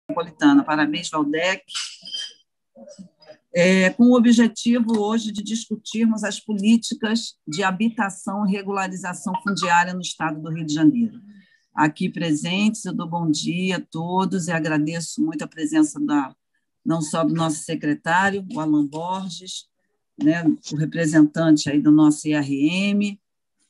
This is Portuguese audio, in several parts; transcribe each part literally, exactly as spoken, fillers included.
Metropolitana. Parabéns, Valdec. É, com o objetivo hoje de discutirmos as políticas de habitação e regularização fundiária no estado do Rio de Janeiro. Aqui presentes, eu dou bom dia a todos e agradeço muito a presença da, não só do nosso secretário, o Alan Borges, né, o representante aí do nosso I R M,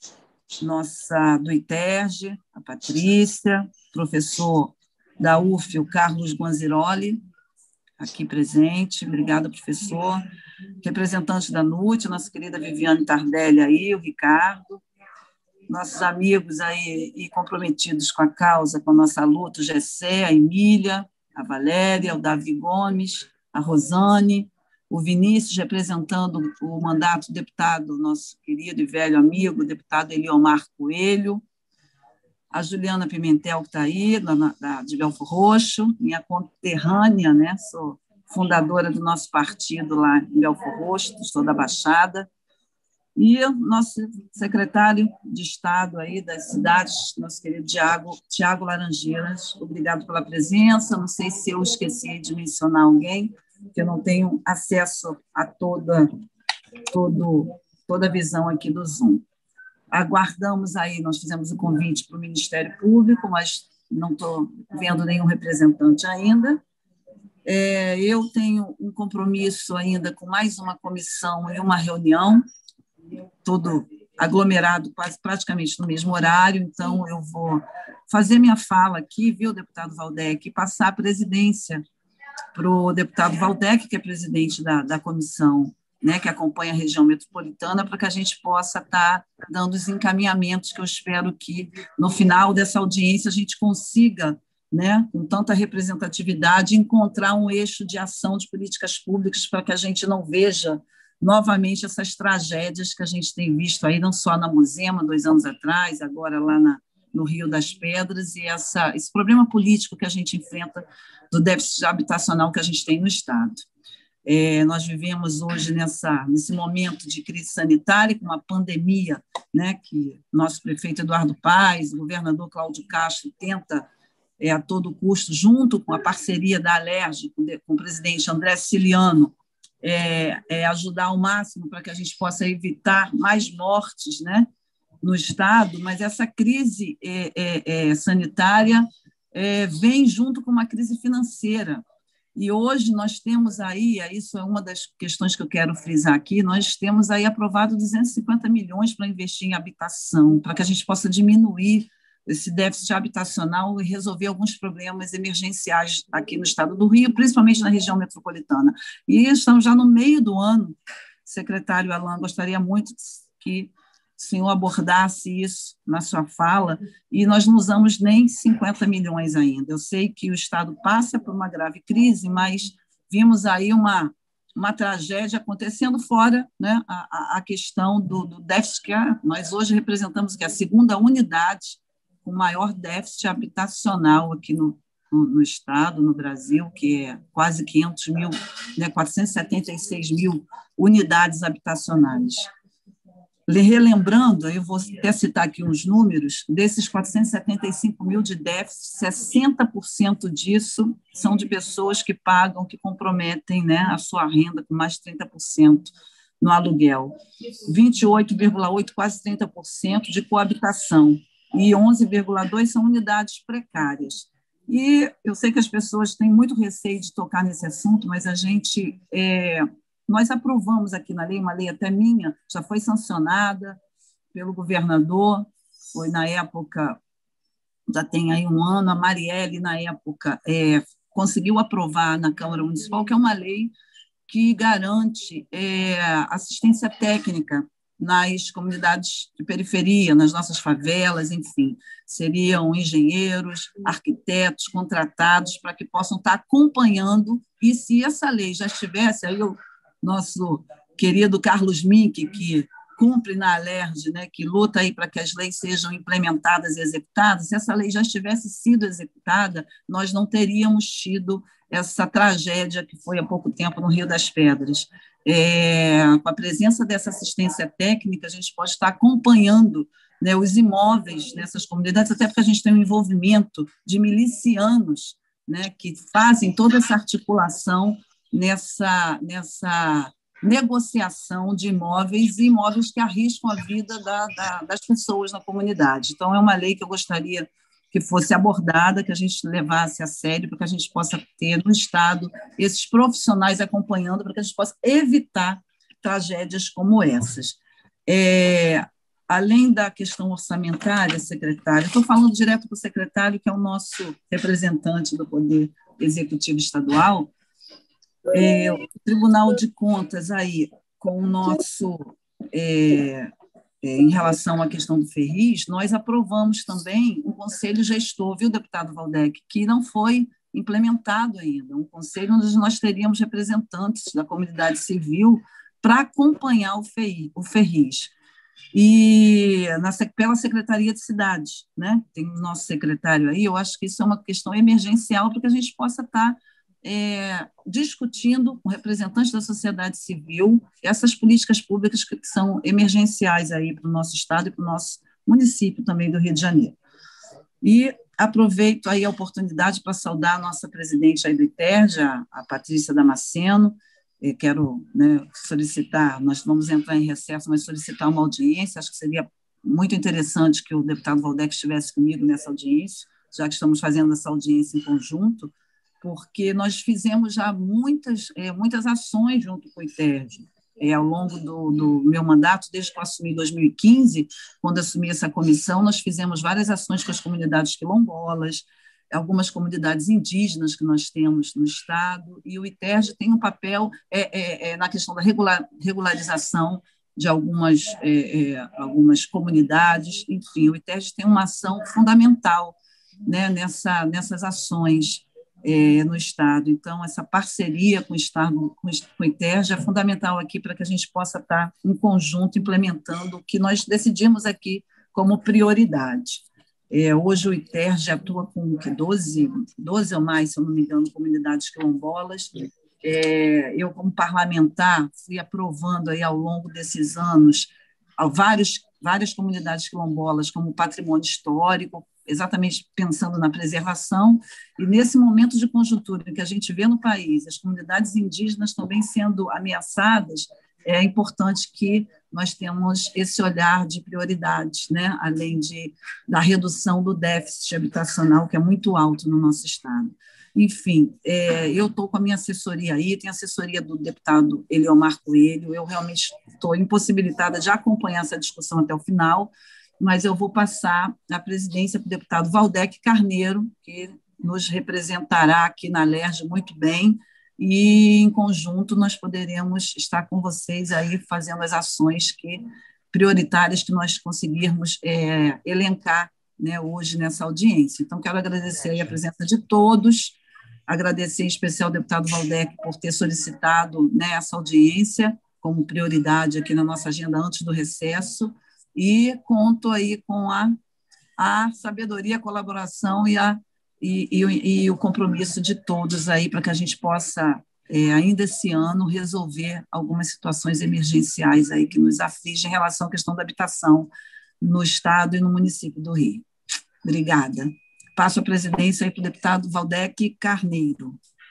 nossa do ITERJ, a Patrícia, professor da U F, o Carlos Guanziroli, aqui presente, obrigada, professor, representante da N U T, nossa querida Viviane Tardelli aí, o Ricardo, nossos amigos aí e comprometidos com a causa, com a nossa luta, o Gessé, a Emília, a Valéria, o Davi Gomes, a Rosane, o Vinícius, representando o mandato do deputado, nosso querido e velho amigo, o deputado Eliomar Coelho, a Juliana Pimentel, que está aí, da, da, de Belford Roxo, minha conterrânea, né? Sou fundadora do nosso partido lá em Belford Roxo, estou da Baixada, e o nosso secretário de Estado aí das cidades, nosso querido Tiago, Tiago Laranjeiras, obrigado pela presença, não sei se eu esqueci de mencionar alguém, porque eu não tenho acesso a toda, todo, toda a visão aqui do Zoom. Aguardamos aí, nós fizemos o convite para o Ministério Público, mas não estou vendo nenhum representante ainda. É, eu tenho um compromisso ainda com mais uma comissão e uma reunião, todo aglomerado quase praticamente no mesmo horário, então eu vou fazer minha fala aqui, viu, deputado Valdec, e passar a presidência para o deputado Valdec, que é presidente da, da comissão, né, que acompanha a região metropolitana, para que a gente possa estar dando os encaminhamentos que eu espero que, no final dessa audiência, a gente consiga, né, com tanta representatividade, encontrar um eixo de ação de políticas públicas para que a gente não veja novamente essas tragédias que a gente tem visto aí, não só na Muzema, dois anos atrás, agora lá na, no Rio das Pedras, e essa, esse problema político que a gente enfrenta do déficit habitacional que a gente tem no Estado. É, nós vivemos hoje nessa, nesse momento de crise sanitária, com uma pandemia, né, que nosso prefeito Eduardo Paes, o governador Cláudio Castro tenta, é, a todo custo, junto com a parceria da Alerj, com, com o presidente André Ciliano, é, é, ajudar ao máximo para que a gente possa evitar mais mortes, né, no Estado, mas essa crise é, é, é, sanitária é, vem junto com uma crise financeira. E hoje nós temos aí, isso é uma das questões que eu quero frisar aqui, nós temos aí aprovado duzentos e cinquenta milhões para investir em habitação, para que a gente possa diminuir esse déficit habitacional e resolver alguns problemas emergenciais aqui no estado do Rio, principalmente na região metropolitana. E estamos já no meio do ano, secretário Alan, gostaria muito que o senhor abordasse isso na sua fala, e nós não usamos nem cinquenta milhões ainda. Eu sei que o Estado passa por uma grave crise, mas vimos aí uma, uma tragédia acontecendo fora, né, a, a questão do, do déficit, que é, nós hoje representamos que é a segunda unidade com maior déficit habitacional aqui no, no, no Estado, no Brasil, que é quase quinhentos mil, né, quatrocentos e setenta e seis mil unidades habitacionais. Relembrando, eu vou até citar aqui uns números, desses quatrocentos e setenta e cinco mil de déficit, sessenta por cento disso são de pessoas que pagam, que comprometem, né, a sua renda com mais de trinta por cento no aluguel, vinte e oito vírgula oito por cento, quase trinta por cento de coabitação, e onze vírgula dois por cento são unidades precárias. E eu sei que as pessoas têm muito receio de tocar nesse assunto, mas a gente... É, nós aprovamos aqui na lei, uma lei até minha, já foi sancionada pelo governador, foi na época, já tem aí um ano, a Marielle, na época, é, conseguiu aprovar na Câmara Municipal, que é uma lei que garante é, assistência técnica nas comunidades de periferia, nas nossas favelas, enfim, seriam engenheiros, arquitetos contratados para que possam estar acompanhando, e se essa lei já estivesse, aí eu nosso querido Carlos Mink, que cumpre na Alerj, né, que luta aí para que as leis sejam implementadas e executadas, se essa lei já tivesse sido executada, nós não teríamos tido essa tragédia que foi há pouco tempo no Rio das Pedras. É, com a presença dessa assistência técnica, a gente pode estar acompanhando, né, os imóveis nessas comunidades, até porque a gente tem um envolvimento de milicianos né, que fazem toda essa articulação nessa, nessa negociação de imóveis e imóveis que arriscam a vida da, da, das pessoas na comunidade. Então, é uma lei que eu gostaria que fosse abordada, que a gente levasse a sério, para que a gente possa ter no Estado esses profissionais acompanhando, para que a gente possa evitar tragédias como essas. É, além da questão orçamentária, secretário, estou falando direto para o secretário, que é o nosso representante do Poder Executivo Estadual. É, o Tribunal de Contas aí, com o nosso, é, é, em relação à questão do Ferris, nós aprovamos também um conselho gestor, viu, deputado Waldeck, que não foi implementado ainda, um conselho onde nós teríamos representantes da comunidade civil para acompanhar o Ferris. E na, pela Secretaria de Cidades, né? Tem o nosso secretário aí, eu acho que isso é uma questão emergencial para que a gente possa estar é, discutindo com representantes da sociedade civil essas políticas públicas que são emergenciais aí para o nosso estado e para o nosso município também do Rio de Janeiro. E aproveito aí a oportunidade para saudar a nossa presidente aí do ITERJ, a Patrícia Damasceno. Eu quero, né, solicitar, nós vamos entrar em recesso, mas solicitar uma audiência, acho que seria muito interessante que o deputado Waldeck estivesse comigo nessa audiência, já que estamos fazendo essa audiência em conjunto, porque nós fizemos já muitas, é, muitas ações junto com o ITERJ, é, ao longo do, do meu mandato, desde que eu assumi em dois mil e quinze, quando assumi essa comissão, nós fizemos várias ações com as comunidades quilombolas, algumas comunidades indígenas que nós temos no Estado, e o ITERJ tem um papel é, é, é, na questão da regular, regularização de algumas, é, é, algumas comunidades, enfim, o ITERJ tem uma ação fundamental, né, nessa, nessas ações é, no Estado. Então, essa parceria com o Estado, com o ITERJ é fundamental aqui para que a gente possa estar em conjunto implementando o que nós decidimos aqui como prioridade. É, hoje o ITERJ atua com doze, doze ou mais, se eu não me engano, comunidades quilombolas. É, eu, como parlamentar, fui aprovando aí, ao longo desses anos vários, várias comunidades quilombolas como patrimônio histórico, exatamente pensando na preservação, e nesse momento de conjuntura em que a gente vê no país as comunidades indígenas também sendo ameaçadas, é importante que nós temos esse olhar de prioridades, né? Além de, da redução do déficit habitacional, que é muito alto no nosso Estado. Enfim, é, eu estou com a minha assessoria aí, tem a assessoria do deputado Eliomar Coelho, eu realmente estou impossibilitada de acompanhar essa discussão até o final, mas eu vou passar a presidência para o deputado Waldeck Carneiro, que nos representará aqui na LERJ muito bem, e, em conjunto, nós poderemos estar com vocês aí fazendo as ações que, prioritárias que nós conseguirmos é, elencar, né, hoje nessa audiência. Então, quero agradecer aí a presença de todos, agradecer em especial ao deputado Waldeck por ter solicitado, né, essa audiência como prioridade aqui na nossa agenda antes do recesso, e conto aí com a, a sabedoria, a colaboração e a E, e, e o compromisso de todos aí para que a gente possa, é, ainda esse ano, resolver algumas situações emergenciais aí que nos afligem em relação à questão da habitação no Estado e no município do Rio. Obrigada. Passo a presidência aí para o deputado Waldeck Carneiro.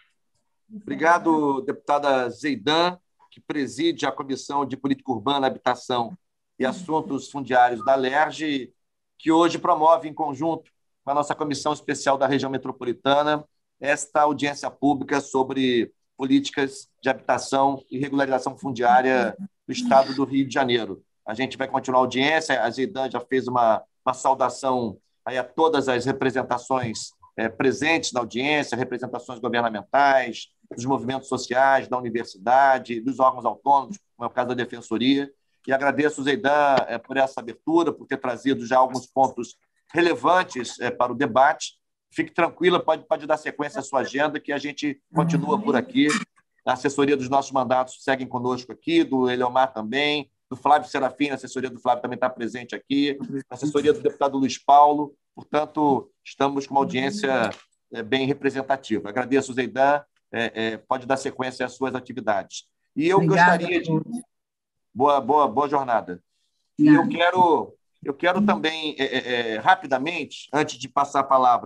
Obrigado, deputada Zeidan, que preside a Comissão de Política Urbana, Habitação e Assuntos Fundiários da LERJ, que hoje promove em conjunto com a nossa Comissão Especial da Região Metropolitana, esta audiência pública sobre políticas de habitação e regularização fundiária do Estado do Rio de Janeiro. A gente vai continuar a audiência, a Zeidan já fez uma, uma saudação aí a todas as representações é, presentes na audiência, representações governamentais, dos movimentos sociais, da universidade, dos órgãos autônomos, como é o caso da Defensoria, e agradeço, Zeidan, é, por essa abertura, por ter trazido já alguns pontos relevantes é, para o debate. Fique tranquila, pode, pode dar sequência à sua agenda, que a gente continua por aqui. A assessoria dos nossos mandatos seguem conosco aqui, do Eliomar também, do Flávio Serafim, a assessoria do Flávio também está presente aqui, a assessoria do deputado Luiz Paulo. Portanto, estamos com uma audiência é, bem representativa. Agradeço, Zeidan, é, é, pode dar sequência às suas atividades. E eu Obrigada, gostaria de... Boa, boa, boa jornada. E eu quero... Eu quero também, é, é, rapidamente, antes de passar a palavra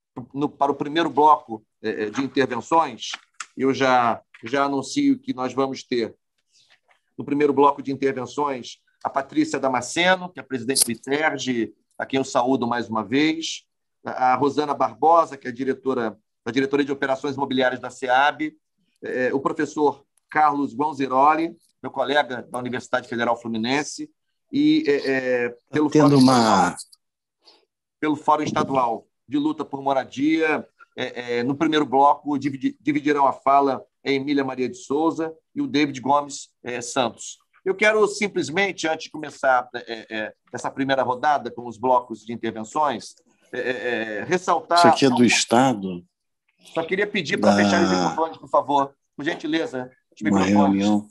no, para o primeiro bloco de intervenções. Eu já, já anuncio que nós vamos ter, no primeiro bloco de intervenções, a Patrícia Damasceno, que é presidente do ITERJ, a quem eu saúdo mais uma vez, a Rosana Barbosa, que é diretora da Diretoria de Operações Imobiliárias da SEAB, o professor Carlos Gonzeroli, meu colega da Universidade Federal Fluminense, e é, pelo, Tendo Fórum uma... Estadual, pelo Fórum Estadual de Luta por Moradia. É, é, no primeiro bloco, dividi, dividirão a fala a Emília Maria de Souza e o David Gomes é, Santos. Eu quero simplesmente, antes de começar é, é, essa primeira rodada com os blocos de intervenções, é, é, ressaltar... Isso aqui é do Estado? Só queria pedir para da... fechar os microfones, por favor. Por gentileza, os Uma microfones. reunião.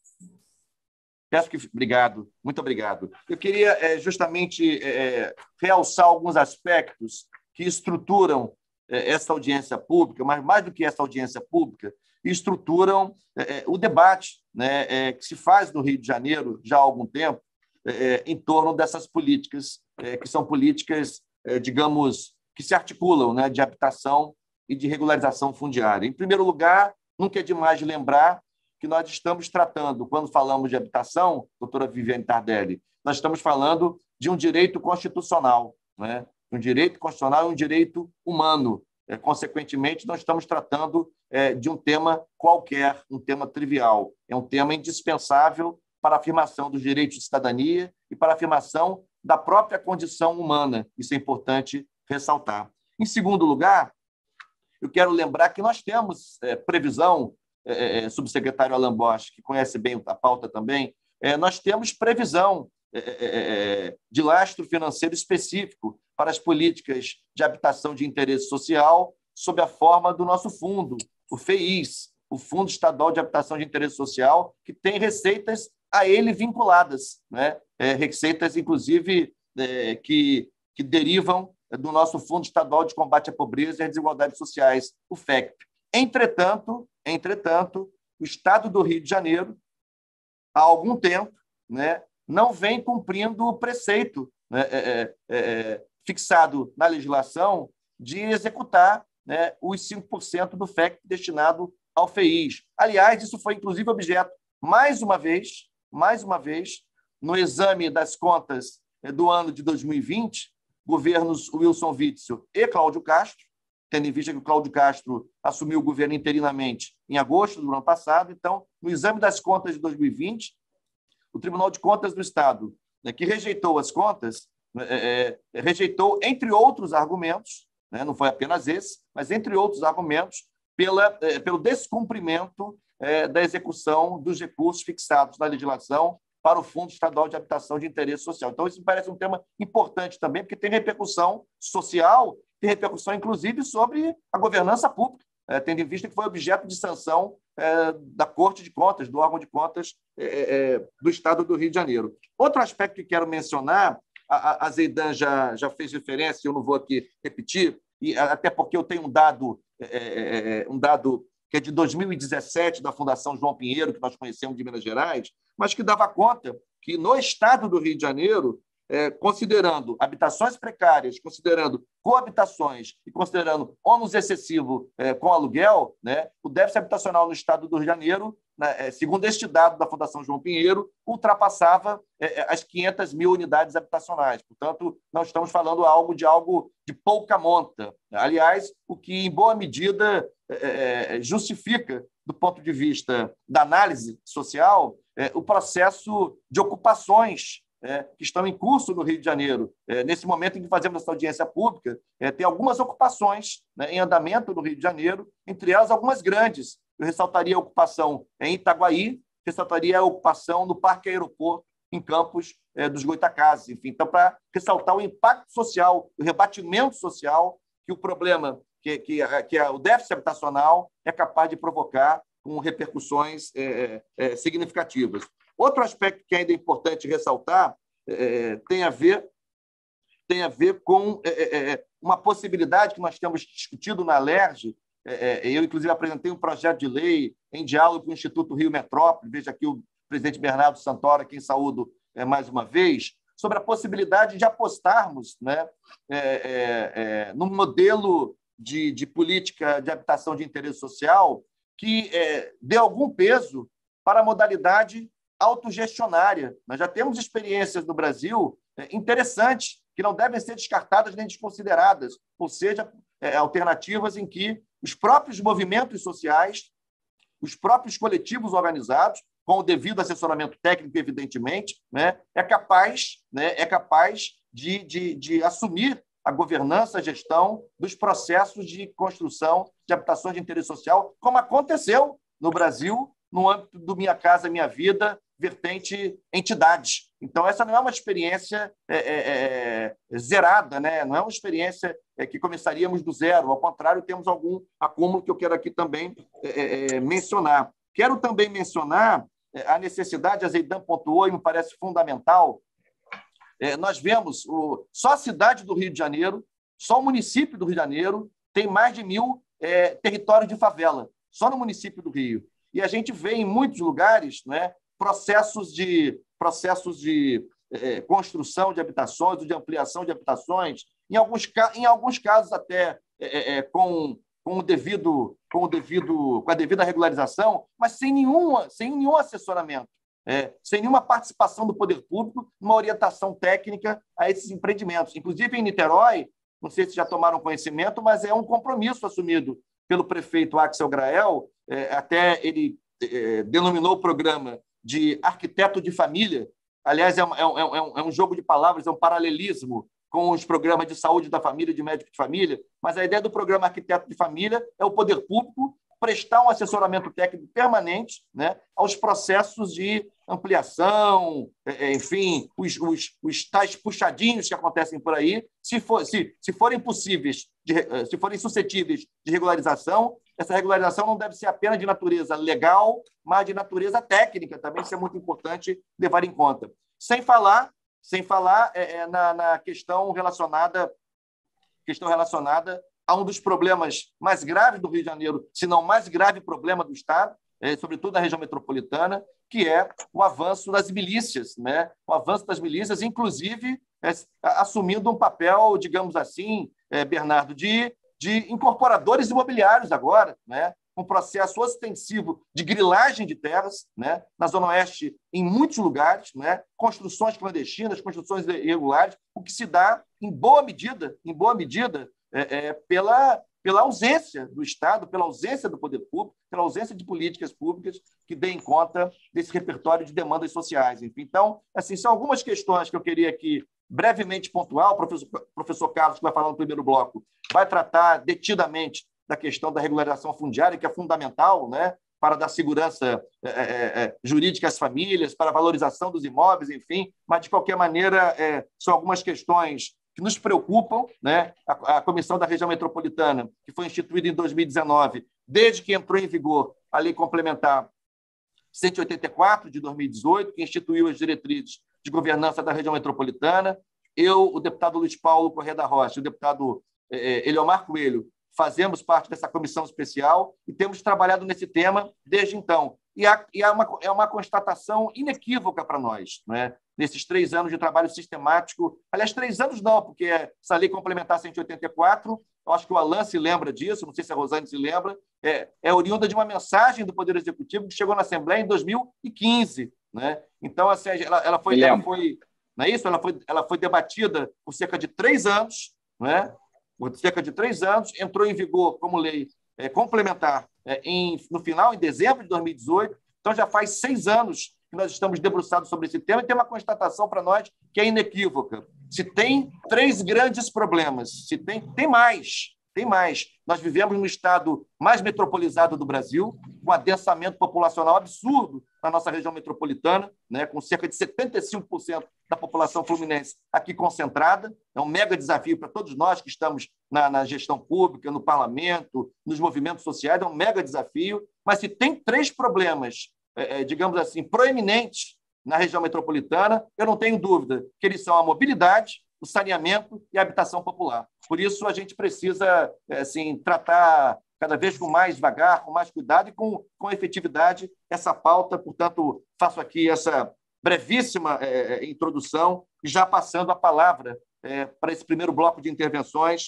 Peço que... Obrigado, muito obrigado. Eu queria é, justamente é, realçar alguns aspectos que estruturam é, essa audiência pública, mas mais do que essa audiência pública, estruturam é, o debate, né, é, que se faz no Rio de Janeiro já há algum tempo é, em torno dessas políticas, é, que são políticas, é, digamos, que se articulam, né, de habitação e de regularização fundiária. Em primeiro lugar, nunca é demais lembrar que nós estamos tratando, quando falamos de habitação, doutora Viviane Tardelli, nós estamos falando de um direito constitucional, né? Um direito constitucional e um direito humano. É, consequentemente, nós estamos tratando é, de um tema qualquer, um tema trivial. É um tema indispensável para a afirmação dos direitos de cidadania e para a afirmação da própria condição humana. Isso é importante ressaltar. Em segundo lugar, eu quero lembrar que nós temos é, previsão, é, é, subsecretário Alan Bosch, que conhece bem a pauta também, é, nós temos previsão é, é, de lastro financeiro específico para as políticas de habitação de interesse social sob a forma do nosso fundo, o FEIS, o Fundo Estadual de Habitação de Interesse Social, que tem receitas a ele vinculadas, né? É, receitas, inclusive, é, que, que derivam do nosso Fundo Estadual de Combate à Pobreza e às Desigualdades Sociais, o FECP. Entretanto, entretanto, o Estado do Rio de Janeiro, há algum tempo, né, não vem cumprindo o preceito, né, é, é, é, fixado na legislação de executar, né, os cinco por cento do FECP destinado ao FEIS. Aliás, isso foi, inclusive, objeto, mais uma vez, mais uma vez, no exame das contas do ano de dois mil e vinte, governos Wilson Witzel e Cláudio Castro, tendo em vista que o Cláudio Castro assumiu o governo interinamente em agosto do ano passado. Então, no exame das contas de dois mil e vinte, o Tribunal de Contas do Estado, né, que rejeitou as contas, é, é, rejeitou, entre outros argumentos, né, não foi apenas esse, mas entre outros argumentos, pela, é, pelo descumprimento é, da execução dos recursos fixados na legislação para o Fundo Estadual de Habitação de Interesse Social. Então, isso me parece um tema importante também, porque tem repercussão social, tem repercussão, inclusive, sobre a governança pública, é, tendo em vista que foi objeto de sanção é, da Corte de Contas, do órgão de contas é, é, do Estado do Rio de Janeiro. Outro aspecto que quero mencionar, a, a Zeidan já, já fez referência, eu não vou aqui repetir, e até porque eu tenho um dado, é, é, um dado que é de dois mil e dezessete, da Fundação João Pinheiro, que nós conhecemos de Minas Gerais, mas que dava conta que no Estado do Rio de Janeiro, é, considerando habitações precárias, considerando coabitações e considerando ônus excessivo é, com aluguel, né, o déficit habitacional no Estado do Rio de Janeiro, né, é, segundo este dado da Fundação João Pinheiro, ultrapassava é, as quinhentas mil unidades habitacionais. Portanto, nós estamos falando algo de algo de pouca monta. Aliás, o que, em boa medida, é, justifica, do ponto de vista da análise social, é, o processo de ocupações É, que estão em curso no Rio de Janeiro. É, nesse momento em que fazemos essa audiência pública, é, tem algumas ocupações, né, em andamento no Rio de Janeiro, entre elas algumas grandes. Eu ressaltaria a ocupação em Itaguaí, ressaltaria a ocupação no Parque Aeroporto, em Campos é, dos Goitacazes. Enfim, então, para ressaltar o impacto social, o rebatimento social que o problema, que, que, que é o déficit habitacional é capaz de provocar com repercussões é, é, significativas. Outro aspecto que ainda é importante ressaltar é, tem, a ver, tem a ver com é, é, uma possibilidade que nós temos discutido na LERJ. É, eu, inclusive, apresentei um projeto de lei em diálogo com o Instituto Rio Metrópole, veja aqui o presidente Bernardo Santoro, quem saúdo é, mais uma vez, sobre a possibilidade de apostarmos, né, é, é, é, num modelo de, de política de habitação de interesse social que é, dê algum peso para a modalidade autogestionária. Nós já temos experiências no Brasil é, interessantes, que não devem ser descartadas nem desconsideradas, ou seja, é, alternativas em que os próprios movimentos sociais, os próprios coletivos organizados, com o devido assessoramento técnico, evidentemente, né, é capaz, né, é capaz de, de, de assumir a governança, a gestão dos processos de construção de habitações de interesse social, como aconteceu no Brasil, no âmbito do Minha Casa Minha Vida, vertente entidades. Então, essa não é uma experiência é, é, é, zerada, né? Não é uma experiência é, que começaríamos do zero. Ao contrário, temos algum acúmulo que eu quero aqui também é, é, mencionar. Quero também mencionar a necessidade, a Zeidan pontuou e me parece fundamental. É, nós vemos, o, só a cidade do Rio de Janeiro, só o município do Rio de Janeiro tem mais de mil é, territórios de favela, só no município do Rio. E a gente vê em muitos lugares, né, processos de, processos de é, construção de habitações, de ampliação de habitações, em alguns, em alguns casos até é, é, com, com, o devido, com, o devido, com a devida regularização, mas sem, nenhuma, sem nenhum assessoramento. É, sem nenhuma participação do poder público, uma orientação técnica a esses empreendimentos. Inclusive, em Niterói, não sei se já tomaram conhecimento, mas é um compromisso assumido pelo prefeito Axel Grael, é, até ele é, denominou o programa de arquiteto de família. Aliás, é um, é, um, é, um, é um jogo de palavras, é um paralelismo com os programas de saúde da família, de médico de família, mas a ideia do programa arquiteto de família é o poder público prestar um assessoramento técnico permanente, né, aos processos de ampliação, enfim, os, os, os tais puxadinhos que acontecem por aí, se, for, se, se forem possíveis, de, se forem suscetíveis de regularização, essa regularização não deve ser apenas de natureza legal, mas de natureza técnica também, isso é muito importante levar em conta. Sem falar, sem falar é, na, na questão relacionada, questão relacionada a um dos problemas mais graves do Rio de Janeiro, se não o mais grave problema do Estado, é, sobretudo na região metropolitana, que é o avanço das milícias, né? O avanço das milícias, inclusive, é, assumindo um papel, digamos assim, é, Bernardo, de, de incorporadores imobiliários agora, né? Um processo ostensivo de grilagem de terras, né? Na Zona Oeste, em muitos lugares, né? Construções clandestinas, construções irregulares, o que se dá, em boa medida, em boa medida, É, é, pela, pela ausência do Estado, pela ausência do poder público, pela ausência de políticas públicas que deem conta desse repertório de demandas sociais. Enfim, então, assim, são algumas questões que eu queria aqui brevemente pontuar. O professor, professor Carlos, que vai falar no primeiro bloco, vai tratar detidamente da questão da regularização fundiária, que é fundamental, né, para dar segurança é, é, jurídica às famílias, para a valorização dos imóveis, enfim, mas, de qualquer maneira, é, são algumas questões que nos preocupam, né? A, a Comissão da Região Metropolitana, que foi instituída em dois mil e dezenove, desde que entrou em vigor a Lei Complementar cento e oitenta e quatro, de dois mil e dezoito, que instituiu as diretrizes de governança da região metropolitana. Eu, o deputado Luiz Paulo Corrêa da Rocha, o deputado eh, Eliomar Coelho, fazemos parte dessa comissão especial e temos trabalhado nesse tema desde então. E, há, e há uma, é uma constatação inequívoca para nós, né? Nesses três anos de trabalho sistemático. Aliás, três anos não, porque essa Lei Complementar cento e oitenta e quatro, eu acho que o Alan se lembra disso, não sei se a Rosane se lembra, é, é oriunda de uma mensagem do Poder Executivo que chegou na Assembleia em dois mil e quinze. Né? Então, assim, ela, ela, foi, ela, foi, não é isso? ela, foi, ela foi debatida por cerca de três anos, né? por cerca de três anos, entrou em vigor como lei é, complementar é, em, no final, em dezembro de dois mil e dezoito. Então, já faz seis anos que nós estamos debruçados sobre esse tema e tem uma constatação para nós que é inequívoca. Se tem três grandes problemas, se tem, tem mais, tem mais. Nós vivemos no estado mais metropolizado do Brasil, com um adensamento populacional absurdo na nossa região metropolitana, né, com cerca de setenta e cinco por cento da população fluminense aqui concentrada. É um mega desafio para todos nós que estamos na, na gestão pública, no parlamento, nos movimentos sociais, é um mega desafio. Mas se tem três problemas, é, digamos assim, proeminentes na região metropolitana, eu não tenho dúvida que eles são a mobilidade, o saneamento e a habitação popular. Por isso, a gente precisa assim, tratar cada vez com mais devagar, com mais cuidado e com, com efetividade essa pauta. Portanto, faço aqui essa brevíssima é, introdução e já passando a palavra é, para esse primeiro bloco de intervenções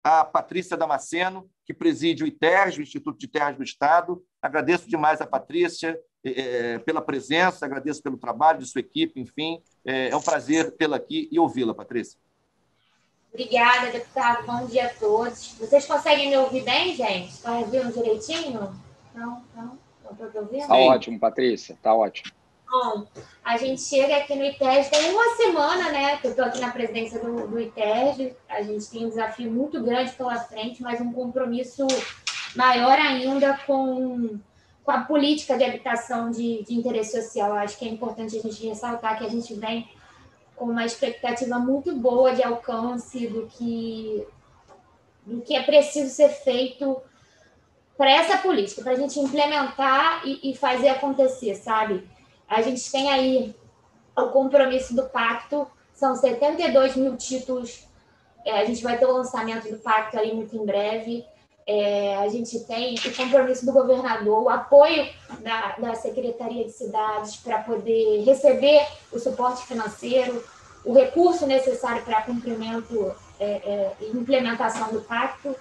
a Patrícia Damasceno, que preside o ITERJ, o Instituto de Terras do Estado. Agradeço demais a Patrícia é, pela presença, agradeço pelo trabalho de sua equipe, enfim. É, é um prazer tê-la aqui e ouvi-la, Patrícia. Obrigada, deputado. Bom dia a todos. Vocês conseguem me ouvir bem, gente? Estão ouvindo direitinho? Não? Não? Não estou ouvindo? Está ótimo, Patrícia. Está ótimo. Bom, a gente chega aqui no ITERJ, tem uma semana, né, que eu estou aqui na presidência do, do ITERJ. A gente tem um desafio muito grande pela frente, mas um compromisso maior ainda com, com a política de habitação de, de interesse social. Eu acho que é importante a gente ressaltar que a gente vem com uma expectativa muito boa de alcance do que, do que é preciso ser feito para essa política, para a gente implementar e, e fazer acontecer, sabe? A gente tem aí o compromisso do pacto, são setenta e dois mil títulos, é, a gente vai ter o lançamento do pacto aí muito em breve, é, a gente tem o compromisso do governador, o apoio da, da Secretaria de Cidades para poder receber o suporte financeiro, o recurso necessário para cumprimento é, é, e implementação do pacto.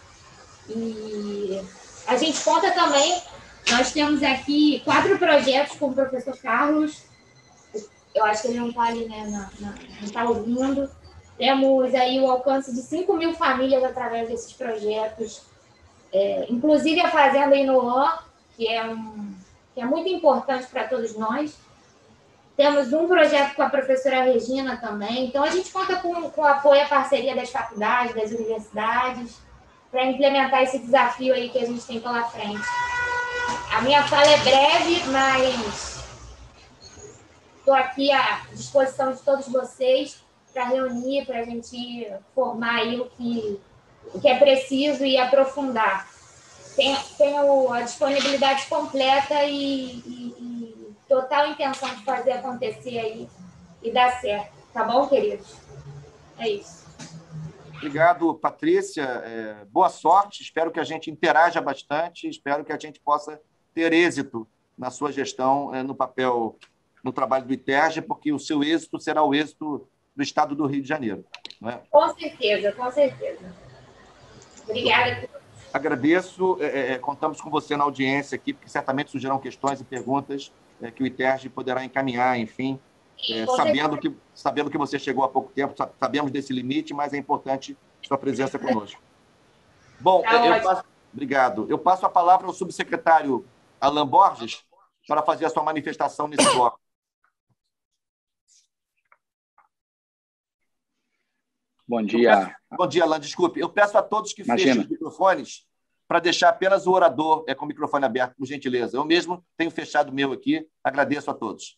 E a gente conta também, nós temos aqui quatro projetos com o professor Carlos, eu acho que ele não está ali, né, na, na, não está ouvindo. Temos aí o alcance de cinco mil famílias através desses projetos, é, inclusive a Fazenda Inoan, que é, um, que é muito importante para todos nós. Temos um projeto com a professora Regina também. Então, a gente conta com, com o apoio e a parceria das faculdades, das universidades, para implementar esse desafio aí que a gente tem pela frente. A minha fala é breve, mas estou aqui à disposição de todos vocês para reunir, para a gente formar aí o que, o que é preciso e aprofundar. Tenho, tenho a disponibilidade completa e, e, e total intenção de fazer acontecer aí e dar certo. Tá bom, queridos? É isso. Obrigado, Patrícia. É, boa sorte. Espero que a gente interaja bastante. Espero que a gente possa ter êxito na sua gestão, é, no papel, no trabalho do ITERJ, porque o seu êxito será o êxito do Estado do Rio de Janeiro. Não é? Com certeza, com certeza. Obrigada. Agradeço. É, é, contamos com você na audiência aqui, porque certamente surgirão questões e perguntas é, que o ITERJ poderá encaminhar, enfim, é, sabendo, que, sabendo que você chegou há pouco tempo, sabemos desse limite, mas é importante sua presença conosco. Bom, tá eu passo, obrigado. Eu passo a palavra ao subsecretário Alan Borges para fazer a sua manifestação nesse bloco. Bom dia. Peço, bom dia, Alan. Desculpe. Eu peço a todos que Imagina. fechem os microfones para deixar apenas o orador é, com o microfone aberto, por gentileza. Eu mesmo tenho fechado o meu aqui. Agradeço a todos.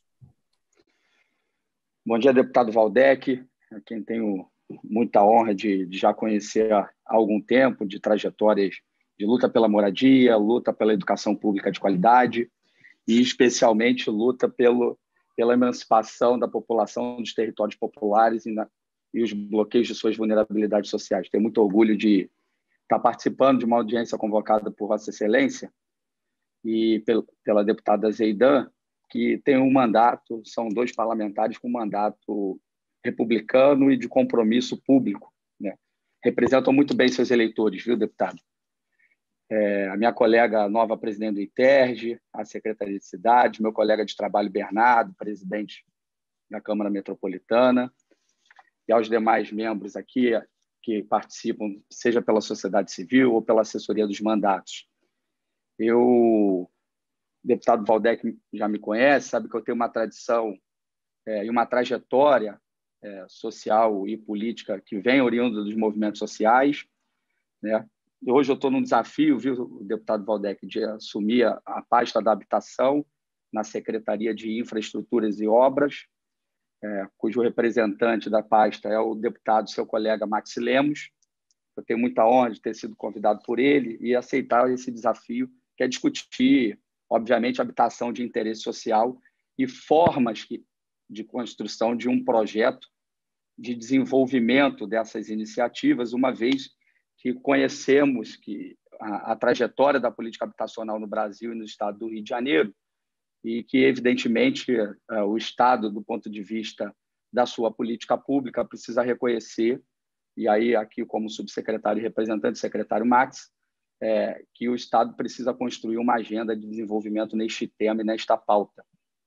Bom dia, deputado Valdec, a quem tenho muita honra de, de já conhecer há algum tempo, de trajetórias de luta pela moradia, luta pela educação pública de qualidade e, especialmente, luta pelo, pela emancipação da população dos territórios populares e, na, e os bloqueios de suas vulnerabilidades sociais. Tenho muito orgulho de estar participando de uma audiência convocada por Vossa Excelência e pel, pela deputada Zeidan, que tem um mandato, são dois parlamentares com mandato republicano e de compromisso público, né? Representam muito bem seus eleitores, viu, deputado? É, a minha colega nova presidente do ITERJ, a secretaria de Cidade, meu colega de trabalho Bernardo, presidente da Câmara Metropolitana, e aos demais membros aqui que participam, seja pela sociedade civil ou pela assessoria dos mandatos. Eu... O deputado Valdec já me conhece, sabe que eu tenho uma tradição é, e uma trajetória é, social e política que vem oriunda dos movimentos sociais, né? E hoje eu estou num desafio, viu, o deputado Valdec, de assumir a, a pasta da habitação na Secretaria de Infraestruturas e Obras, é, cujo representante da pasta é o deputado, seu colega Max Lemos. Eu tenho muita honra de ter sido convidado por ele e aceitar esse desafio, que é discutir, obviamente, habitação de interesse social e formas de construção de um projeto de desenvolvimento dessas iniciativas, uma vez que conhecemos que a, a trajetória da política habitacional no Brasil e no estado do Rio de Janeiro e que, evidentemente, o Estado, do ponto de vista da sua política pública, precisa reconhecer e aí aqui como subsecretário e representante do secretário Max, é, que o Estado precisa construir uma agenda de desenvolvimento neste tema e nesta pauta.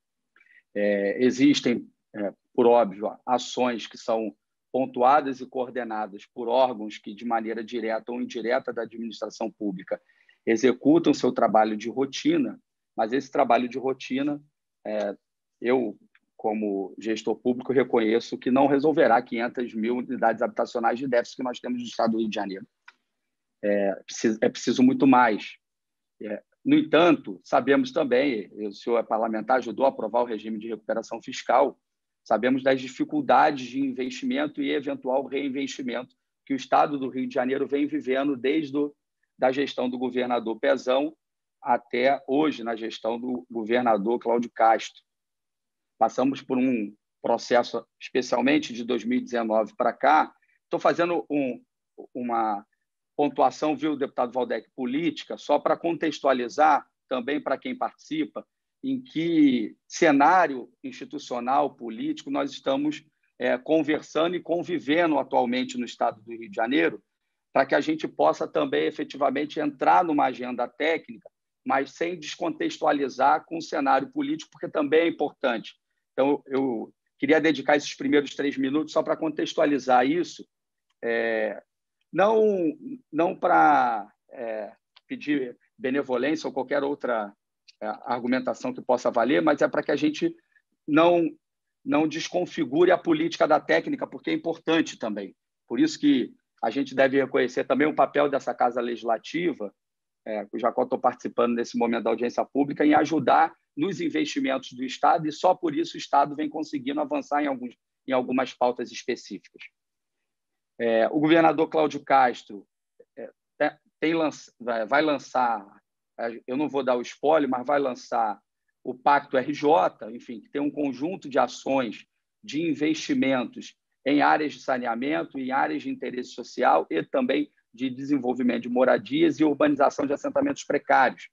É, existem, é, por óbvio, ações que são pontuadas e coordenadas por órgãos que, de maneira direta ou indireta da administração pública, executam seu trabalho de rotina, mas esse trabalho de rotina, é, eu, como gestor público, reconheço que não resolverá quinhentas mil unidades habitacionais de déficit que nós temos no Estado do Rio de Janeiro. É preciso, é preciso muito mais. É, no entanto, sabemos também, o senhor é parlamentar, ajudou a aprovar o regime de recuperação fiscal, sabemos das dificuldades de investimento e eventual reinvestimento que o Estado do Rio de Janeiro vem vivendo desde a da gestão do governador Pezão até hoje, na gestão do governador Cláudio Castro. Passamos por um processo, especialmente de dois mil e dezenove para cá. Estou fazendo um, uma pontuação, viu, deputado Valdec, política, só para contextualizar também para quem participa, em que cenário institucional, político, nós estamos é, conversando e convivendo atualmente no Estado do Rio de Janeiro, para que a gente possa também efetivamente entrar numa agenda técnica, mas sem descontextualizar com o cenário político, porque também é importante. Então, eu queria dedicar esses primeiros três minutos só para contextualizar isso, é, não, não para é, pedir benevolência ou qualquer outra é, argumentação que possa valer, mas é para que a gente não, não desconfigure a política da técnica, porque é importante também. Por isso que a gente deve reconhecer também o papel dessa Casa Legislativa, é, que eu já estou participando nesse momento da audiência pública, em ajudar nos investimentos do Estado, e só por isso o Estado vem conseguindo avançar em, alguns, em algumas pautas específicas. É, o governador Cláudio Castro é, tem, vai lançar, eu não vou dar o spoiler, mas vai lançar o Pacto R J, enfim, que tem um conjunto de ações de investimentos em áreas de saneamento, em áreas de interesse social e também de desenvolvimento de moradias e urbanização de assentamentos precários.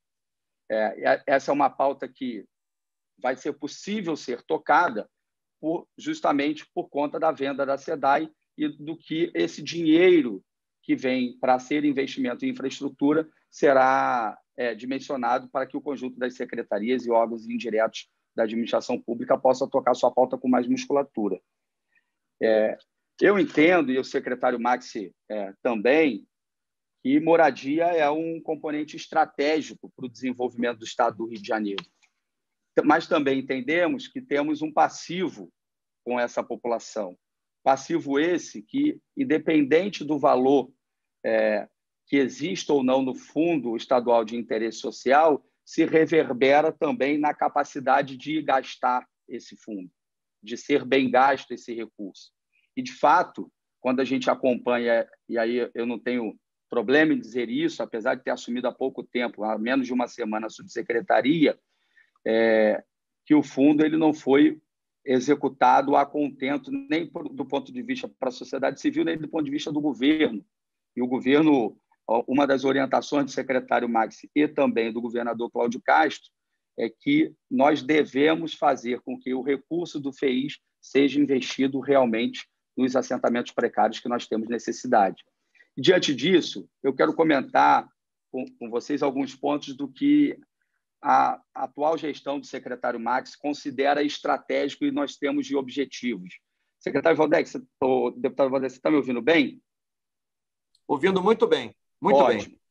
É, essa é uma pauta que vai ser possível ser tocada por, justamente por conta da venda da SEDAI e do que esse dinheiro que vem para ser investimento em infraestrutura será é, dimensionado para que o conjunto das secretarias e órgãos indiretos da administração pública possa tocar sua pauta com mais musculatura. É, eu entendo, e o secretário Maxi é, também, que moradia é um componente estratégico para o desenvolvimento do Estado do Rio de Janeiro. Mas também entendemos que temos um passivo com essa população. Passivo esse que, independente do valor é, que exista ou não no Fundo Estadual de Interesse Social, se reverbera também na capacidade de gastar esse fundo, de ser bem gasto esse recurso. E, de fato, quando a gente acompanha, e aí eu não tenho problema em dizer isso, apesar de ter assumido há pouco tempo, há menos de uma semana, a subsecretaria, é, que o fundo ele não foi executado a contento, nem do ponto de vista para a sociedade civil, nem do ponto de vista do governo. E o governo, uma das orientações do secretário Maxi e também do governador Cláudio Castro, é que nós devemos fazer com que o recurso do F E I S seja investido realmente nos assentamentos precários que nós temos necessidade. E, diante disso, eu quero comentar com, com vocês alguns pontos do que a atual gestão do secretário Max considera estratégico e nós temos de objetivos. Secretário Valdec, você, o deputado Valdec, você está me ouvindo bem? Ouvindo muito bem, muito Ótimo. bem.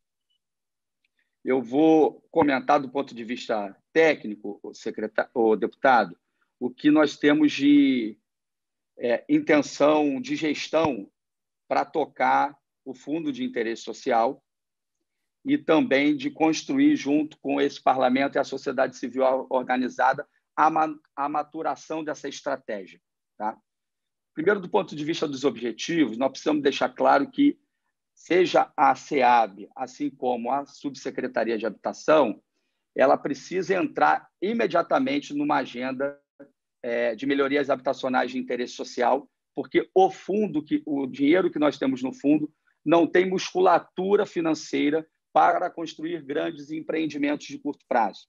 Eu vou comentar do ponto de vista técnico, o, secretário, o deputado, o que nós temos de é, intenção de gestão para tocar o Fundo de Interesse Social e também de construir, junto com esse parlamento e a sociedade civil organizada, a, ma a maturação dessa estratégia. Tá? Primeiro, do ponto de vista dos objetivos, nós precisamos deixar claro que, seja a SEAB, assim como a Subsecretaria de Habitação, ela precisa entrar imediatamente numa agenda é, de melhorias habitacionais de interesse social, porque o fundo, que, o dinheiro que nós temos no fundo, não tem musculatura financeira para construir grandes empreendimentos de curto prazo.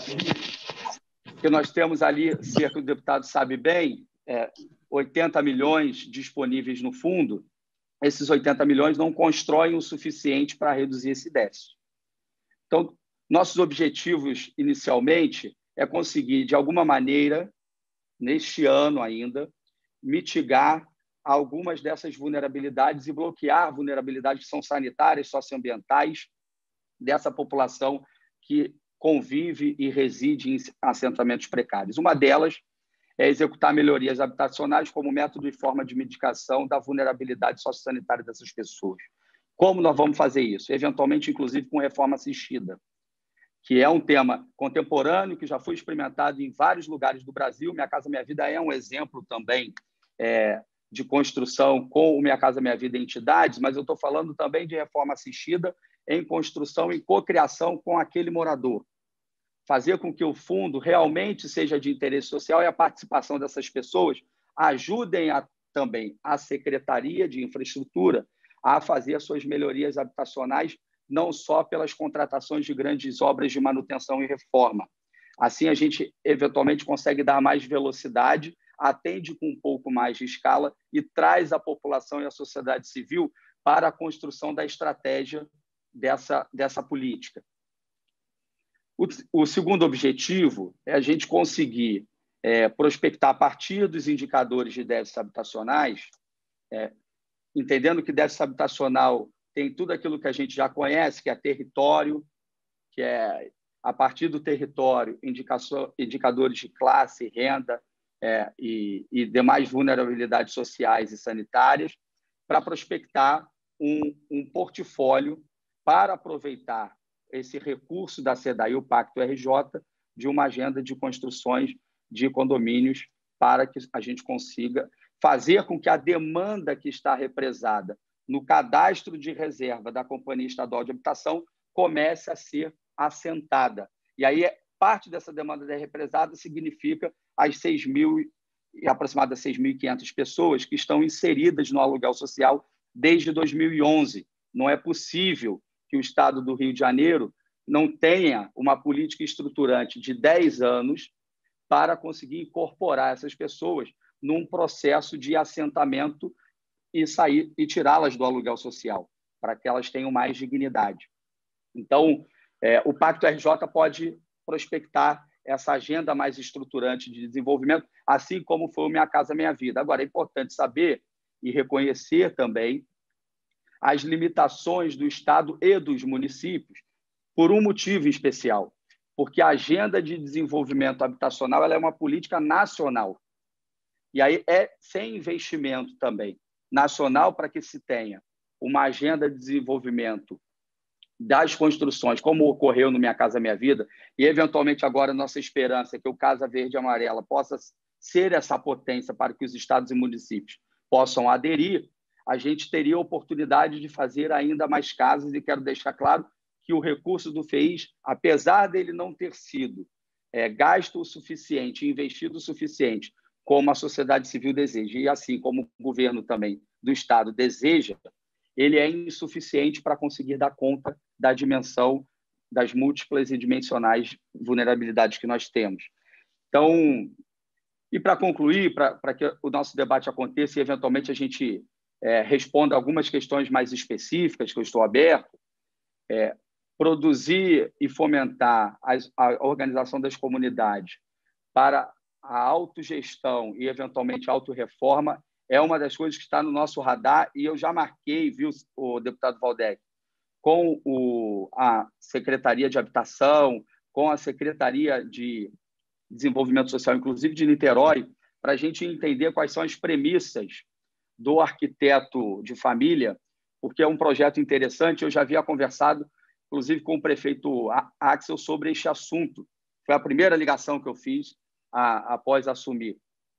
Porque nós temos ali, cerca, o deputado sabe bem, é, oitenta milhões disponíveis no fundo, esses oitenta milhões não constroem o suficiente para reduzir esse déficit. Então, nossos objetivos, inicialmente, é conseguir, de alguma maneira, neste ano ainda, mitigar algumas dessas vulnerabilidades e bloquear vulnerabilidades que são sanitárias, socioambientais, dessa população que convive e reside em assentamentos precários. Uma delas é executar melhorias habitacionais como método e forma de mitigação da vulnerabilidade sociossanitária dessas pessoas. Como nós vamos fazer isso? Eventualmente, inclusive, com reforma assistida, que é um tema contemporâneo, que já foi experimentado em vários lugares do Brasil. Minha Casa Minha Vida é um exemplo também é, de construção com o Minha Casa Minha Vida em entidades, mas eu estou falando também de reforma assistida em construção e cocriação com aquele morador. Fazer com que o fundo realmente seja de interesse social e a participação dessas pessoas ajudem a, também a Secretaria de Infraestrutura a fazer as suas melhorias habitacionais, não só pelas contratações de grandes obras de manutenção e reforma. Assim, a gente, eventualmente, consegue dar mais velocidade, atende com um pouco mais de escala e traz a população e a sociedade civil para a construção da estratégia dessa, dessa política. O, o segundo objetivo é a gente conseguir é, prospectar a partir dos indicadores de déficits habitacionais, é, entendendo que déficit habitacional tem tudo aquilo que a gente já conhece, que é território, que é, a partir do território, indicadores de classe, renda é, e, e demais vulnerabilidades sociais e sanitárias, para prospectar um, um portfólio para aproveitar esse recurso da SEDAI e o Pacto R J de uma agenda de construções de condomínios para que a gente consiga fazer com que a demanda que está represada no cadastro de reserva da Companhia Estadual de Habitação comece a ser assentada. E aí, parte dessa demanda represada significa as seis mil e aproximadamente seis mil e quinhentas pessoas que estão inseridas no aluguel social desde dois mil e onze. Não é possível que o Estado do Rio de Janeiro não tenha uma política estruturante de dez anos para conseguir incorporar essas pessoas num processo de assentamento e sair e tirá-las do aluguel social, para que elas tenham mais dignidade. Então, é, o Pacto R J pode prospectar essa agenda mais estruturante de desenvolvimento, assim como foi o Minha Casa Minha Vida. Agora, é importante saber e reconhecer também as limitações do Estado e dos municípios, por um motivo especial, porque a agenda de desenvolvimento habitacional ela é uma política nacional. E aí é sem investimento também nacional para que se tenha uma agenda de desenvolvimento das construções, como ocorreu no Minha Casa Minha Vida, e eventualmente agora nossa esperança é que o Casa Verde e Amarela possa ser essa potência para que os estados e municípios possam aderir, a gente teria a oportunidade de fazer ainda mais casas, e quero deixar claro que o recurso do FEIS, apesar dele não ter sido é, gasto o suficiente, investido o suficiente, como a sociedade civil deseja, e assim como o governo também do Estado deseja, ele é insuficiente para conseguir dar conta da dimensão das múltiplas e dimensionais vulnerabilidades que nós temos. Então, e para concluir, para que o nosso debate aconteça e, eventualmente, a gente é, responda algumas questões mais específicas, que eu estou aberto, é, produzir e fomentar a, a organização das comunidades para a autogestão e, eventualmente, a autorreforma é uma das coisas que está no nosso radar, e eu já marquei, viu, o deputado Waldeck, com o, a Secretaria de Habitação, com a Secretaria de Desenvolvimento Social, inclusive de Niterói, para a gente entender quais são as premissas do arquiteto de família, porque é um projeto interessante. Eu já havia conversado, inclusive, com o prefeito Axel sobre este assunto. Foi a primeira ligação que eu fiz a, após assumir.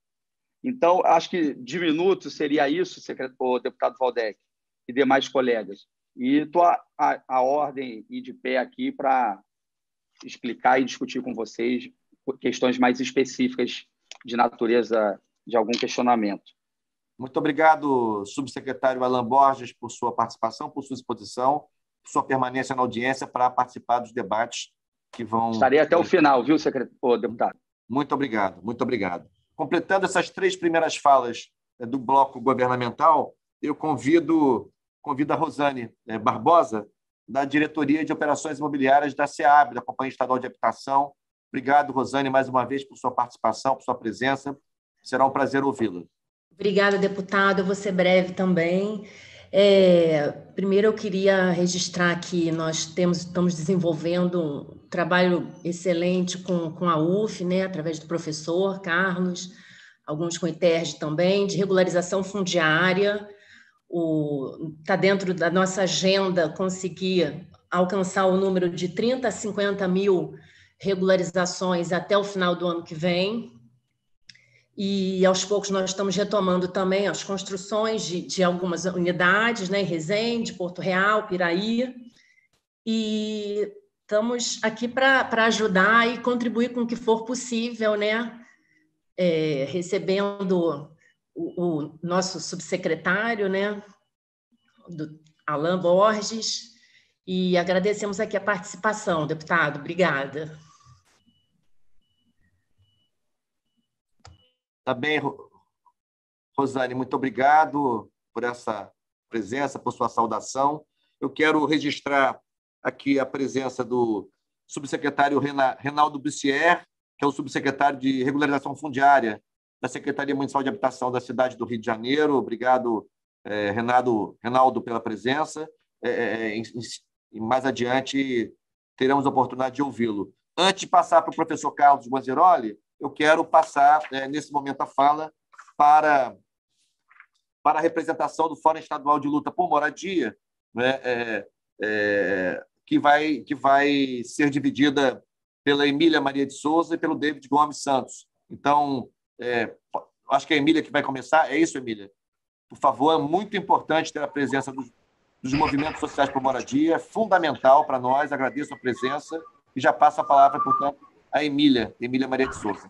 Então, acho que de minuto seria isso, o deputado Waldeck e demais colegas. E estou a, a, a ordem e de pé aqui para explicar e discutir com vocês questões mais específicas de natureza de algum questionamento. Muito obrigado, subsecretário Alan Borges, por sua participação, por sua exposição, por sua permanência na audiência para participar dos debates que vão... Estarei até o final, viu, secretário, deputado? Muito obrigado, muito obrigado. Completando essas três primeiras falas do bloco governamental, eu convido, convido a Rosane Barbosa, da Diretoria de Operações Imobiliárias da SEAB, da Companhia Estadual de Habitação. Obrigado, Rosane, mais uma vez, por sua participação, por sua presença. Será um prazer ouvi-la. Obrigada, deputado. Eu vou ser breve também. É, primeiro, eu queria registrar que nós temos, estamos desenvolvendo um trabalho excelente com, com a U F, né, através do professor Carlos, alguns com o ITERJ também, de regularização fundiária. Está dentro da nossa agenda conseguir alcançar o número de trinta a cinquenta mil regularizações até o final do ano que vem. E, aos poucos, nós estamos retomando também as construções de, de algumas unidades, né, em Resende, Porto Real, Piraí, e estamos aqui para ajudar e contribuir com o que for possível, né, é, recebendo o, o nosso subsecretário, né, do Alain Borges, e agradecemos aqui a participação, deputado. Obrigada. Tá bem, Rosane, muito obrigado por essa presença, por sua saudação. Eu quero registrar aqui a presença do subsecretário Renaldo Bussier, que é o subsecretário de Regularização Fundiária da Secretaria Municipal de Habitação da cidade do Rio de Janeiro. Obrigado, eh, Renaldo, Renaldo, pela presença. Eh, em, em, mais adiante, teremos a oportunidade de ouvi-lo. Antes de passar para o professor Carlos Guanzeroli, eu quero passar, é, nesse momento, a fala para, para a representação do Fórum Estadual de Luta por Moradia, né, é, é, que, vai, que vai ser dividida pela Emília Maria de Souza e pelo David Gomes Santos. Então, é, acho que é a Emília que vai começar. É isso, Emília? Por favor, é muito importante ter a presença dos, dos movimentos sociais por moradia, é fundamental para nós. Agradeço a presença e já passo a palavra, portanto, a Emília, Emília Maria de Souza.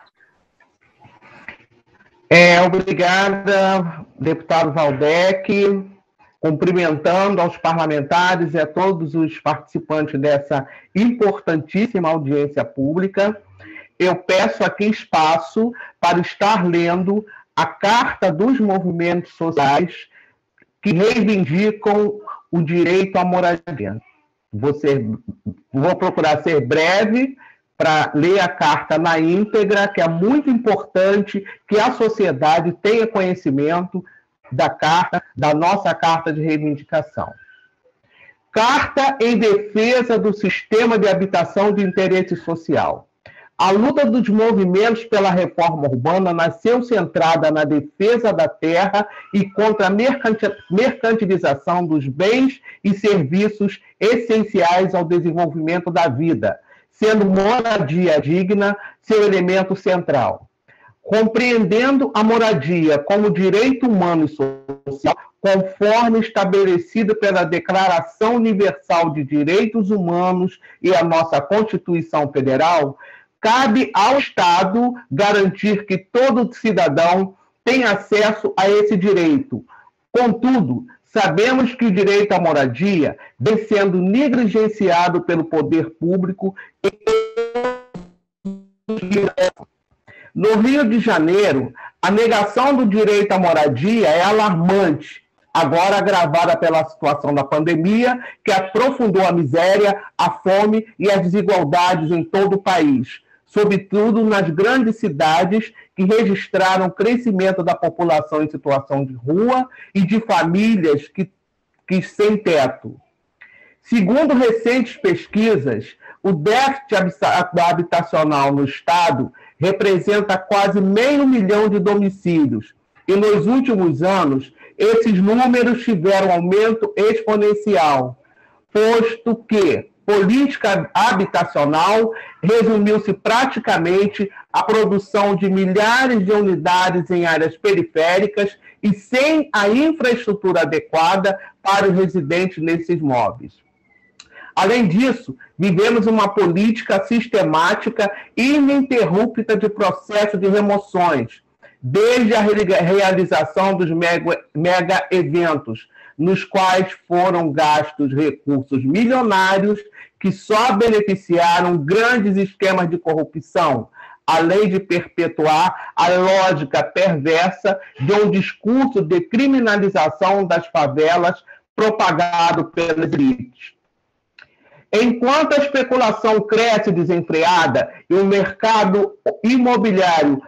É, obrigada, deputado Valdec, cumprimentando aos parlamentares e a todos os participantes dessa importantíssima audiência pública. Eu peço aqui espaço para estar lendo a Carta dos Movimentos Sociais que reivindicam o direito à moradia. Vou, ser, vou procurar ser breve para ler a carta na íntegra, que é muito importante que a sociedade tenha conhecimento da carta, da nossa carta de reivindicação. Carta em defesa do sistema de habitação de interesse social. A luta dos movimentos pela reforma urbana nasceu centrada na defesa da terra e contra a mercantilização dos bens e serviços essenciais ao desenvolvimento da vida, sendo moradia digna seu elemento central. Compreendendo a moradia como direito humano e social, conforme estabelecido pela Declaração Universal de Direitos Humanos e a nossa Constituição Federal, cabe ao Estado garantir que todo cidadão tenha acesso a esse direito. Contudo, sabemos que o direito à moradia vem sendo negligenciado pelo poder público. No Rio de Janeiro, a negação do direito à moradia é alarmante, agora agravada pela situação da pandemia, que aprofundou a miséria, a fome e as desigualdades em todo o país, sobretudo nas grandes cidades que registraram o crescimento da população em situação de rua e de famílias que, que sem teto. Segundo recentes pesquisas, o déficit habitacional no Estado representa quase meio milhão de domicílios, e nos últimos anos, esses números tiveram aumento exponencial, posto que política habitacional resumiu-se praticamente à produção de milhares de unidades em áreas periféricas e sem a infraestrutura adequada para os residentes nesses imóveis. Além disso, vivemos uma política sistemática e ininterrupta de processo de remoções, desde a realização dos mega, mega eventos, nos quais foram gastos recursos milionários que só beneficiaram grandes esquemas de corrupção, além de perpetuar a lógica perversa de um discurso de criminalização das favelas propagado pelas elites. Enquanto a especulação cresce desenfreada e o mercado imobiliário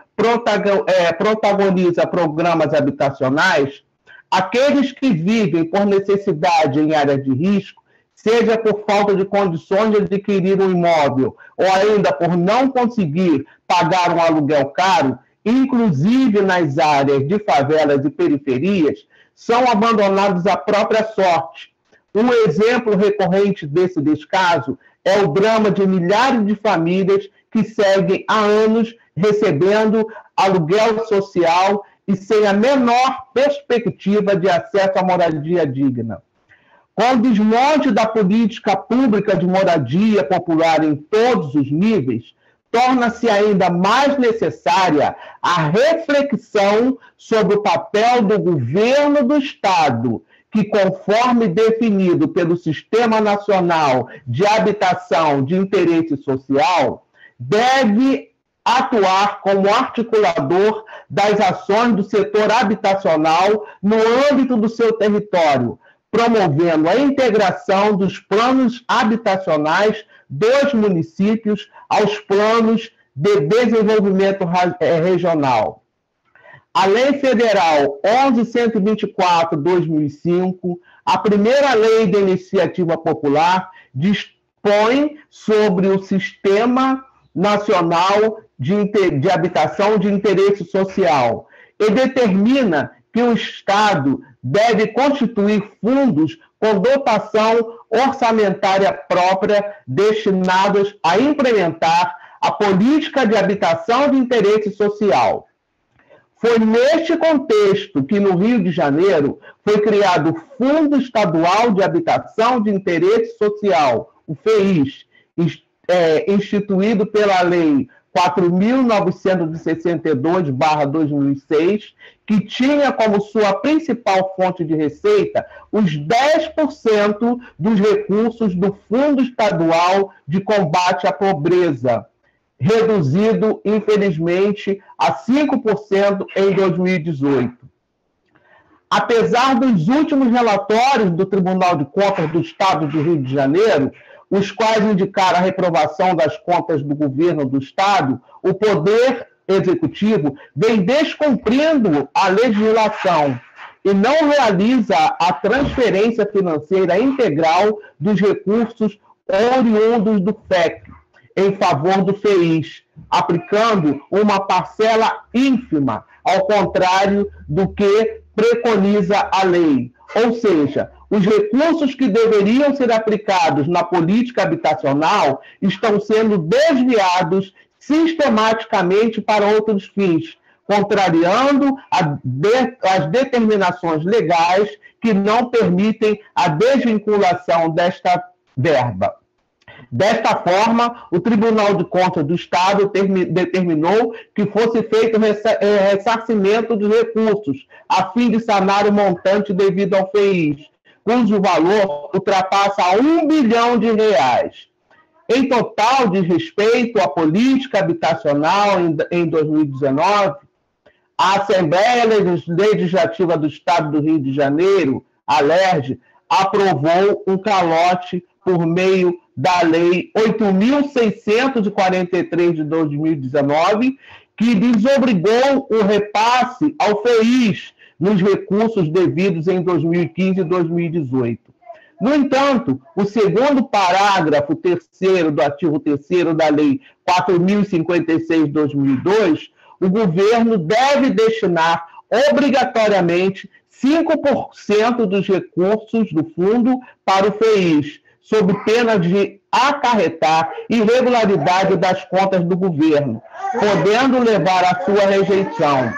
protagoniza programas habitacionais, aqueles que vivem por necessidade em áreas de risco, seja por falta de condições de adquirir um imóvel ou ainda por não conseguir pagar um aluguel caro, inclusive nas áreas de favelas e periferias, são abandonados à própria sorte. Um exemplo recorrente desse descaso é o drama de milhares de famílias que seguem há anos recebendo aluguel social e sem a menor perspectiva de acesso à moradia digna. Com o desmonte da política pública de moradia popular em todos os níveis, torna-se ainda mais necessária a reflexão sobre o papel do governo do Estado, que, conforme definido pelo Sistema Nacional de Habitação de Interesse Social, deve atuar como articulador das ações do setor habitacional no âmbito do seu território, promovendo a integração dos planos habitacionais dos municípios aos planos de desenvolvimento regional. A Lei Federal onze cento e vinte e quatro de dois mil e cinco, a primeira lei de iniciativa popular, dispõe sobre o Sistema Nacional de, de Habitação de Interesse Social e determina que o Estado deve constituir fundos com dotação orçamentária própria destinados a implementar a política de habitação de interesse social. Foi neste contexto que, no Rio de Janeiro, foi criado o Fundo Estadual de Habitação de Interesse Social, o FEIS, instituído pela Lei quatro mil novecentos e sessenta e dois barra dois mil e seis, que tinha como sua principal fonte de receita os dez por cento dos recursos do Fundo Estadual de Combate à Pobreza, reduzido, infelizmente, a cinco por cento em dois mil e dezoito. Apesar dos últimos relatórios do Tribunal de Contas do Estado do Rio de Janeiro, os quais indicaram a reprovação das contas do governo do Estado, o Poder Executivo vem descumprindo a legislação e não realiza a transferência financeira integral dos recursos oriundos do F E C em favor do FEIS, aplicando uma parcela ínfima, ao contrário do que preconiza a lei. Ou seja, os recursos que deveriam ser aplicados na política habitacional estão sendo desviados sistematicamente para outros fins, contrariando a de, as determinações legais que não permitem a desvinculação desta verba. Desta forma, o Tribunal de Contas do Estado termi, determinou que fosse feito ressarcimento de recursos, a fim de sanar o montante devido ao FEIS, cujo valor ultrapassa um bilhão de reais. Em total, diz respeito à política habitacional em dois mil e dezenove, a Assembleia Legislativa do Estado do Rio de Janeiro, a LERJ, aprovou um calote por meio da Lei oito mil seiscentos e quarenta e três de dois mil e dezenove, que desobrigou o repasse ao FEIS nos recursos devidos em dois mil e quinze e dois mil e dezoito. No entanto, o segundo parágrafo terceiro do artigo terceiro da Lei quatro mil e cinquenta e seis de dois mil e dois, o governo deve destinar obrigatoriamente cinco por cento dos recursos do fundo para o FEIS, sob pena de acarretar irregularidade das contas do governo, podendo levar à sua rejeição.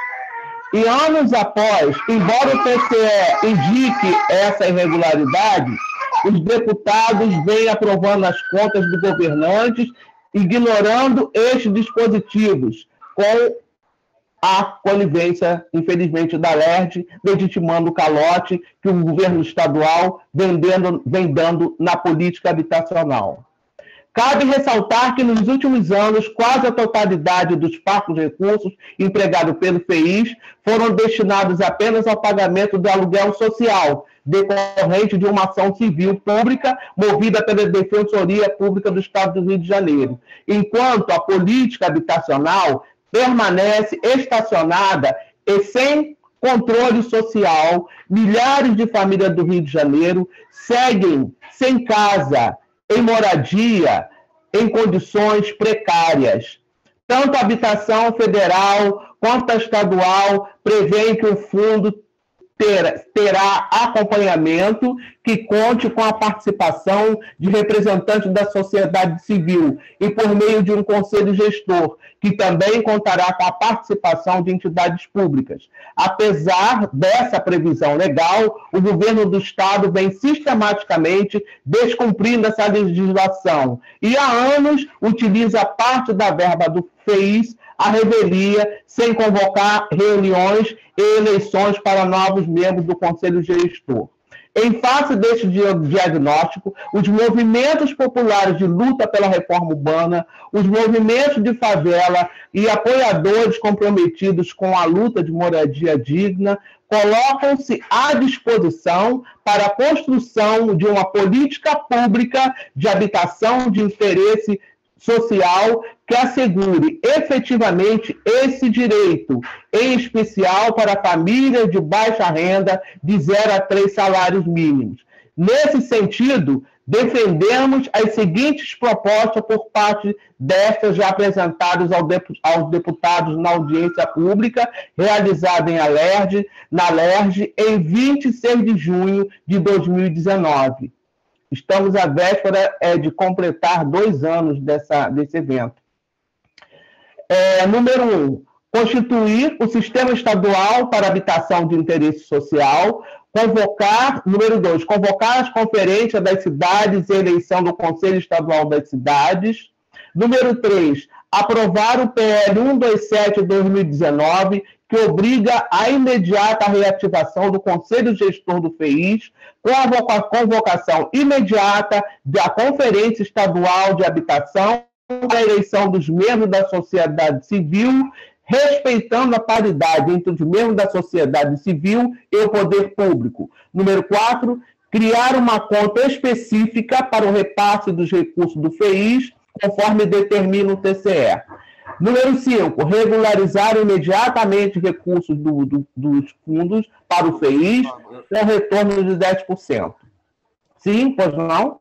E anos após, embora o T C E indique essa irregularidade, os deputados vêm aprovando as contas do governantes, ignorando estes dispositivos, com a conivência, infelizmente, da LERJ, legitimando o calote que o governo estadual vem dando, vem dando na política habitacional. Cabe ressaltar que, nos últimos anos, quase a totalidade dos parcos recursos empregados pelo F E I S foram destinados apenas ao pagamento do aluguel social, decorrente de uma ação civil pública movida pela Defensoria Pública do Estado do Rio de Janeiro, enquanto a política habitacional permanece estacionada e sem controle social. Milhares de famílias do Rio de Janeiro seguem sem casa, em moradia, em condições precárias. Tanto a habitação federal quanto a estadual prevêem que o fundo terá, terá acompanhamento que conte com a participação de representantes da sociedade civil e por meio de um conselho gestor, que também contará com a participação de entidades públicas. Apesar dessa previsão legal, o governo do Estado vem sistematicamente descumprindo essa legislação e há anos utiliza parte da verba do F E I S à revelia, sem convocar reuniões e eleições para novos membros do conselho gestor. Em face deste diagnóstico, os movimentos populares de luta pela reforma urbana, os movimentos de favela e apoiadores comprometidos com a luta de moradia digna colocam-se à disposição para a construção de uma política pública de habitação de interesse social que assegure efetivamente esse direito, em especial para famílias de baixa renda de zero a três salários mínimos. Nesse sentido, defendemos as seguintes propostas por parte destas já apresentadas aos deputados na audiência pública realizada em Alerj, na Alerj em vinte e seis de junho de dois mil e dezenove. Estamos à véspera é, de completar dois anos dessa, desse evento. É, número um, constituir o Sistema Estadual para Habitação de Interesse Social, convocar, número dois, convocar as conferências das cidades e eleição do Conselho Estadual das Cidades. Número três, aprovar o P L cento e vinte e sete de dois mil e dezenove, que obriga a imediata reativação do Conselho Gestor do F E I S, com a convocação imediata da Conferência Estadual de Habitação, a eleição dos membros da sociedade civil, respeitando a paridade entre os membros da sociedade civil e o poder público. Número quatro, criar uma conta específica para o repasse dos recursos do F E I S, conforme determina o T C E. Número cinco, regularizar imediatamente recursos do, do, dos fundos para o F E I S, com retorno de dez por cento. Sim, pois não?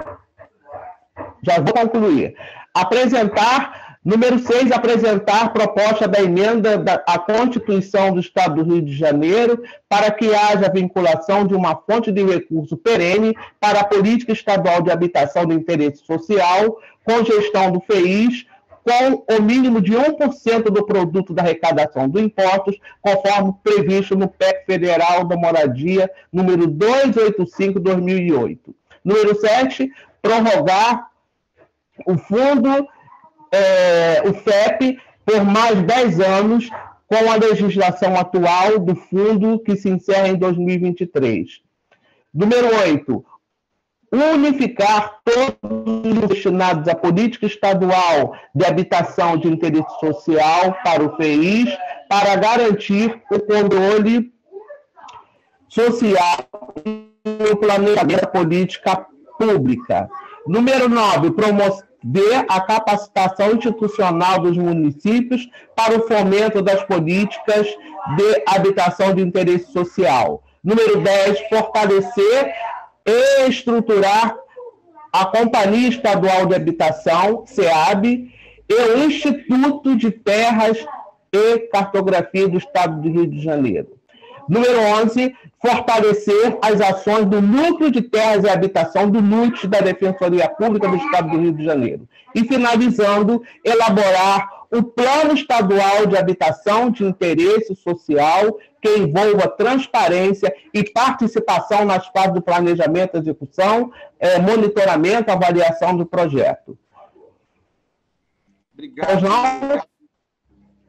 Já vou concluir. Apresentar, número seis, apresentar proposta da emenda da, à Constituição do Estado do Rio de Janeiro para que haja vinculação de uma fonte de recurso perene para a política estadual de habitação de interesse social, com gestão do F E I S, com o mínimo de um por cento do produto da arrecadação dos impostos, conforme previsto no P E C Federal da Moradia, número duzentos e oitenta e cinco de dois mil e oito. Número sete, prorrogar o fundo, é, o F E P, por mais dez anos, com a legislação atual do fundo, que se encerra em dois mil e vinte e três. Número oito, unificar todos os destinados à política estadual de habitação de interesse social para o F E I S, para garantir o controle social e o planejamento da política pública. Número nove, promover a capacitação institucional dos municípios para o fomento das políticas de habitação de interesse social. Número dez, fortalecer e estruturar a Companhia Estadual de Habitação, SEAB, e o Instituto de Terras e Cartografia do Estado do Rio de Janeiro. Número onze, fortalecer as ações do Núcleo de Terras e Habitação do NUT da Defensoria Pública do Estado do Rio de Janeiro. E, finalizando, elaborar o Plano Estadual de Habitação de Interesse Social, que envolva transparência e participação nas fases do planejamento, execução, eh, monitoramento, avaliação do projeto. Obrigado.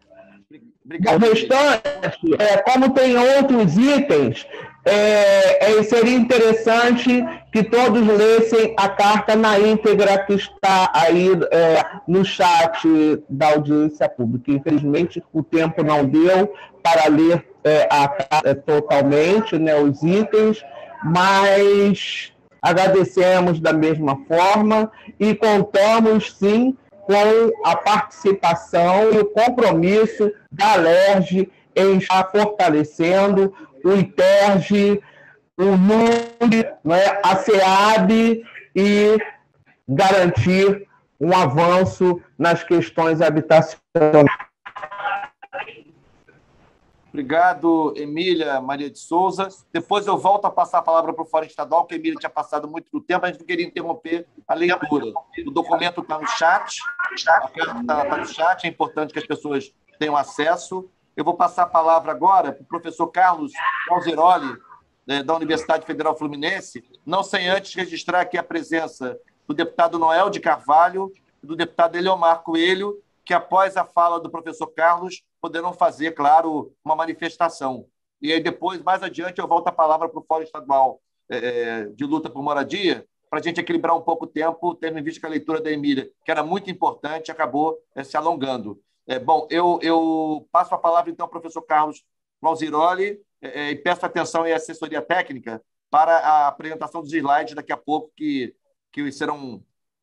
Obrigado. O restante, é, como tem outros itens, é, é, seria interessante que todos lessem a carta na íntegra que está aí é, no chat da audiência pública. Infelizmente, o tempo não deu para ler é, a carta totalmente, né, os itens, mas agradecemos da mesma forma e contamos, sim, com a participação e o compromisso da Alerj em estar fortalecendo o ITERJ, o N U D, né, a SEAB e garantir um avanço nas questões habitacionais. Obrigado, Emília Maria de Souza. Depois eu volto a passar a palavra para o Fórum Estadual, que a Emília tinha passado muito do tempo, a gente não queria interromper a leitura. O documento está no chat, a carta está no chat, é importante que as pessoas tenham acesso. Eu vou passar a palavra agora para o professor Carlos Calzeroli, da Universidade Federal Fluminense, não sem antes registrar aqui a presença do deputado Noel de Carvalho e do deputado Eliomar Coelho, que após a fala do professor Carlos poderão fazer, claro, uma manifestação. E aí depois, mais adiante, eu volto a palavra para o Fórum Estadual é, de Luta por Moradia, para a gente equilibrar um pouco o tempo, tendo em vista que a leitura da Emília, que era muito importante, acabou é, se alongando. É, bom, eu, eu passo a palavra, então, ao professor Carlos Calzeroli é, e peço atenção e assessoria técnica para a apresentação dos slides daqui a pouco, que, que serão...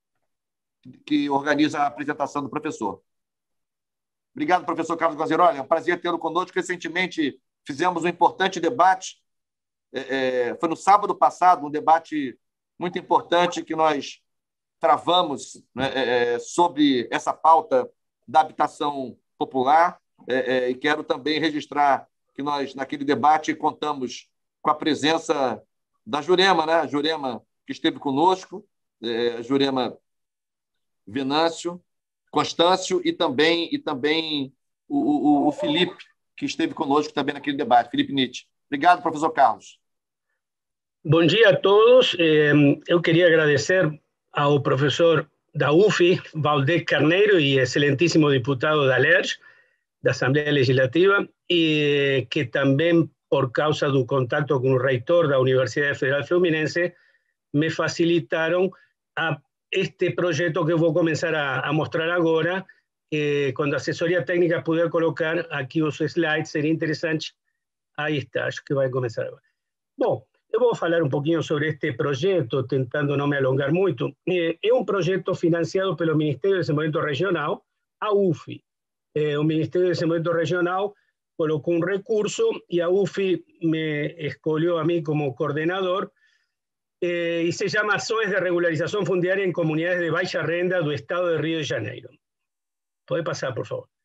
que organiza a apresentação do professor. Obrigado, professor Carlos Calzeroli. É um prazer tê-lo conosco. Recentemente fizemos um importante debate, é, é, foi no sábado passado, um debate muito importante que nós travamos, né, é, sobre essa pauta da habitação popular, é, é, e quero também registrar que nós, naquele debate, contamos com a presença da Jurema, né? A Jurema que esteve conosco, é, a Jurema Venâncio, Constâncio e também, e também o, o, o Felipe, que esteve conosco também naquele debate, Felipe Nietzsche. Obrigado, professor Carlos. Bom dia a todos. Eu queria agradecer ao professor da U F I, Valdec Carneiro, e excelentíssimo deputado da Alerj, da Assembleia Legislativa, e que também, por causa do contato com o reitor da Universidade Federal Fluminense, me facilitaram a este projeto que eu vou começar a, a mostrar agora. Eh, quando a assessoria técnica puder colocar aqui os slides, seria interessante. Aí está, acho que vai começar agora. Bom, eu vou falar um pouquinho sobre este projeto, tentando não me alongar muito. Eh, é um projeto financiado pelo Ministério do Desenvolvimento Regional, a U F I. Eh, o Ministério do Desenvolvimento Regional colocou um recurso e a U F I me escolheu a mim como coordenador. Eh, y se llama Ações de Regularización Fundiaria en Comunidades de Baixa Renda do Estado de Río de Janeiro. Puede pasar, por favor.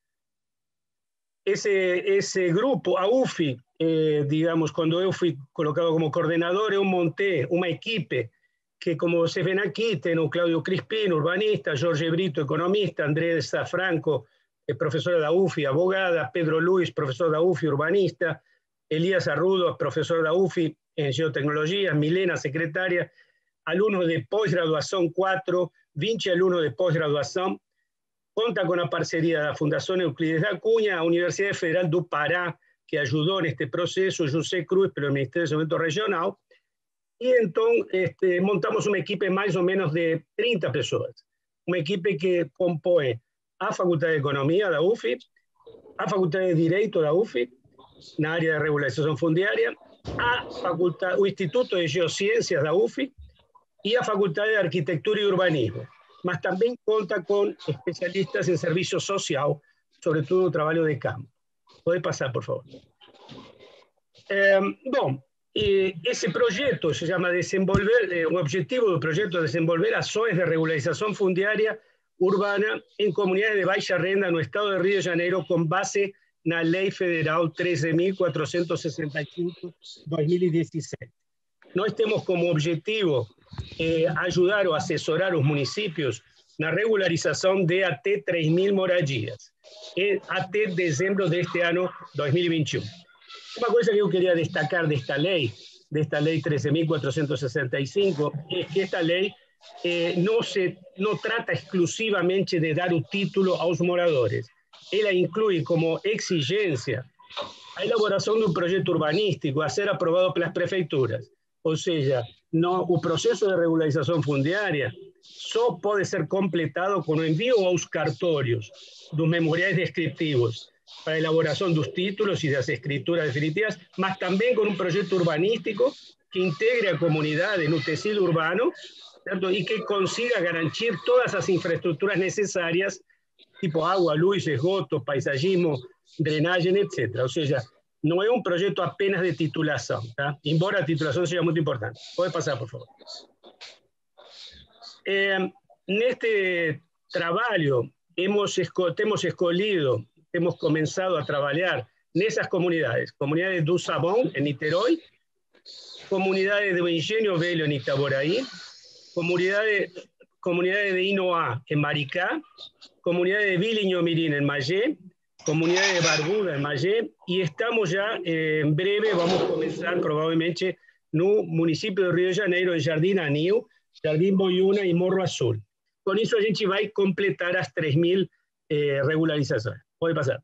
Ese, ese grupo, a U F I, eh, digamos, cuando yo fui colocado como coordenador, yo monté una equipe que, como se ven aquí, tengo Claudio Crispín, urbanista, Jorge Brito, economista, Andrés Franco, eh, profesor de la U F I, abogada, Pedro Luis, profesor de la U F I, urbanista, Elías Arrudo, profesor de la U F I, en geotecnología, Milena, secretaria, alumnos de pós-graduação cuatro, veinte alumnos de pós-graduação, conta con la parcería de la Fundación Euclides da Cunha, a Universidade Federal do Pará, que ayudó en este proceso, José Cruz, pelo Ministerio de Desenvolvimento Regional, y entonces este, montamos una equipe más o menos de trinta personas, una equipe que compone a Facultad de Economía da U F I, a Facultad de Direito da U F I, na área de regularización fundiaria, a facultad, o Instituto de Geociências da U F I y a Facultad de Arquitectura y Urbanismo, mas también conta con especialistas en servicio social, sobre todo trabajo de campo. Puede pasar, por favor. Eh, bom, eh, esse projeto se llama desenvolver, eh, o objetivo do projeto é desenvolver ações de regularização fundiária urbana em comunidades de baixa renda no estado de Rio de Janeiro com base na Lei Federal treze mil quatrocentos e sessenta e cinco de dois mil e dezessete. Nós temos como objetivo eh, ajudar ou assessorar os municípios na regularização de até três mil moradias, eh, até dezembro deste ano dois mil e vinte e um. Uma coisa que eu queria destacar desta lei, desta lei treze mil quatrocentos e sessenta e cinco, é que esta lei eh, não, se, não trata exclusivamente de dar o título aos moradores, ela inclui como exigência a elaboração de um projeto urbanístico a ser aprovado pelas prefeituras. Ou seja, no, o processo de regularização fundiária só pode ser completado com o envio aos cartórios dos memoriais descriptivos para a elaboração dos títulos e das escrituras definitivas, mas também com um projeto urbanístico que integre a comunidade no tecido urbano, certo? E que consiga garantir todas as infraestruturas necessárias, tipo água, luz, esgoto, paisagismo, drenagem, etcétera. Ou seja, não é um projeto apenas de titulação, tá? Embora a titulação seja muito importante. Pode passar, por favor. É, neste trabalho, hemos, esco temos escolhido, hemos comenzado a trabalhar nessas comunidades. Comunidades do Sabão, em Niterói, comunidades do Engenho Velho, em Itaboraí, comunidade, comunidade de Inoá, em Maricá, comunidade de Vilinhomirim, em Magé, comunidade de Barbuda, em Magé, e estamos já, eh, em breve, vamos começar, provavelmente, no município do Rio de Janeiro, em Jardim Anil, Jardim Boiúna e Morro Azul. Com isso, a gente vai completar as três mil eh, regularizações. Pode passar.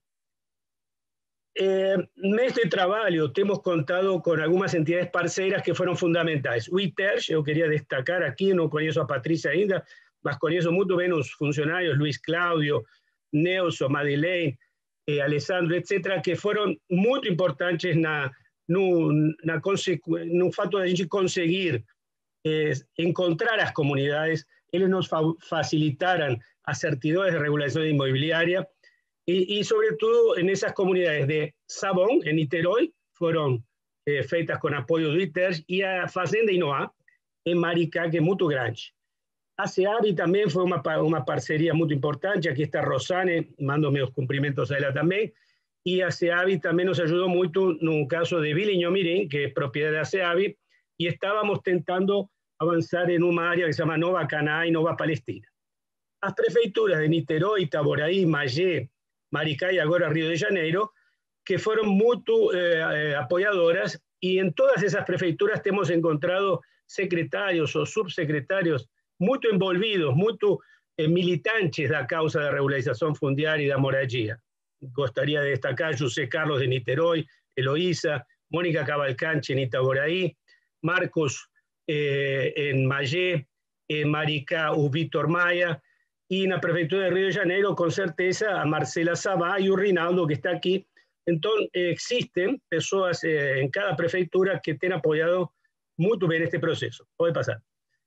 Eh, neste trabalho, temos contado com algumas entidades parceiras que foram fundamentais. O ITERJ, eu queria destacar aqui, não conheço a Patrícia ainda, mas conheço muito bem os funcionários, Luiz Cláudio, Nelson, Madeleine, eh, Alessandro, etcétera, que foram muito importantes na, no, na no fato de a gente conseguir eh, encontrar as comunidades. Eles nos fa facilitaram as certidões de regularização imobiliária e, e, sobretudo, nessas comunidades de Sabão, em Niterói, foram eh, feitas com apoio do ITERJ, e a Fazenda Inoá, em Maricá, que é muito grande. A SEAB também foi uma, uma parceria muito importante. Aqui está a Rosane, mando meus cumprimentos a ela também. E a SEAB também nos ajudou muito no caso de Vilinhomirim, que é propriedade da SEAB, e estávamos tentando avançar em uma área que se chama Nova Canaã e Nova Palestina. As prefeituras de Niterói, Itaboraí, Magé, Maricá e agora Rio de Janeiro, que foram muito eh, apoiadoras, e em todas essas prefeituras temos encontrado secretários ou subsecretários muito envolvidos, muito eh, militantes da causa da regularização fundiária e da moradia. Gostaria de destacar José Carlos de Niterói, Eloísa, Mônica Cavalcanti em Itaboraí, Marcos eh, em Magé, em Maricá o Vítor Maia, e na Prefeitura de Rio de Janeiro, com certeza, a Marcela Sabá e o Rinaldo, que está aqui. Então, eh, existem pessoas eh, em cada prefeitura que têm apoiado muito bem este processo. Pode passar.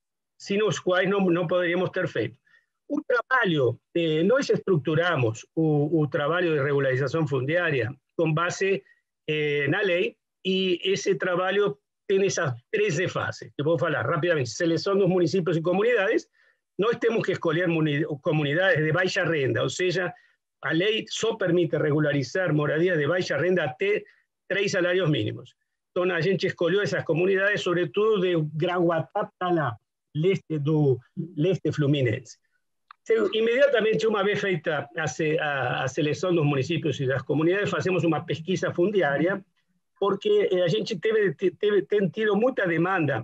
Sem os quais não, não poderíamos ter feito. O trabalho, eh, nós estruturamos o, o trabalho de regularização fundiária com base eh, na lei, e esse trabalho tem essas três fases, que vou falar rapidamente. Seleção dos municípios e comunidades. Nós temos que escolher comunidades de baixa renda, ou seja, a lei só permite regularizar moradias de baixa renda até três salários mínimos. Então, a gente escolheu essas comunidades, sobretudo de Graguatá para lá, leste do leste fluminense. Imediatamente, uma vez feita a, a, a seleção dos municípios e das comunidades, fazemos uma pesquisa fundiária, porque a gente teve, teve, tem tido muita demanda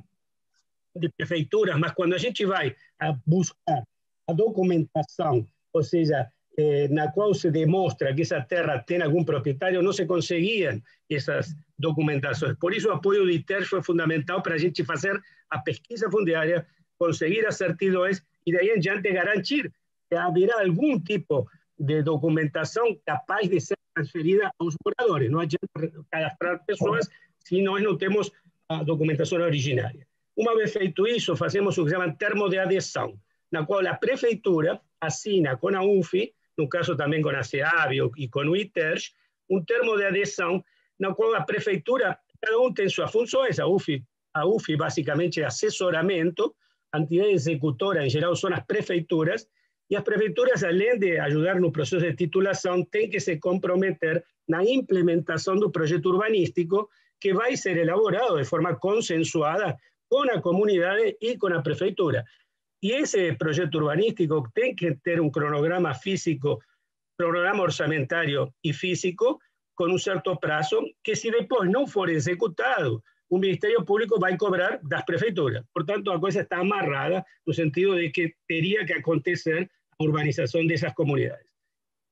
de prefeituras, mas quando a gente vai a buscar a documentação, ou seja, eh, na qual se demonstra que essa terra tem algum proprietário, não se conseguiam essas documentações. Por isso, o apoio do ITERJ foi fundamental para a gente fazer a pesquisa fundiária, conseguir as certidões e daí em diante garantir que haverá algum tipo de documentação capaz de ser transferida aos moradores. Não adianta cadastrar pessoas se nós não temos a documentação originária. Uma vez feito isso, fazemos o que se chama termo de adesão, na qual a prefeitura assina com a U F I, no caso também com a SEAB e com o ITERJ, um termo de adesão, na qual a prefeitura, cada um tem suas funções. A U F I, a U F I basicamente é assessoramento, a entidade executora em geral são as prefeituras, e as prefeituras, além de ajudar no processo de titulação, têm que se comprometer na implementação do projeto urbanístico, que vai ser elaborado de forma consensuada com a comunidade e com a prefeitura. E esse projeto urbanístico tem que ter um cronograma físico, cronograma orçamentário e físico, com um certo prazo, que se depois não for executado, o Ministério Público vai cobrar das prefeituras. Portanto, a coisa está amarrada, no sentido de que teria que acontecer a urbanização dessas comunidades.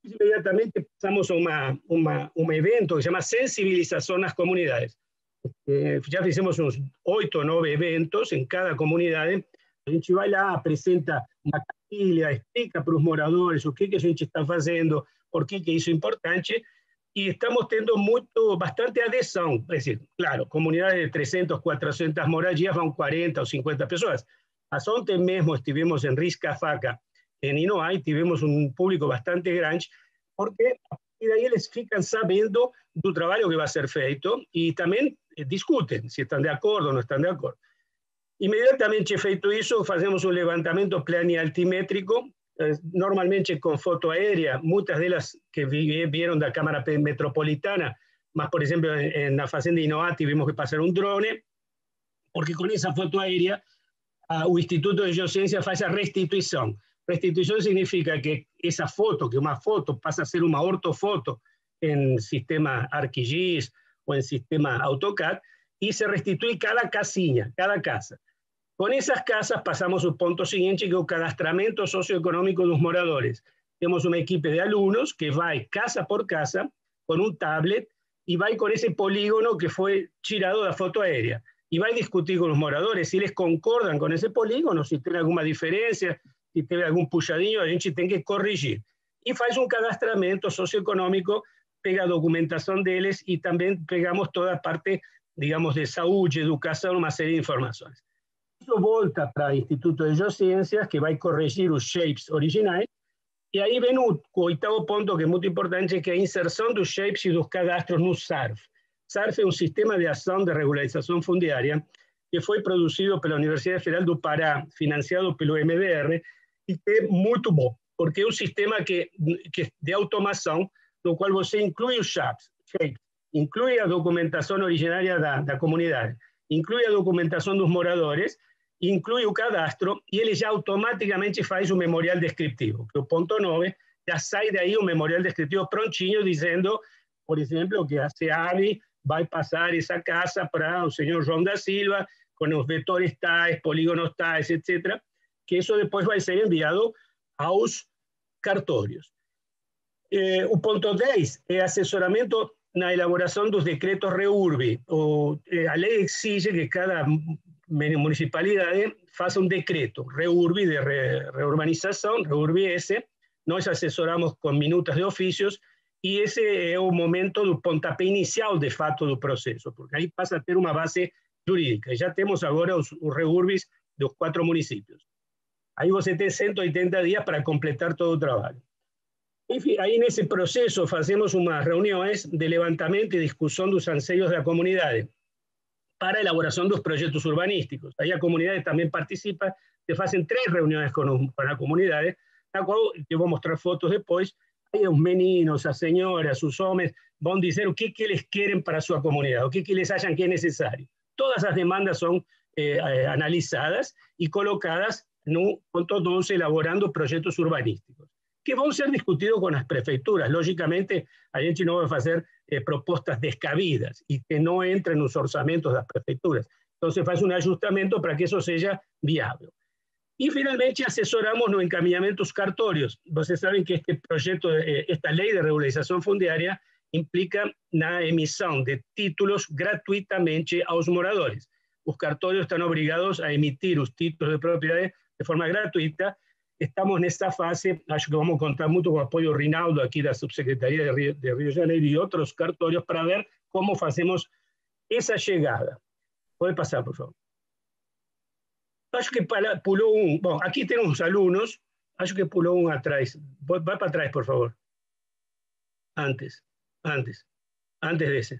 Inmediatamente pasamos a uma, uma, um evento que se llama Sensibilización nas Comunidades. Eh, já fizemos uns oito ou nove eventos em cada comunidade. A gente vai lá, apresenta uma cartilha, explica para os moradores o que, que a gente está fazendo, por que, que isso é importante, e estamos tendo muito, bastante adesão. É decir, claro, comunidades de trezentas, quatrocentas moradias vão quarenta ou cinquenta pessoas. Mas ontem mesmo estivemos em Risca-Faca, em Inoai, tivemos um público bastante grande, porque a partir daí eles ficam sabendo do trabalho que vai ser feito e também discutem se estão de acordo ou não estão de acordo. Imediatamente feito isso, fazemos um levantamento planialtimétrico, normalmente com foto aérea, muitas delas que vieram da Câmara Metropolitana, mas, por exemplo, na Fazenda Inoá tivemos que passar um drone, porque com essa foto aérea o Instituto de Geociência faz a restituição. Restituição significa que essa foto, que uma foto passa a ser uma ortofoto em sistema ArcGIS ou em sistema AutoCAD, e se restitui cada casinha, cada casa. Com essas casas passamos ao ponto seguinte, que é o cadastramento socioeconômico dos moradores. Temos uma equipe de alunos que vai casa por casa com um tablet e vai com esse polígono que foi tirado da foto aérea. E vai discutir com os moradores se eles concordam com esse polígono, se tem alguma diferença, se teve algum puxadinho, a gente tem que corrigir. E faz um cadastramento socioeconômico, pega a documentação deles e também pegamos toda a parte, digamos, de saúde, educação, uma série de informações. Isso volta para o Instituto de Geociências, que vai corrigir os shapes originais, e aí vem o oitavo ponto, que é muito importante, que é a inserção dos shapes e dos cadastros no S A R F. S A R F é um sistema de ação de regularização fundiária que foi produzido pela Universidade Federal do Pará, financiado pelo M D R, e que é muito bom, porque é um sistema que, que de automação, no qual você inclui os shapes, shapes inclui a documentação originária da, da comunidade, inclui a documentação dos moradores, inclui o cadastro, e ele já automaticamente faz o memorial descritivo, que é o ponto nove, já sai daí o memorial descritivo prontinho, dizendo, por exemplo, que a SEAB vai passar essa casa para o senhor João da Silva, com os vetores tais, polígonos tais, etcétera, que isso depois vai ser enviado aos cartórios. Eh, o ponto dez é assessoramento na elaboração dos decretos REURB. O, eh, a lei exige que cada municipalidade faça um decreto REURB de re, reurbanização, REURB-S. Nós assessoramos com minutas de ofícios e esse é o momento do pontapé inicial, de fato, do processo, porque aí passa a ter uma base jurídica. Já temos agora os, os REURBs dos quatro municípios. Aí você tem cento e oitenta dias para completar todo o trabalho. Enfim, aí nesse processo fazemos umas reuniões de levantamento e discussão dos anseios da comunidade para a elaboração dos projetos urbanísticos. Aí a comunidade também participa, se fazem três reuniões com, com a comunidade, na qual eu vou mostrar fotos depois. Aí os meninos, as senhoras, os homens vão dizer o que, que eles querem para a sua comunidade, o que, que eles acham que é necessário. Todas as demandas são eh, analisadas e colocadas no ponto doze, elaborando projetos urbanísticos, que vão ser discutidos com as prefeituras. Logicamente, a gente não vai fazer eh, propostas descabidas e que não entrem nos orçamentos das prefeituras. Então, se faz um ajustamento para que isso seja viável. E, finalmente, assessoramos no encaminhamento dos cartórios. Vocês sabem que este projeto, eh, esta lei de regularização fundiária, implica na emissão de títulos gratuitamente aos moradores. Os cartórios estão obrigados a emitir os títulos de propriedade de forma gratuita. Estamos nessa fase, acho que vamos contar muito com o apoio do Rinaldo, aqui da Subsecretaria de Rio, de Rio de Janeiro, e outros cartórios, para ver como fazemos essa chegada. Pode passar, por favor. Acho que pulou um. Bom, aqui tem uns alunos, acho que pulou um atrás. Vai para trás, por favor. Antes, antes, antes desse.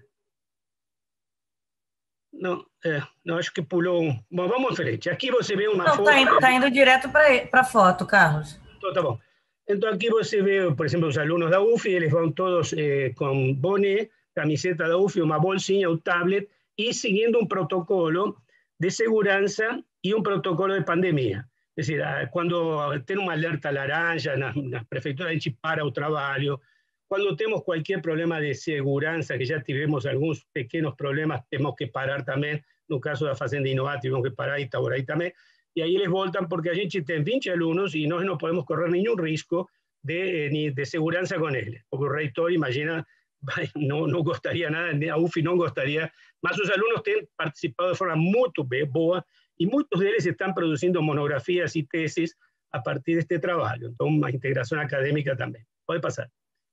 Não, é, não, acho que pulou um. Bom, vamos em frente. Aqui você vê uma não, foto. Está indo, tá indo direto para a foto, Carlos. Então, tá bom. Então, aqui você vê, por exemplo, os alunos da U F I, eles vão todos eh, com boné, camiseta da U F I, uma bolsinha, um tablet, e seguindo um protocolo de segurança e um protocolo de pandemia. É decir, quando tem uma alerta laranja nas, nas prefeituras, a gente para o trabalho. Quando temos qualquer problema de segurança, que já tivemos alguns pequenos problemas, temos que parar também. No caso da Fazenda Inoá, tivemos que parar, Itaboraí também. E aí eles voltam, porque a gente tem vinte alunos e nós não podemos correr nenhum risco de, eh, de segurança com ele, porque o reitor, imagina, não, não gostaria nada, a U F não gostaria, mas os alunos têm participado de forma muito boa e muitos deles estão produzindo monografias e teses a partir deste trabalho, então uma integração acadêmica também. Pode passar.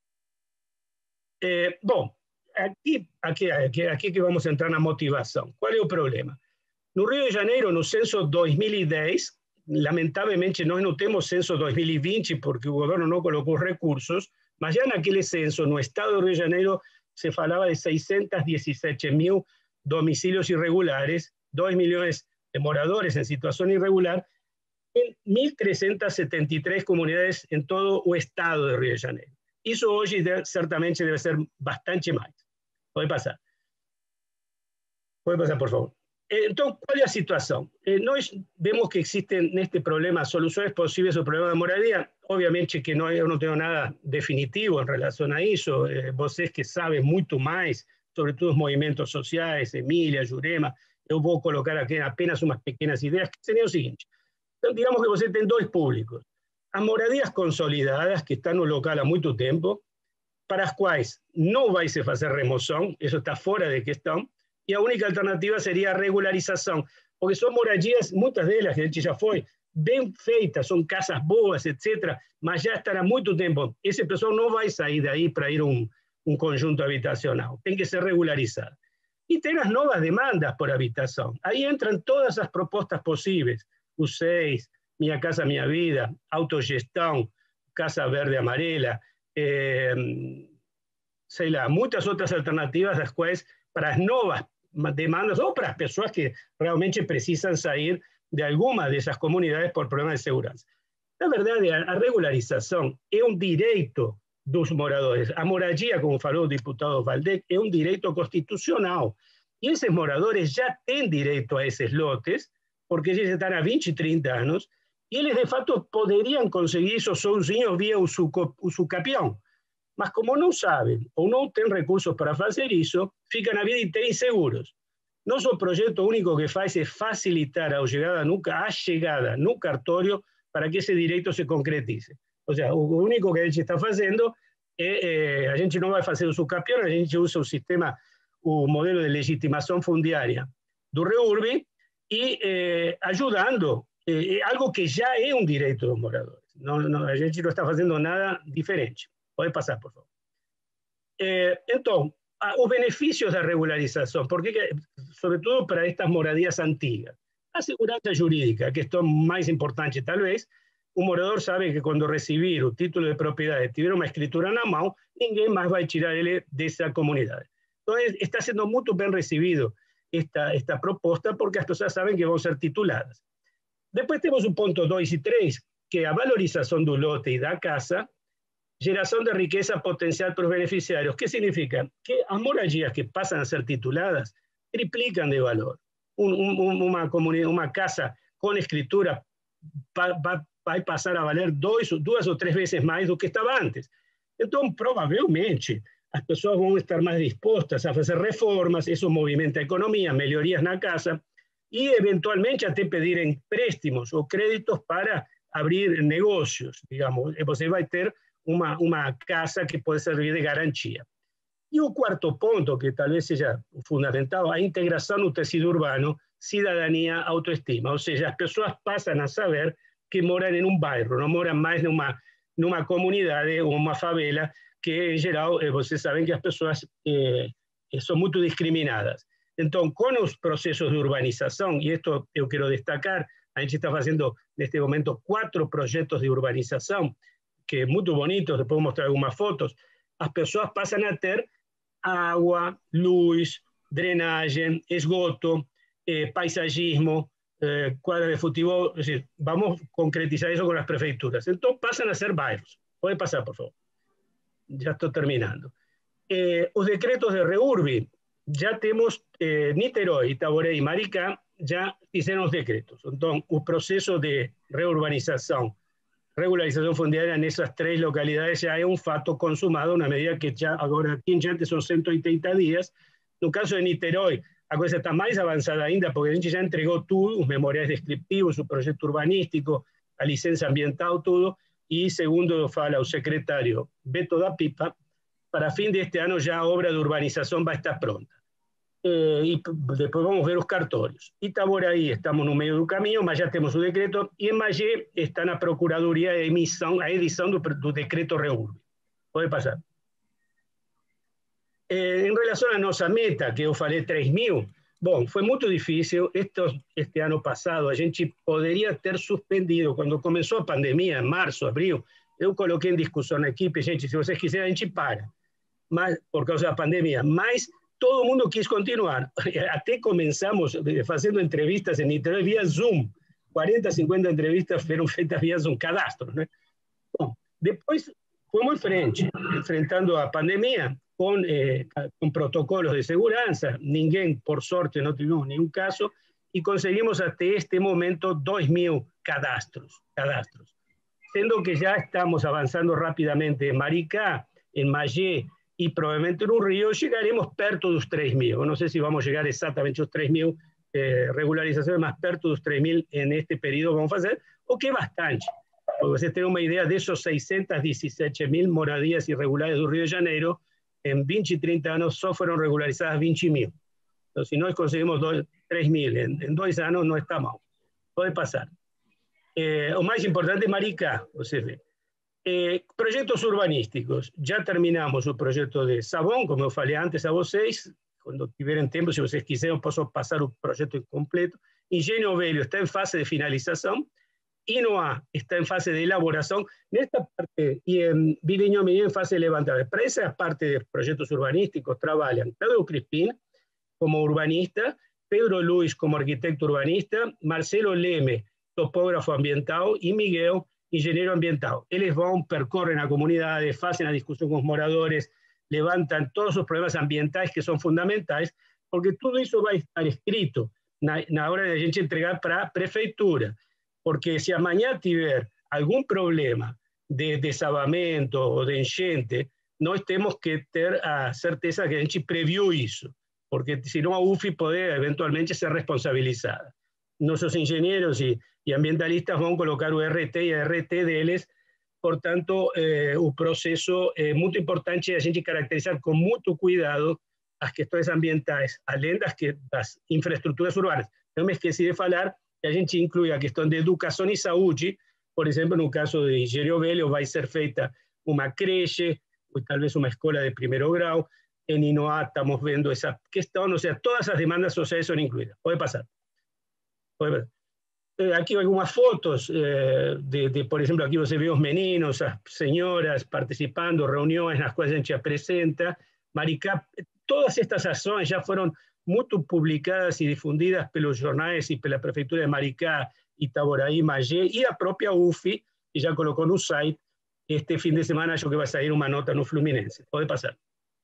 Eh, bom, aqui, aqui, aqui, aqui que vamos entrar na motivação. Qual é o problema? No Rio de Janeiro, no censo dois mil e dez, lamentavelmente nós não temos censo dois mil e vinte porque o governo não colocou recursos, mas já naquele censo, no estado do Rio de Janeiro, se falava de seiscentos e dezessete mil domicílios irregulares, dois milhões de moradores em situação irregular, em mil trezentas e setenta e três comunidades em todo o estado do Rio de Janeiro. Isso hoje deve, certamente deve ser bastante mais. Pode passar. Pode passar, por favor. Então, qual é a situação? Eh, nós vemos que existem neste problema soluções possíveis ao problema da moradia. Obviamente que não, eu não tenho nada definitivo em relação a isso. Eh, vocês que sabem muito mais, sobretudo os movimentos sociais, Emília, Jurema, eu vou colocar aqui apenas umas pequenas ideias, que seriam o seguinte. Então, digamos que você tem dois públicos. As moradias consolidadas, que estão no local há muito tempo, para as quais não vai se fazer remoção, isso está fora de questão, e a única alternativa seria a regularização, porque são moradias, muitas delas, que a gente já foi, bem feitas, são casas boas, etcétera, mas já estão há muito tempo. Esse pessoal não vai sair daí para ir a um, um conjunto habitacional, tem que ser regularizado. E tem as novas demandas por habitação. Aí entram todas as propostas possíveis, o seis, Minha Casa Minha Vida, autogestão, Casa Verde Amarela, eh, sei lá, muitas outras alternativas das quais, para as novas demandas ou para as pessoas que realmente precisam sair de alguma dessas comunidades por problemas de segurança. Na verdade, a regularização é um direito dos moradores. A moradia, como falou o deputado Waldeck, é um direito constitucional. E esses moradores já têm direito a esses lotes, porque eles estão há vinte, trinta anos, e eles, de fato, poderiam conseguir isso sozinhos via o usucapião. Mas como não sabem ou não têm recursos para fazer isso, ficam a vida inteira inseguros. Nosso projeto único que faz é facilitar a chegada no, a chegada no cartório para que esse direito se concretize. Ou seja, o único que a gente está fazendo é, é a gente não vai fazer o usucapião, a gente usa o sistema, o modelo de legitimação fundiária do REURB e eh, ajudando, eh, algo que já é um direito dos moradores. Não, não, a gente não está fazendo nada diferente. Pode passar, por favor. Eh, então, a, os benefícios da regularização, porque, sobretudo para estas moradias antigas, a segurança jurídica, que é o mais importante talvez, o morador sabe que quando receber o título de propriedade, tiver uma escritura na mão, ninguém mais vai tirar ele dessa comunidade. Então, está sendo muito bem recebido esta, esta proposta, porque as pessoas sabem que vão ser tituladas. Depois temos o ponto dois e três, que é a valorização do lote e da casa, geração de riqueza potencial para os beneficiários. O que significa? Que as moradias que passam a ser tituladas triplicam de valor. Um, um, uma, uma casa com escritura va, va, vai passar a valer dois, duas ou três vezes mais do que estava antes. Então, provavelmente, as pessoas vão estar mais dispostas a fazer reformas, isso movimenta a economia, melhorias na casa, e eventualmente até pedir empréstimos ou créditos para abrir negócios, digamos. Você vai ter uma, uma casa que pode servir de garantia. E o quarto ponto, que talvez seja fundamental, a integração no tecido urbano, cidadania, autoestima. Ou seja, as pessoas passam a saber que moram em um bairro, não moram mais numa, numa comunidade ou uma favela, que em geral, vocês sabem que as pessoas eh, são muito discriminadas. Então, com os processos de urbanização, e isto eu quero destacar, a gente está fazendo neste momento quatro projetos de urbanização, que é muito bonitos, depois vou mostrar algumas fotos, as pessoas passam a ter água, luz, drenagem, esgoto, eh, paisagismo, eh, quadra de futebol, es decir, vamos concretizar isso com as prefeituras. Então, passam a ser bairros. Pode passar, por favor. Já estou terminando. Eh, os decretos de REURB, já temos eh, Niterói, Itaboré e Maricá, já fizeram os decretos. Então, o processo de reurbanização, regularização fundiária nessas três localidades já é um fato consumado, na medida que já agora aqui em diante são cento e oitenta dias. No caso de Niterói, a coisa está mais avançada ainda, porque a gente já entregou tudo, os memoriais descriptivos, o projeto urbanístico, a licença ambiental, tudo, e segundo fala o secretário Beto da Pipa, para fim deste ano já a obra de urbanização vai estar pronta. Eh, e depois vamos ver os cartórios. Itaboraí estamos no meio do caminho, mas já temos o decreto, e em Magé está na Procuradoria a emissão, a edição do, do decreto Reurb. Pode passar. Eh, em relação à nossa meta, que eu falei três mil, bom, foi muito difícil. Estos, este ano passado a gente poderia ter suspendido, quando começou a pandemia, em março, abril, eu coloquei em discussão na equipe, gente, se vocês quiserem a gente para, mas, por causa da pandemia, mas todo mundo quis continuar. Até começamos fazendo entrevistas em Niterói via Zoom. quarenta, cinquenta entrevistas foram feitas via Zoom, cadastro, né? Bom, depois fomos em frente, enfrentando a pandemia com, eh, com protocolos de segurança. Ninguém, por sorte, não tivemos nenhum caso, e conseguimos até este momento dois mil cadastros, cadastros. Sendo que já estamos avançando rapidamente em Maricá, em Magé, e provavelmente no Rio chegaremos perto dos três mil. Eu não sei se vamos chegar exatamente aos três mil eh, regularizações, mas perto dos três mil neste período vamos fazer, o que é bastante. Para vocês terem uma ideia, desses seiscentos e dezessete mil moradias irregulares do Rio de Janeiro, em vinte e trinta anos só foram regularizadas vinte mil. Então, se nós conseguimos três mil em, em dois anos, não está mal. Pode passar. Eh, o mais importante é Maricá, você vê. Eh, projetos urbanísticos. Já terminamos o projeto de Sabão, como eu falei antes a vocês. Quando tiverem tempo, se vocês quiserem, posso passar o projeto completo. Engenho Velho está em fase de finalização. Inoa está em fase de elaboração. Nesta parte, e em Vilinho Menino em fase de levantamento. Para essa parte de projetos urbanísticos, trabalham Pedro Crispín como urbanista, Pedro Luis como arquitecto urbanista, Marcelo Leme, topógrafo ambiental, e Miguel, engenheiro ambiental. Eles vão, percorrem a comunidade, fazem a discussão com os moradores, levantam todos os problemas ambientais que são fundamentais, porque tudo isso vai estar escrito na, na hora de a gente entregar para a prefeitura. Porque se amanhã tiver algum problema de desabamento ou de enchente, nós temos que ter a certeza que a gente previu isso, porque senão a U F I pode eventualmente ser responsabilizada. Nossos engenheiros e, e ambientalistas vão colocar o R T e a R T deles, portanto, eh, o processo é muito importante a gente caracterizar com muito cuidado as questões ambientais, além das, que, das infraestruturas urbanas. Eu me esqueci de falar que a gente inclui a questão de educação e saúde. Por exemplo, no caso de Engenho Velho, vai ser feita uma creche, ou talvez uma escola de primeiro grau. Em Inoa estamos vendo essa questão, ou seja, todas as demandas sociais são incluídas. Pode passar. Aqui algumas fotos, eh, de, de, por exemplo, aqui você vê os meninos, as senhoras participando, reuniões nas quais a gente apresenta. Maricá, todas estas ações já foram muito publicadas e difundidas pelos jornais e pela Prefeitura de Maricá, Itaboraí, Magé, e a própria U F I, que já colocou no site. Este fim de semana acho que vai sair uma nota no Fluminense. Pode passar.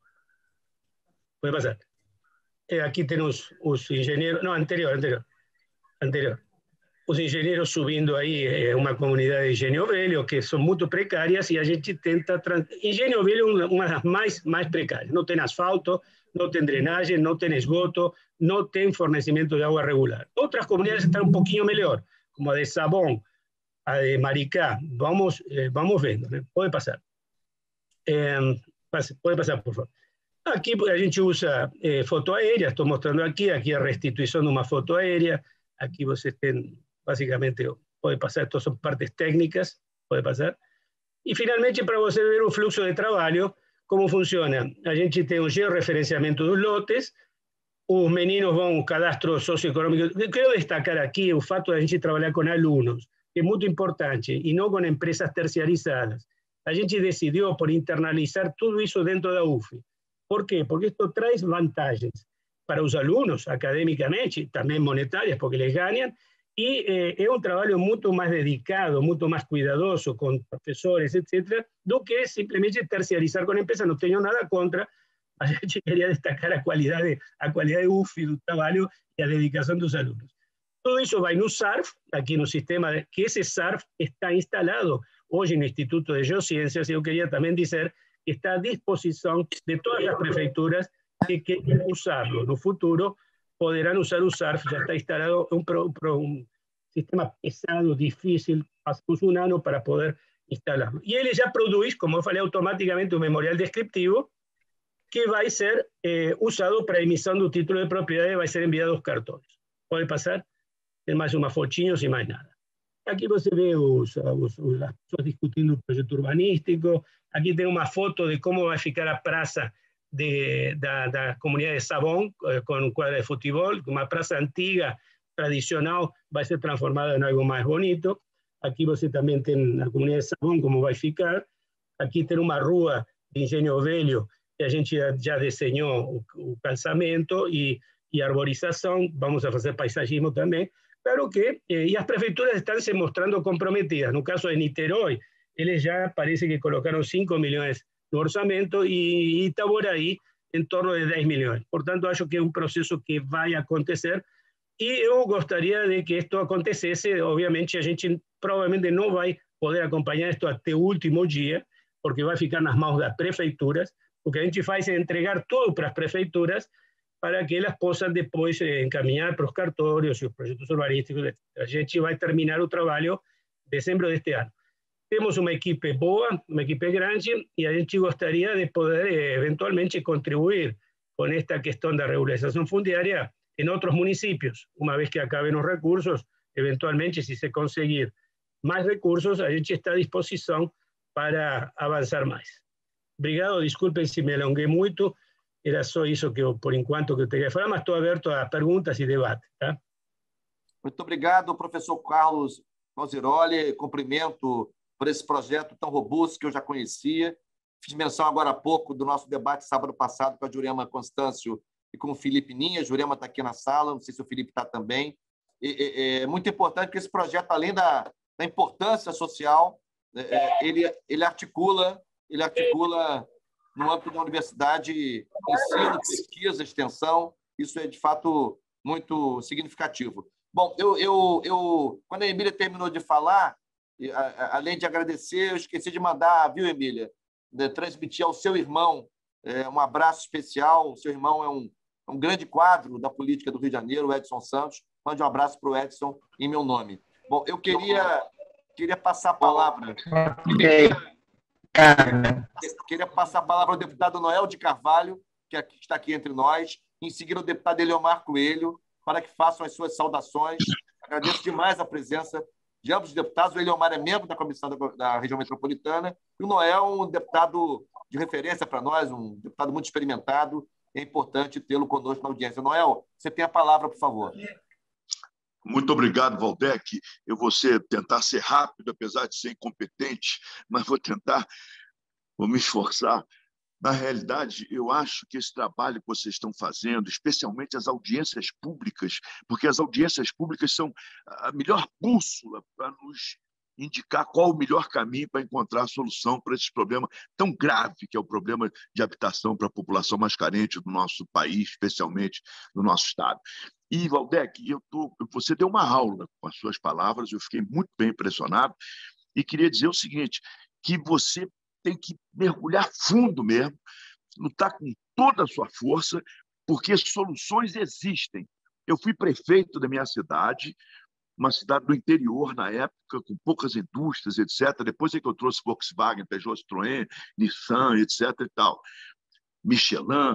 Pode passar. Eh, aqui temos os engenheiros, não, anterior, anterior. anterior. Os engenheiros subindo aí é uma comunidade de Engenho Velho, que são muito precárias, e a gente tenta... Trans... Engenho Velho é uma das mais, mais precárias. Não tem asfalto, não tem drenagem, não tem esgoto, não tem fornecimento de água regular. Outras comunidades estão um pouquinho melhor, como a de Sabón, a de Maricá. Vamos, eh, vamos vendo, né? Pode passar. Eh, pode passar, por favor. Aqui a gente usa eh, foto aérea, estou mostrando aqui, aqui a restituição de uma foto aérea. Aqui vocês têm, basicamente, pode passar, estas são partes técnicas, pode passar. E, finalmente, para você ver o fluxo de trabalho, como funciona. A gente tem um georreferenciamento dos lotes, os meninos vão, cadastro socioeconômico. Eu quero destacar aqui o fato de a gente trabalhar com alunos, que é muito importante, e não com empresas terciarizadas. A gente decidiu por internalizar tudo isso dentro da U F I. Por quê? Porque isto traz vantagens para os alunos, academicamente, também monetárias, porque eles ganham, e eh, é um trabalho muito mais dedicado, muito mais cuidadoso com professores, etcétera, do que simplesmente terciarizar com a empresa. Não tenho nada contra, a gente queria destacar a qualidade, a qualidade U F I do trabalho e a dedicação dos alunos. Tudo isso vai no S A R F, aqui no sistema, que esse S A R F está instalado hoje no Instituto de Geociências, e eu queria também dizer que está à disposição de todas as prefeituras que querem usarlo no futuro, poderão usar o S A R F, já está instalado um, pro, um sistema pesado, difícil, passamos um ano para poder instalarlo. Y él ya produce, como yo falei, automáticamente un memorial descriptivo que va a ser eh, usado para emisión de un título de propiedad y va a ser enviado a los cartones. Puede pasar, es más unos fotinhos y más nada. Aquí você vê os, os, os, as pessoas discutindo o projeto urbanístico. Aqui tem uma foto de como vai ficar a praça de, da, da comunidade de Sabón, com quadra de futebol. Uma praça antiga, tradicional, vai ser transformada em algo mais bonito. Aqui você também tem a comunidade de Sabón, como vai ficar. Aqui tem uma rua de Engenho Velho, que a gente já, já desenhou o, o calçamento e, e arborização. Vamos a fazer paisagismo também. Claro que, eh, y las prefecturas están se mostrando comprometidas. No caso de Niterói, ellos ya parece que colocaron cinco millones de orçamento y Itaboraí en torno de diez millones. Por tanto, acho que es un proceso que va a acontecer y yo gostaria de que esto acontecesse. Obviamente, a gente probablemente no va a poder acompañar esto hasta el último día, porque va a ficar nas mãos das prefeituras. O que a gente faz é entregar todo para as prefeituras, para que elas possam depois eh, encaminhar para os cartórios e os projetos urbanísticos, etcétera. A gente vai terminar o trabalho em dezembro deste ano. Temos uma equipe boa, uma equipe grande, e a gente gostaria de poder, eh, eventualmente, contribuir com esta questão da regularização fundiária em outros municípios. Uma vez que acabem os recursos, eventualmente, se se conseguir mais recursos, a gente está à disposição para avançar mais. Obrigado, desculpem se me alonguei muito. Era só isso que eu, por enquanto, que eu teria que falar, mas estou aberto a perguntas e debate. Tá? Muito obrigado, professor Carlos Calziroli. Cumprimento por esse projeto tão robusto que eu já conhecia. Fiz menção agora há pouco do nosso debate sábado passado com a Jurema Constâncio e com o Felipe Ninha. A Jurema está aqui na sala, não sei se o Felipe está também. É, é, é muito importante que esse projeto, além da, da importância social, é, ele, ele articula, ele articula no âmbito da universidade, ensino, pesquisa, extensão. Isso é, de fato, muito significativo. Bom, eu, eu, eu, quando a Emília terminou de falar, além de agradecer, eu esqueci de mandar, viu, Emília, de transmitir ao seu irmão é, um abraço especial. O seu irmão é um, um grande quadro da política do Rio de Janeiro, o Edson Santos. Mande um abraço para o Edson em meu nome. Bom, eu queria, queria passar a palavra... Ok. Eu queria passar a palavra ao deputado Noel de Carvalho, que está aqui entre nós, em seguida o deputado Eliomar Coelho, para que façam as suas saudações. Agradeço demais a presença de ambos os deputados. O Eliomar é membro da Comissão da, da Região Metropolitana e o Noel é um deputado de referência para nós, um deputado muito experimentado. É importante tê-lo conosco na audiência. Noel, você tem a palavra, por favor. Muito obrigado, Valdec. Eu vou ser, tentar ser rápido, apesar de ser incompetente, mas vou tentar, vou me esforçar. Na realidade, eu acho que esse trabalho que vocês estão fazendo, especialmente as audiências públicas, porque as audiências públicas são a melhor bússola para nos indicar qual o melhor caminho para encontrar a solução para esse problema tão grave, que é o problema de habitação para a população mais carente do nosso país, especialmente do nosso estado. E, Valdec, eu tô, você deu uma aula com as suas palavras, eu fiquei muito bem impressionado, e queria dizer o seguinte, que você tem que mergulhar fundo mesmo, lutar com toda a sua força, porque soluções existem. Eu fui prefeito da minha cidade, uma cidade do interior na época, com poucas indústrias, etcétera. Depois é que eu trouxe Volkswagen, Peugeot, Citroën, Nissan, etcétera e tal, Michelin.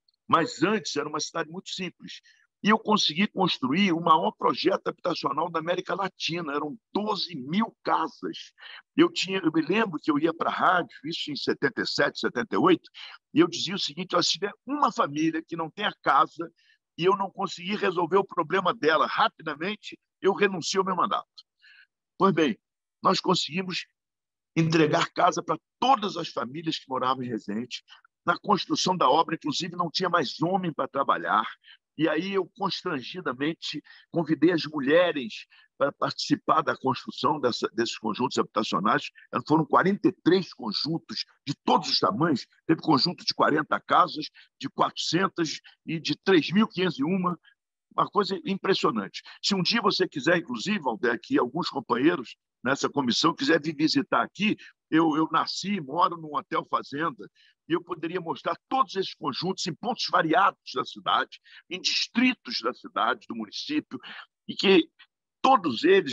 Mas antes era uma cidade muito simples. E eu consegui construir o maior projeto habitacional da América Latina. Eram doze mil casas. Eu, tinha, eu me lembro que eu ia para a rádio, isso em setenta e sete, setenta e oito, e eu dizia o seguinte, se tiver uma família que não tenha casa e eu não conseguir resolver o problema dela rapidamente, eu renuncio ao meu mandato. Pois bem, nós conseguimos entregar casa para todas as famílias que moravam em Resende. Na construção da obra, inclusive, não tinha mais homem para trabalhar. E aí eu, constrangidamente, convidei as mulheres para participar da construção dessa, desses conjuntos habitacionais. Foram quarenta e três conjuntos de todos os tamanhos. Teve conjunto de quarenta casas, de quatrocentas e de três mil quinhentos e uma. Uma coisa impressionante. Se um dia você quiser, inclusive, Valdec, alguns companheiros nessa comissão quiser vir visitar aqui, eu, eu nasci, moro num hotel fazenda, e eu poderia mostrar todos esses conjuntos em pontos variados da cidade, em distritos da cidade, do município, e que todos eles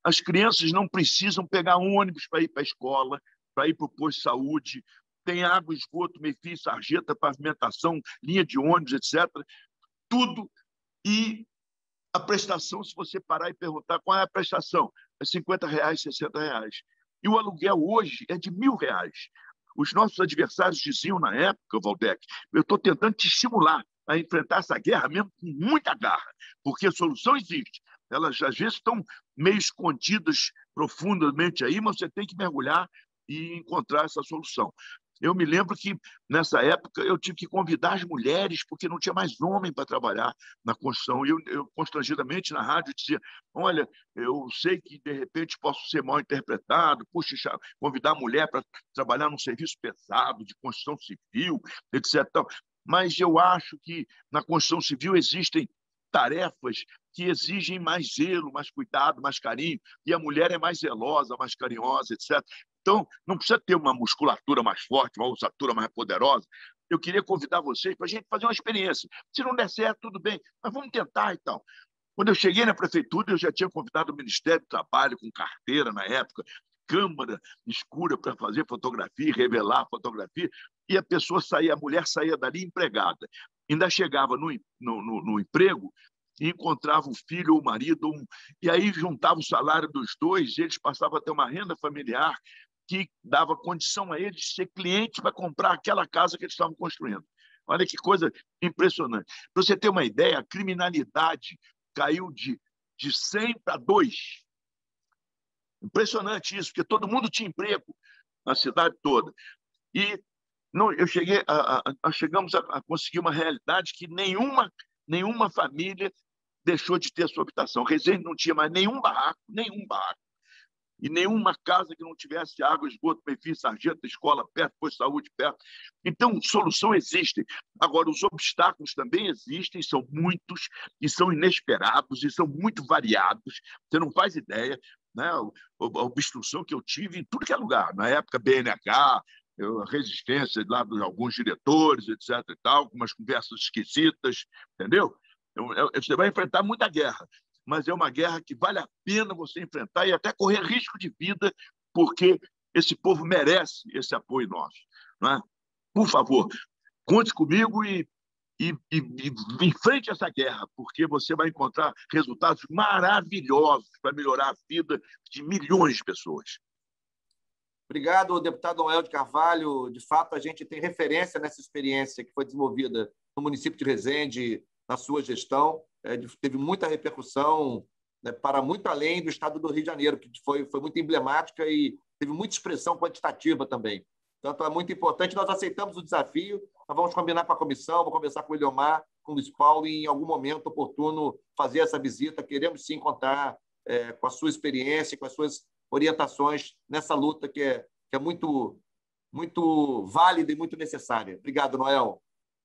As crianças não precisam pegar ônibus para ir para a escola, para ir para o posto de saúde. Tem água, esgoto, meio-fio, sarjeta, pavimentação, linha de ônibus, etcétera. Tudo. E a prestação, se você parar e perguntar qual é a prestação, é cinquenta reais, sessenta reais. E o aluguel hoje é de mil reais. Os nossos adversários diziam na época, Valdec, eu estou tentando te estimular a enfrentar essa guerra mesmo com muita garra, porque a solução existe. Elas, às vezes, estão meio escondidas profundamente aí, mas você tem que mergulhar e encontrar essa solução. Eu me lembro que, nessa época, eu tive que convidar as mulheres, porque não tinha mais homem para trabalhar na construção. E eu, eu, constrangidamente, na rádio, dizia, olha, eu sei que, de repente, posso ser mal interpretado, puxa, convidar a mulher para trabalhar num serviço pesado, de construção civil, etcétera. Mas eu acho que, na construção civil, existem tarefas que exigem mais zelo, mais cuidado, mais carinho, e a mulher é mais zelosa, mais carinhosa, etcétera. Então, não precisa ter uma musculatura mais forte, uma ossatura mais poderosa. Eu queria convidar vocês para a gente fazer uma experiência. Se não der certo, tudo bem, mas vamos tentar e tal. Quando eu cheguei na prefeitura, eu já tinha convidado o Ministério do Trabalho, com carteira na época, câmara escura para fazer fotografia, revelar fotografia, e a pessoa saía, a mulher saía dali empregada. Ainda chegava no, no, no, no emprego e encontrava o filho ou o marido, um, e aí juntava o salário dos dois, e eles passavam a ter uma renda familiar que dava condição a eles de ser clientes para comprar aquela casa que eles estavam construindo. Olha que coisa impressionante. Para você ter uma ideia, a criminalidade caiu de, de cem para dois. Impressionante isso, porque todo mundo tinha emprego na cidade toda. E não, eu cheguei a, a, a, chegamos a, a conseguir uma realidade que nenhuma, nenhuma família deixou de ter sua habitação. Resende não tinha mais nenhum barraco, nenhum barraco. E nenhuma casa que não tivesse água, esgoto, meio-fio, sarjeta, escola perto, posto de saúde perto. Então, solução existe. Agora, os obstáculos também existem, são muitos, e são inesperados, e são muito variados. Você não faz ideia, né? A obstrução que eu tive em tudo que é lugar. Na época, B N H, a resistência lá de alguns diretores, etcétera e tal, com umas conversas esquisitas, entendeu? Você vai enfrentar muita guerra, mas é uma guerra que vale a pena você enfrentar e até correr risco de vida, porque esse povo merece esse apoio nosso. Não é? Por favor, conte comigo e, e, e, e enfrente essa guerra, porque você vai encontrar resultados maravilhosos para melhorar a vida de milhões de pessoas. Obrigado, deputado Noel de Carvalho. De fato, a gente tem referência nessa experiência que foi desenvolvida no município de Resende, na sua gestão. É, teve muita repercussão, né, para muito além do estado do Rio de Janeiro, que foi, foi muito emblemática e teve muita expressão quantitativa também. Então, é muito importante. Nós aceitamos o desafio, nós vamos combinar com a comissão, vamos conversar com o Eliomar, com o Luiz Paulo, e em algum momento oportuno fazer essa visita. Queremos sim contar é, com a sua experiência, com as suas orientações nessa luta que é, que é muito, muito válida e muito necessária. Obrigado, Noel.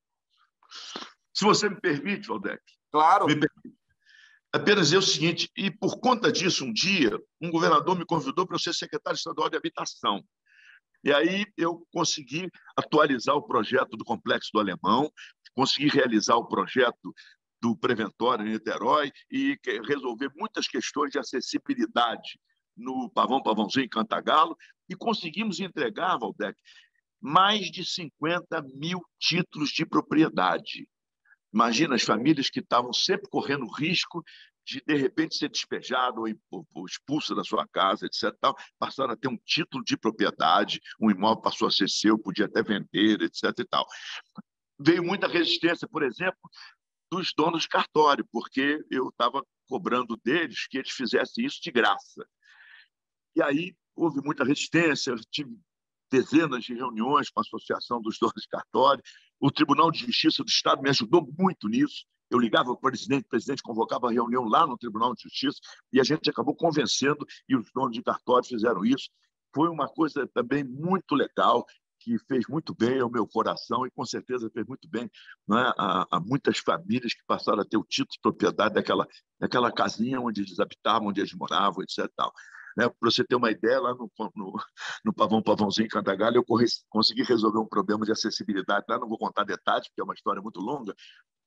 Se você me permite, Valdec. Claro. Me permite. Apenas dizer o seguinte, e por conta disso, um dia, um governador me convidou para eu ser secretário estadual de habitação. E aí eu consegui atualizar o projeto do Complexo do Alemão, consegui realizar o projeto do Preventório em Niterói e resolver muitas questões de acessibilidade no Pavão Pavãozinho, em Cantagalo, e conseguimos entregar, Valdec, mais de cinquenta mil títulos de propriedade. Imagina as famílias que estavam sempre correndo risco de, de repente, ser despejado ou, ou expulso da sua casa, etcétera, tal, passaram a ter um título de propriedade, um imóvel passou a ser seu, podia até vender, etcétera e tal. Veio muita resistência, por exemplo, dos donos de cartório, porque eu estava cobrando deles que eles fizessem isso de graça. E aí houve muita resistência, eu tive dezenas de reuniões com a Associação dos Donos de Cartório. O Tribunal de Justiça do Estado me ajudou muito nisso. Eu ligava para o presidente, o presidente convocava a reunião lá no Tribunal de Justiça e a gente acabou convencendo e os donos de cartório fizeram isso. Foi uma coisa também muito legal, que fez muito bem ao meu coração e, com certeza, fez muito bem, né, a, a muitas famílias que passaram a ter o título de propriedade daquela, daquela casinha onde eles habitavam, onde eles moravam, etcétera. Tal. Né, para você ter uma ideia, lá no, no, no Pavão Pavãozinho, em Cantagalo, eu corri, consegui resolver um problema de acessibilidade. Lá não vou contar detalhes, porque é uma história muito longa,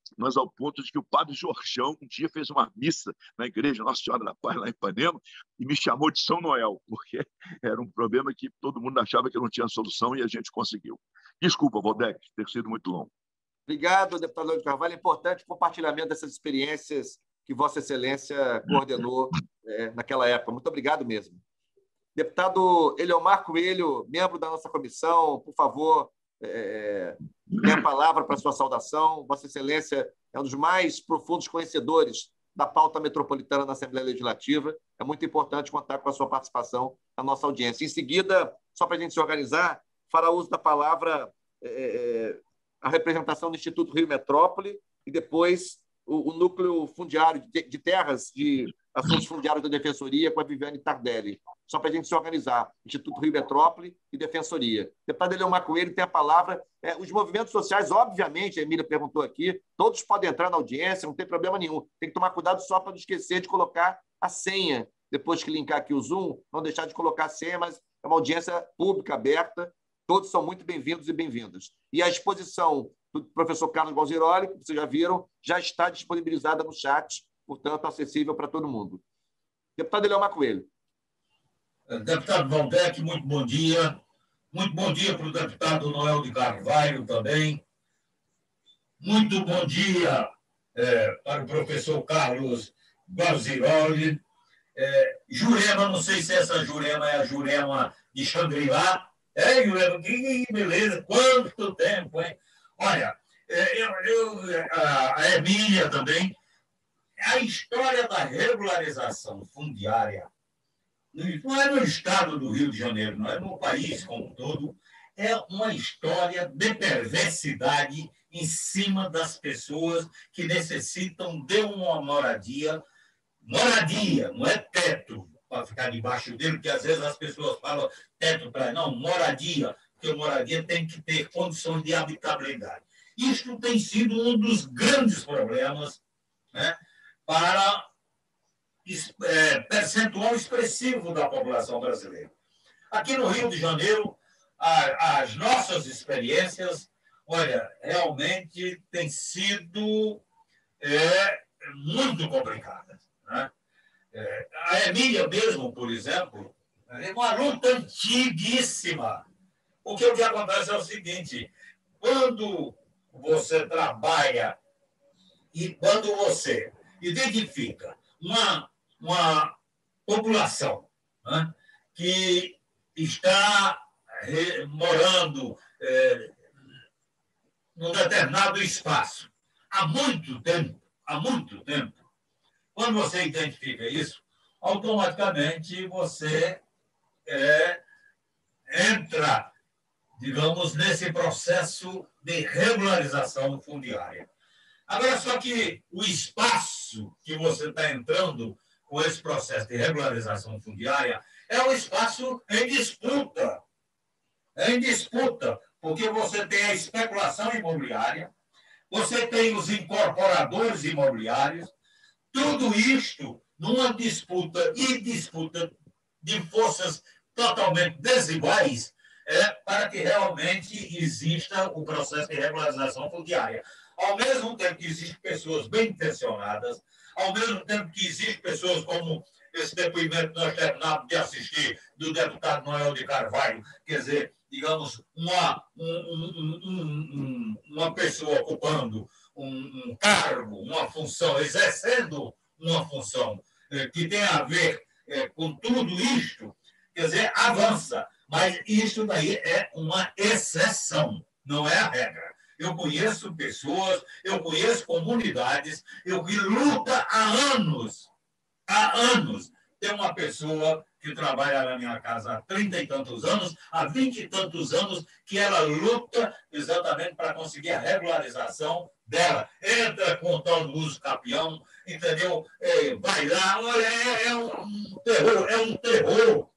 mas ao ponto de que o padre Jorjão um dia fez uma missa na igreja Nossa Senhora da Paz, lá em Ipanema, e me chamou de São Noel, porque era um problema que todo mundo achava que não tinha solução e a gente conseguiu. Desculpa, Waldeck, ter sido muito longo. Obrigado, deputado Leandro Carvalho. É importante o compartilhamento dessas experiências que Vossa Excelência coordenou é, naquela época. Muito obrigado mesmo. Deputado Eliomar Coelho, membro da nossa comissão, por favor, é, tem a palavra para a sua saudação. Vossa Excelência é um dos mais profundos conhecedores da pauta metropolitana na Assembleia Legislativa. É muito importante contar com a sua participação na nossa audiência. Em seguida, só para a gente se organizar, fará uso da palavra é, a representação do Instituto Rio Metrópole e depois o, o núcleo fundiário de, de terras de assuntos fundiários da Defensoria com a Viviane Tardelli. Só para a gente se organizar. Instituto Rio Metrópole e Defensoria. Deputado Eliomar Coelho tem a palavra. É, os movimentos sociais, obviamente, a Emília perguntou aqui, todos podem entrar na audiência, não tem problema nenhum. Tem que tomar cuidado só para não esquecer de colocar a senha. Depois que linkar aqui o Zoom, não deixar de colocar a senha, mas é uma audiência pública, aberta. Todos são muito bem-vindos e bem-vindas. E a exposição do professor Carlos Balziroli, que vocês já viram, já está disponibilizada no chat, portanto, acessível para todo mundo. Deputado Eliomar Coelho. Deputado Waldeck, muito bom dia. Muito bom dia para o deputado Noel de Carvalho também. Muito bom dia é, para o professor Carlos Balziroli. É, Jurema, não sei se essa Jurema é a Jurema de Xangri-Lá. É, Jurema, que beleza, quanto tempo, hein? Olha, é, eu, eu, a, a Emília também. A história da regularização fundiária não é no estado do Rio de Janeiro, não é no país como um todo, é uma história de perversidade em cima das pessoas que necessitam de uma moradia. Moradia, não é teto para ficar debaixo dele, porque às vezes as pessoas falam teto para... Não, moradia, porque moradia tem que ter condições de habitabilidade. Isto tem sido um dos grandes problemas, né, para é, percentual expressivo da população brasileira. Aqui no Rio de Janeiro, a, as nossas experiências, olha, realmente têm sido é, muito complicadas, né? É, a Emília mesmo, por exemplo, é uma luta antiguíssima. Porque o que acontece é o seguinte, quando você trabalha e quando você identifica uma, uma população, né, que está re, morando é, num determinado espaço há muito tempo, há muito tempo, quando você identifica isso, automaticamente você é, entra, digamos, nesse processo de regularização fundiária. Agora, só que o espaço que você está entrando com esse processo de regularização fundiária é um espaço em disputa. É em disputa, porque você tem a especulação imobiliária, você tem os incorporadores imobiliários, tudo isto numa disputa e disputa de forças totalmente desiguais, é, para que realmente exista o processo de regularização fundiária. Ao mesmo tempo que existem pessoas bem intencionadas, ao mesmo tempo que existem pessoas como esse depoimento que nós terminamos de assistir do deputado Noel de Carvalho, quer dizer, digamos, uma, um, um, um, uma pessoa ocupando um, um cargo, uma função, exercendo uma função eh, que tem a ver eh, com tudo isto, quer dizer, avança. Mas isso daí é uma exceção, não é a regra. Eu conheço pessoas, eu conheço comunidades, eu que luta há anos, há anos. Tem uma pessoa que trabalha na minha casa há trinta e tantos anos, há vinte e tantos anos, que ela luta exatamente para conseguir a regularização dela. Entra com o tal do uso capião, entendeu? É, vai lá, olha, é, é um terror, é um terror.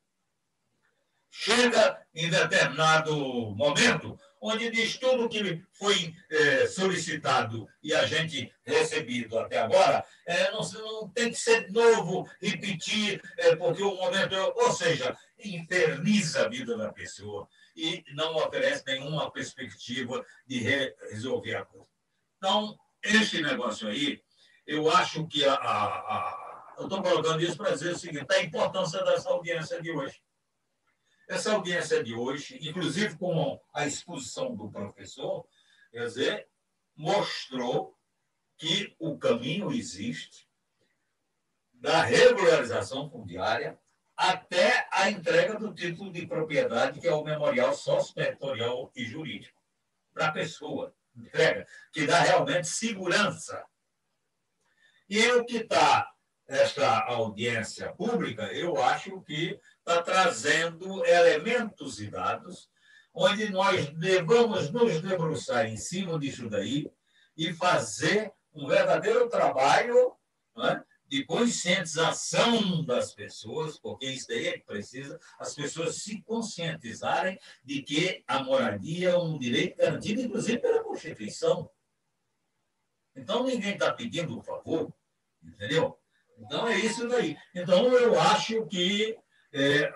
Chega em determinado momento, onde diz tudo que foi é, solicitado e a gente recebido até agora, é, não, não tem que ser de novo, repetir, é, porque o momento, é, ou seja, inferniza a vida da pessoa e não oferece nenhuma perspectiva de re resolver a coisa. Então, esse negócio aí, eu acho que a, a, a eu estou colocando isso para dizer o seguinte, a importância dessa audiência de hoje. Essa audiência de hoje, inclusive com a exposição do professor, quer dizer, mostrou que o caminho existe da regularização fundiária até a entrega do título de propriedade, que é o memorial sócio-territorial e jurídico, para a pessoa. Entrega, que dá realmente segurança. E o que está esta audiência pública, eu acho que está trazendo elementos e dados onde nós devamos nos debruçar em cima disso daí e fazer um verdadeiro trabalho, não é, de conscientização das pessoas, porque isso daí é que precisa, as pessoas se conscientizarem de que a moradia é um direito garantido, inclusive pela Constituição. Então, ninguém está pedindo um favor, entendeu? Então, é isso daí. Então, eu acho que é,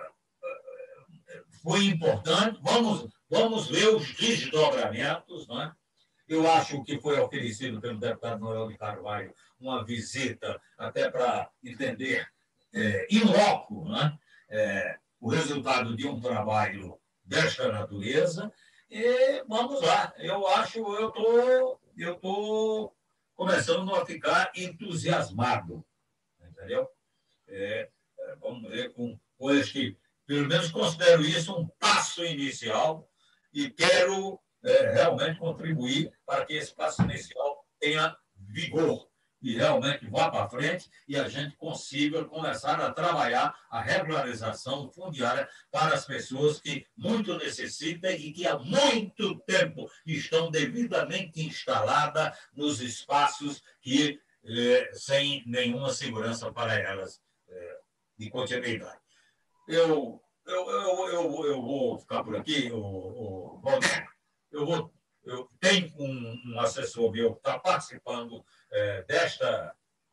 foi importante. Vamos, vamos ver os desdobramentos, não é? Eu acho que foi oferecido pelo deputado Noel de Carvalho uma visita até para entender é, in loco, né, é, o resultado de um trabalho desta natureza. E vamos lá. Eu acho, eu tô, eu tô começando a ficar entusiasmado, entendeu? É, é, vamos ver com coisas que, pelo menos, considero isso um passo inicial e quero é, realmente contribuir para que esse passo inicial tenha vigor e realmente vá para frente e a gente consiga começar a trabalhar a regularização fundiária para as pessoas que muito necessitam e que há muito tempo estão devidamente instaladas nos espaços que, eh, sem nenhuma segurança para elas eh, de continuidade. Eu, eu, eu, eu, eu vou ficar por aqui, eu, eu, eu vou... Eu tenho um, um assessor meu que está participando é, desta...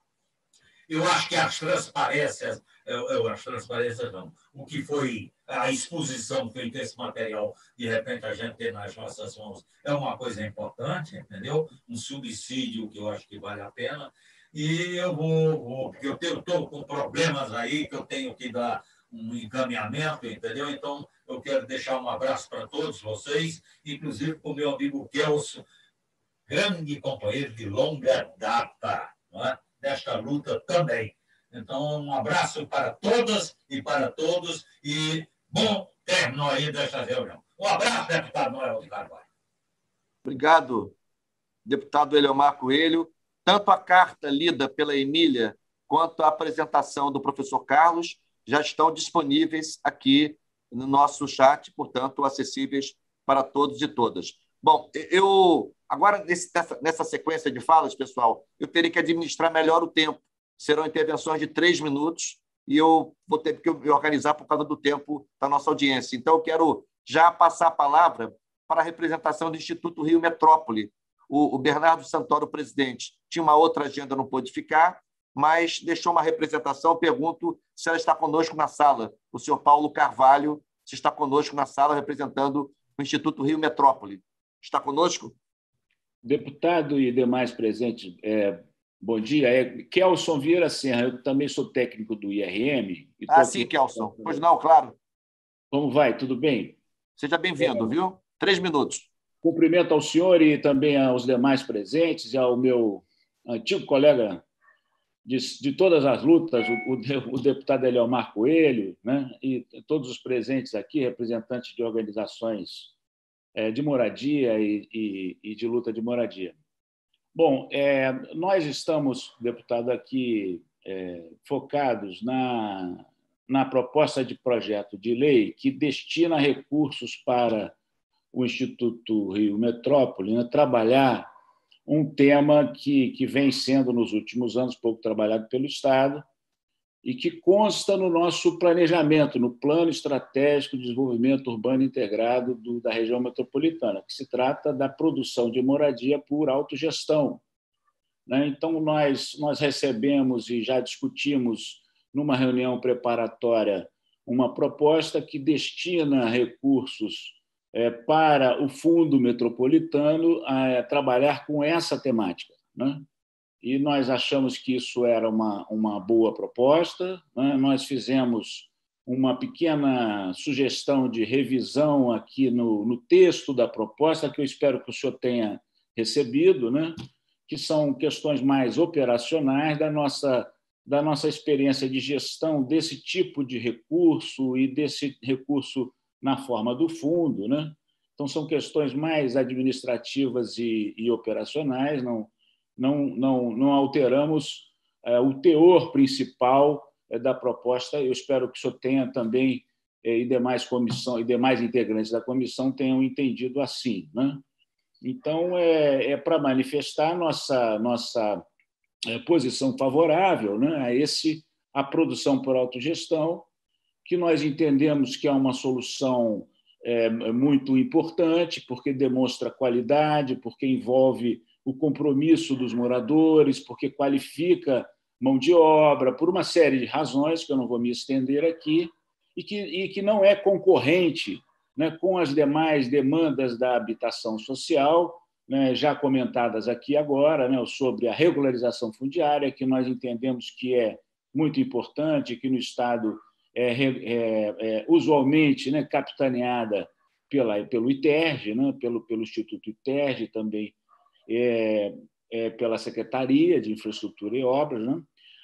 Eu acho que as transparências... Eu, eu, as transparências não. O que foi a exposição feita esse material, de repente a gente ter nas nossas mãos, é uma coisa importante, entendeu? Um subsídio que eu acho que vale a pena. E eu vou... vou porque eu estou com problemas aí que eu tenho que dar um encaminhamento, entendeu? Então, eu quero deixar um abraço para todos vocês, inclusive para o meu amigo Kelso, grande companheiro de longa data, não é? Desta luta também. Então, um abraço para todas e para todos e bom término aí desta reunião. Um abraço, deputado Noel de Carvalho. Obrigado, deputado Eliomar Coelho. Tanto a carta lida pela Emília quanto a apresentação do professor Carlos já estão disponíveis aqui no nosso chat, portanto, acessíveis para todos e todas. Bom, eu agora, nessa, nessa sequência de falas, pessoal, eu teria que administrar melhor o tempo. Serão intervenções de três minutos e eu vou ter que me organizar por causa do tempo da nossa audiência. Então, eu quero já passar a palavra para a representação do Instituto Rio Metrópole. O, o Bernardo Santoro, presidente, tinha uma outra agenda, não pôde ficar, mas deixou uma representação. Pergunto se ela está conosco na sala. O senhor Paulo Carvalho, se está conosco na sala, representando o Instituto Rio Metrópole. Está conosco? Deputado e demais presentes, é, bom dia. É Kelson Vieira Serra, eu também sou técnico do I R M. E ah, sim, aqui... Kelson. Pois não, claro. Como vai? Tudo bem? Seja bem-vindo, é... viu? Três minutos. Cumprimento ao senhor e também aos demais presentes e ao meu antigo colega De, de todas as lutas, o, o, o deputado Eliomar Coelho, né, e todos os presentes aqui, representantes de organizações é, de moradia e, e, e de luta de moradia. Bom, é, nós estamos, deputado, aqui é, focados na, na proposta de projeto de lei que destina recursos para o Instituto Rio Metrópole, né, trabalhar um tema que, que vem sendo, nos últimos anos, pouco trabalhado pelo Estado e que consta no nosso planejamento, no Plano Estratégico de Desenvolvimento Urbano Integrado do, da região metropolitana, que se trata da produção de moradia por autogestão. Né? Então, nós, nós recebemos e já discutimos, numa reunião preparatória, uma proposta que destina recursos É, para o Fundo Metropolitano a trabalhar com essa temática, né? E nós achamos que isso era uma, uma boa proposta, né? Nós fizemos uma pequena sugestão de revisão aqui no, no texto da proposta, que eu espero que o senhor tenha recebido, né? Que são questões mais operacionais da nossa, da nossa experiência de gestão desse tipo de recurso e desse recurso na forma do fundo, né? Então, são questões mais administrativas e, e operacionais, não, não, não, não alteramos é, o teor principal é, da proposta. Eu espero que o senhor tenha também, é, e demais comissão, e demais integrantes da comissão tenham entendido assim, né? Então, é, é para manifestar nossa, nossa é, posição favorável, né, a, esse, a produção por autogestão, que nós entendemos que é uma solução é, muito importante, porque demonstra qualidade, porque envolve o compromisso dos moradores, porque qualifica mão de obra, por uma série de razões que eu não vou me estender aqui, e que, e que não é concorrente, né, com as demais demandas da habitação social, né, já comentadas aqui agora, né, sobre a regularização fundiária, que nós entendemos que é muito importante, que no Estado é, é, é usualmente, né, capitaneada pela, pelo ITERJ, né, pelo, pelo Instituto ITERJ, também é, é, pela Secretaria de Infraestrutura e Obras, né,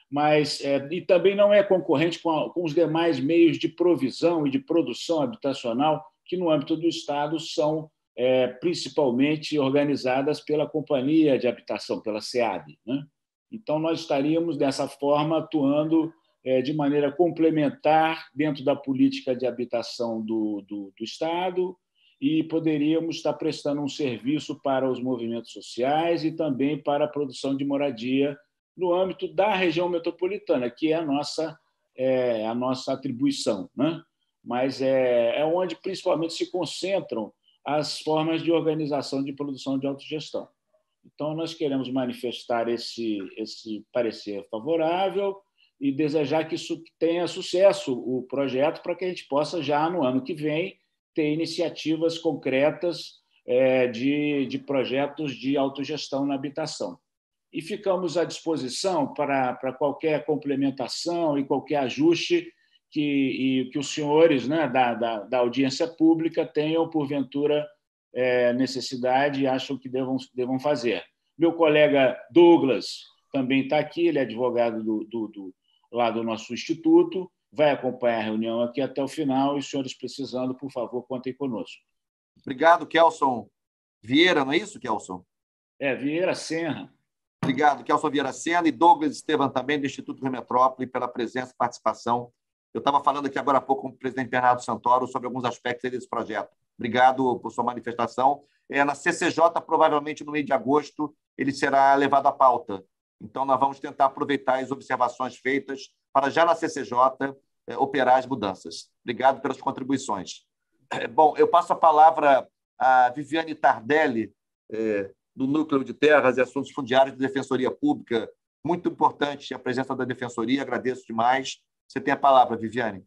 mas é, e também não é concorrente com, a, com os demais meios de provisão e de produção habitacional que, no âmbito do Estado, são é, principalmente organizadas pela Companhia de Habitação, pela SEAB, né? Então, nós estaríamos, dessa forma, atuando é, de maneira complementar dentro da política de habitação do, do, do Estado e poderíamos estar prestando um serviço para os movimentos sociais e também para a produção de moradia no âmbito da região metropolitana, que é a nossa, é, a nossa atribuição, né? Mas é, é onde principalmente se concentram as formas de organização de produção de autogestão. Então, nós queremos manifestar esse, esse parecer favorável e desejar que isso tenha sucesso, o projeto, para que a gente possa, já no ano que vem, ter iniciativas concretas é, de, de projetos de autogestão na habitação. E ficamos à disposição para, para qualquer complementação e qualquer ajuste que, e, que os senhores, né, da, da, da audiência pública tenham, porventura, é, necessidade e acham que devam, devam fazer. Meu colega Douglas também está aqui, ele é advogado do, do, do, lá do nosso instituto, vai acompanhar a reunião aqui até o final e os senhores precisando, por favor, contem conosco. Obrigado, Kelson Vieira, não é isso, Kelson? É, Vieira Senra. Obrigado, Kelson Vieira Senra e Douglas Estevam também, do Instituto Rio Metrópole, pela presença e participação. Eu estava falando aqui agora há pouco com o presidente Bernardo Santoro sobre alguns aspectos desse projeto. Obrigado por sua manifestação. É, na C C J, provavelmente no mês de agosto, ele será levado à pauta. Então, nós vamos tentar aproveitar as observações feitas para já na C C J é, operar as mudanças. Obrigado pelas contribuições. É, bom, eu passo a palavra à Viviane Tardelli, é, do Núcleo de Terras e Assuntos Fundiários da Defensoria Pública. Muito importante a presença da Defensoria, agradeço demais. Você tem a palavra, Viviane.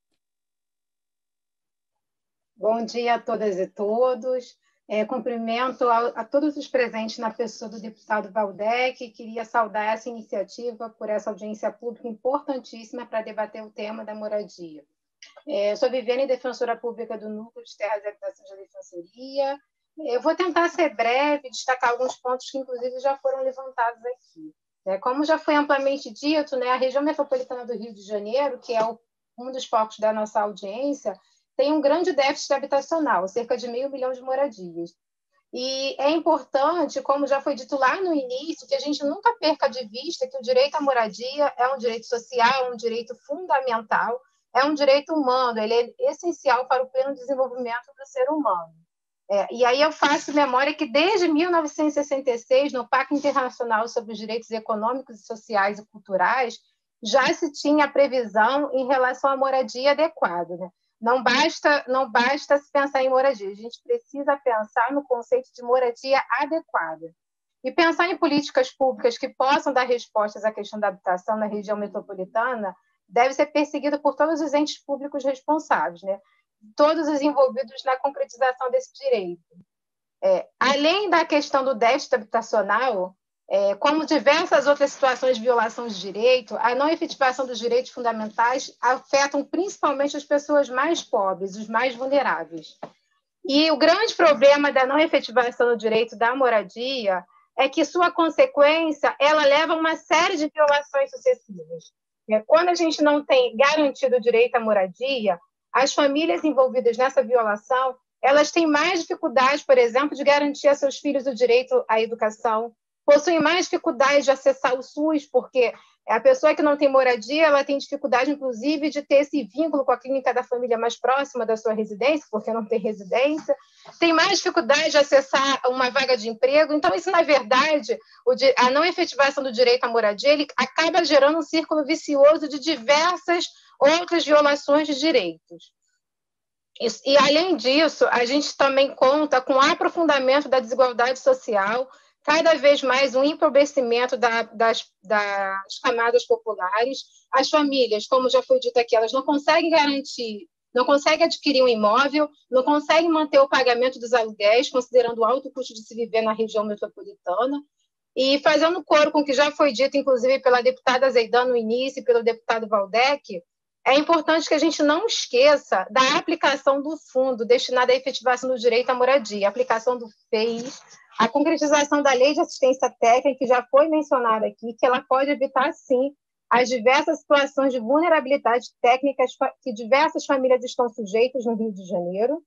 Bom dia a todas e todos. É, cumprimento a, a todos os presentes na pessoa do deputado Waldeck. Queria saudar essa iniciativa por essa audiência pública importantíssima para debater o tema da moradia. É, sou Viviane, defensora pública do Núcleo de Terras e Habitação da Defensoria. Eu vou tentar ser breve, destacar alguns pontos que, inclusive, já foram levantados aqui. É, como já foi amplamente dito, né, a região metropolitana do Rio de Janeiro, que é o, um dos focos da nossa audiência, tem um grande déficit habitacional, cerca de meio milhão de moradias. E é importante, como já foi dito lá no início, que a gente nunca perca de vista que o direito à moradia é um direito social, um direito fundamental, é um direito humano, ele é essencial para o pleno desenvolvimento do ser humano. É, e aí eu faço memória que desde mil novecentos e sessenta e seis, no Pacto Internacional sobre os Direitos Econômicos, Sociais e Culturais, já se tinha a previsão em relação à moradia adequada, né? Não basta, não basta se pensar em moradia, a gente precisa pensar no conceito de moradia adequada. E pensar em políticas públicas que possam dar respostas à questão da habitação na região metropolitana deve ser perseguido por todos os entes públicos responsáveis, né? Todos os envolvidos na concretização desse direito. É, além da questão do déficit habitacional, É, como diversas outras situações de violação de direito, a não efetivação dos direitos fundamentais afetam principalmente as pessoas mais pobres, os mais vulneráveis. E o grande problema da não efetivação do direito da moradia é que sua consequência ela leva a uma série de violações sucessivas. É, quando a gente não tem garantido o direito à moradia, as famílias envolvidas nessa violação elas têm mais dificuldade, por exemplo, de garantir a seus filhos o direito à educação, possuem mais dificuldade de acessar o SUS, porque a pessoa que não tem moradia, ela tem dificuldade, inclusive, de ter esse vínculo com a clínica da família mais próxima da sua residência, porque não tem residência, tem mais dificuldade de acessar uma vaga de emprego. Então, isso, na verdade, a não efetivação do direito à moradia, ele acaba gerando um círculo vicioso de diversas outras violações de direitos. E, além disso, a gente também conta com o aprofundamento da desigualdade social, cada vez mais um empobrecimento da, das, das camadas populares. As famílias, como já foi dito aqui, elas não conseguem garantir, não conseguem adquirir um imóvel, não conseguem manter o pagamento dos aluguéis, considerando o alto custo de se viver na região metropolitana. E fazendo coro com o que já foi dito, inclusive, pela deputada Zeydan no início e pelo deputado Valdec, é importante que a gente não esqueça da aplicação do fundo destinado à efetivação do direito à moradia, a aplicação do F E I, a concretização da lei de assistência técnica, que já foi mencionada aqui, que ela pode evitar, sim, as diversas situações de vulnerabilidade técnica que diversas famílias estão sujeitas no Rio de Janeiro.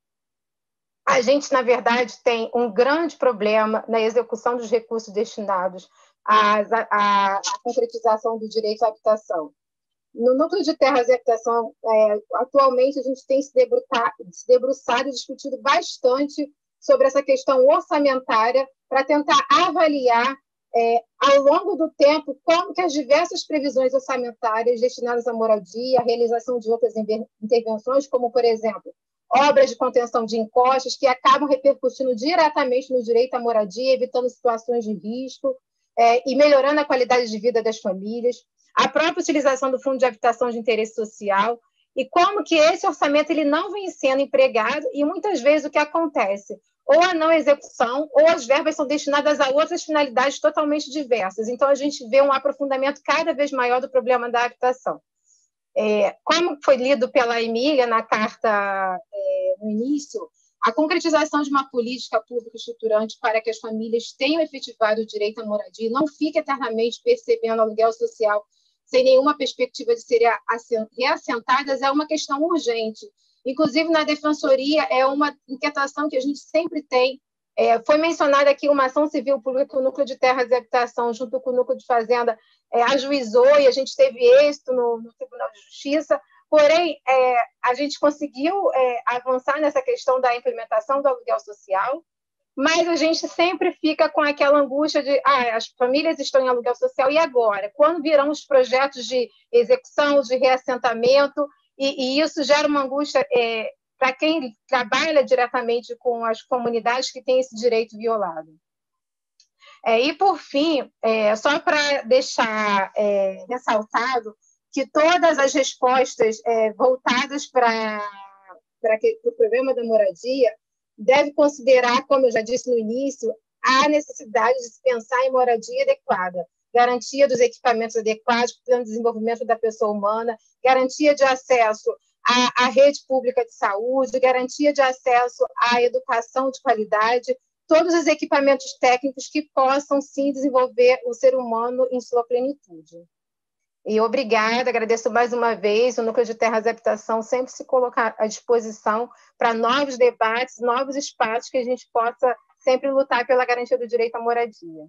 A gente, na verdade, tem um grande problema na execução dos recursos destinados à, à, à concretização do direito à habitação. No Núcleo de Terras e Habitação, é, atualmente, a gente tem se, se debruçado e discutido bastante sobre essa questão orçamentária para tentar avaliar, é, ao longo do tempo, como que as diversas previsões orçamentárias destinadas à moradia, a realização de outras intervenções, como, por exemplo, obras de contenção de encostas, que acabam repercutindo diretamente no direito à moradia, evitando situações de risco é, e melhorando a qualidade de vida das famílias, a própria utilização do Fundo de Habitação de Interesse Social, e como que esse orçamento ele não vem sendo empregado, e muitas vezes o que acontece? Ou a não execução, ou as verbas são destinadas a outras finalidades totalmente diversas. Então, a gente vê um aprofundamento cada vez maior do problema da habitação. É, como foi lido pela Emília na carta é, no início, a concretização de uma política pública estruturante para que as famílias tenham efetivado o direito à moradia e não fiquem eternamente percebendo aluguel social sem nenhuma perspectiva de serem reassentadas é uma questão urgente. Inclusive, na Defensoria, é uma inquietação que a gente sempre tem. É, foi mencionada aqui uma ação civil pública que o Núcleo de Terras e Habitação, junto com o Núcleo de Fazenda, é, ajuizou, e a gente teve êxito no, no Tribunal de Justiça. Porém, é, a gente conseguiu é, avançar nessa questão da implementação do aluguel social, mas a gente sempre fica com aquela angústia de ah, as famílias estão em aluguel social, e agora? Quando virão os projetos de execução, de reassentamento? E, e isso gera uma angústia é, para quem trabalha diretamente com as comunidades que têm esse direito violado. É, e, por fim, é, só para deixar é, ressaltado que todas as respostas é, voltadas para o problema da moradia devem considerar, como eu já disse no início, a necessidade de se pensar em moradia adequada, garantia dos equipamentos adequados para o desenvolvimento da pessoa humana, garantia de acesso à, à rede pública de saúde, garantia de acesso à educação de qualidade, todos os equipamentos técnicos que possam, sim, desenvolver o ser humano em sua plenitude. E obrigada, agradeço mais uma vez, o Núcleo de Terras e Habitação sempre se colocar à disposição para novos debates, novos espaços que a gente possa sempre lutar pela garantia do direito à moradia.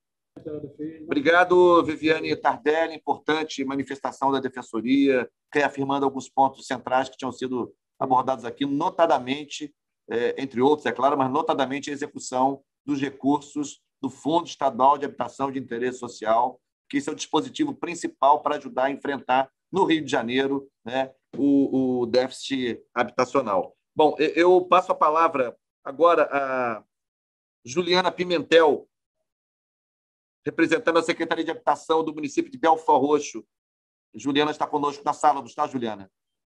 Obrigado, Viviane Tardelli, importante manifestação da Defensoria, reafirmando alguns pontos centrais que tinham sido abordados aqui, notadamente, é, entre outros, é claro, mas notadamente a execução dos recursos do Fundo Estadual de Habitação de Interesse Social, que esse é o dispositivo principal para ajudar a enfrentar, no Rio de Janeiro, né, o, o déficit habitacional. Bom, eu passo a palavra agora a Juliana Pimentel, representando a Secretaria de Habitação do município de Belford Roxo. Juliana está conosco na sala, não está, Juliana?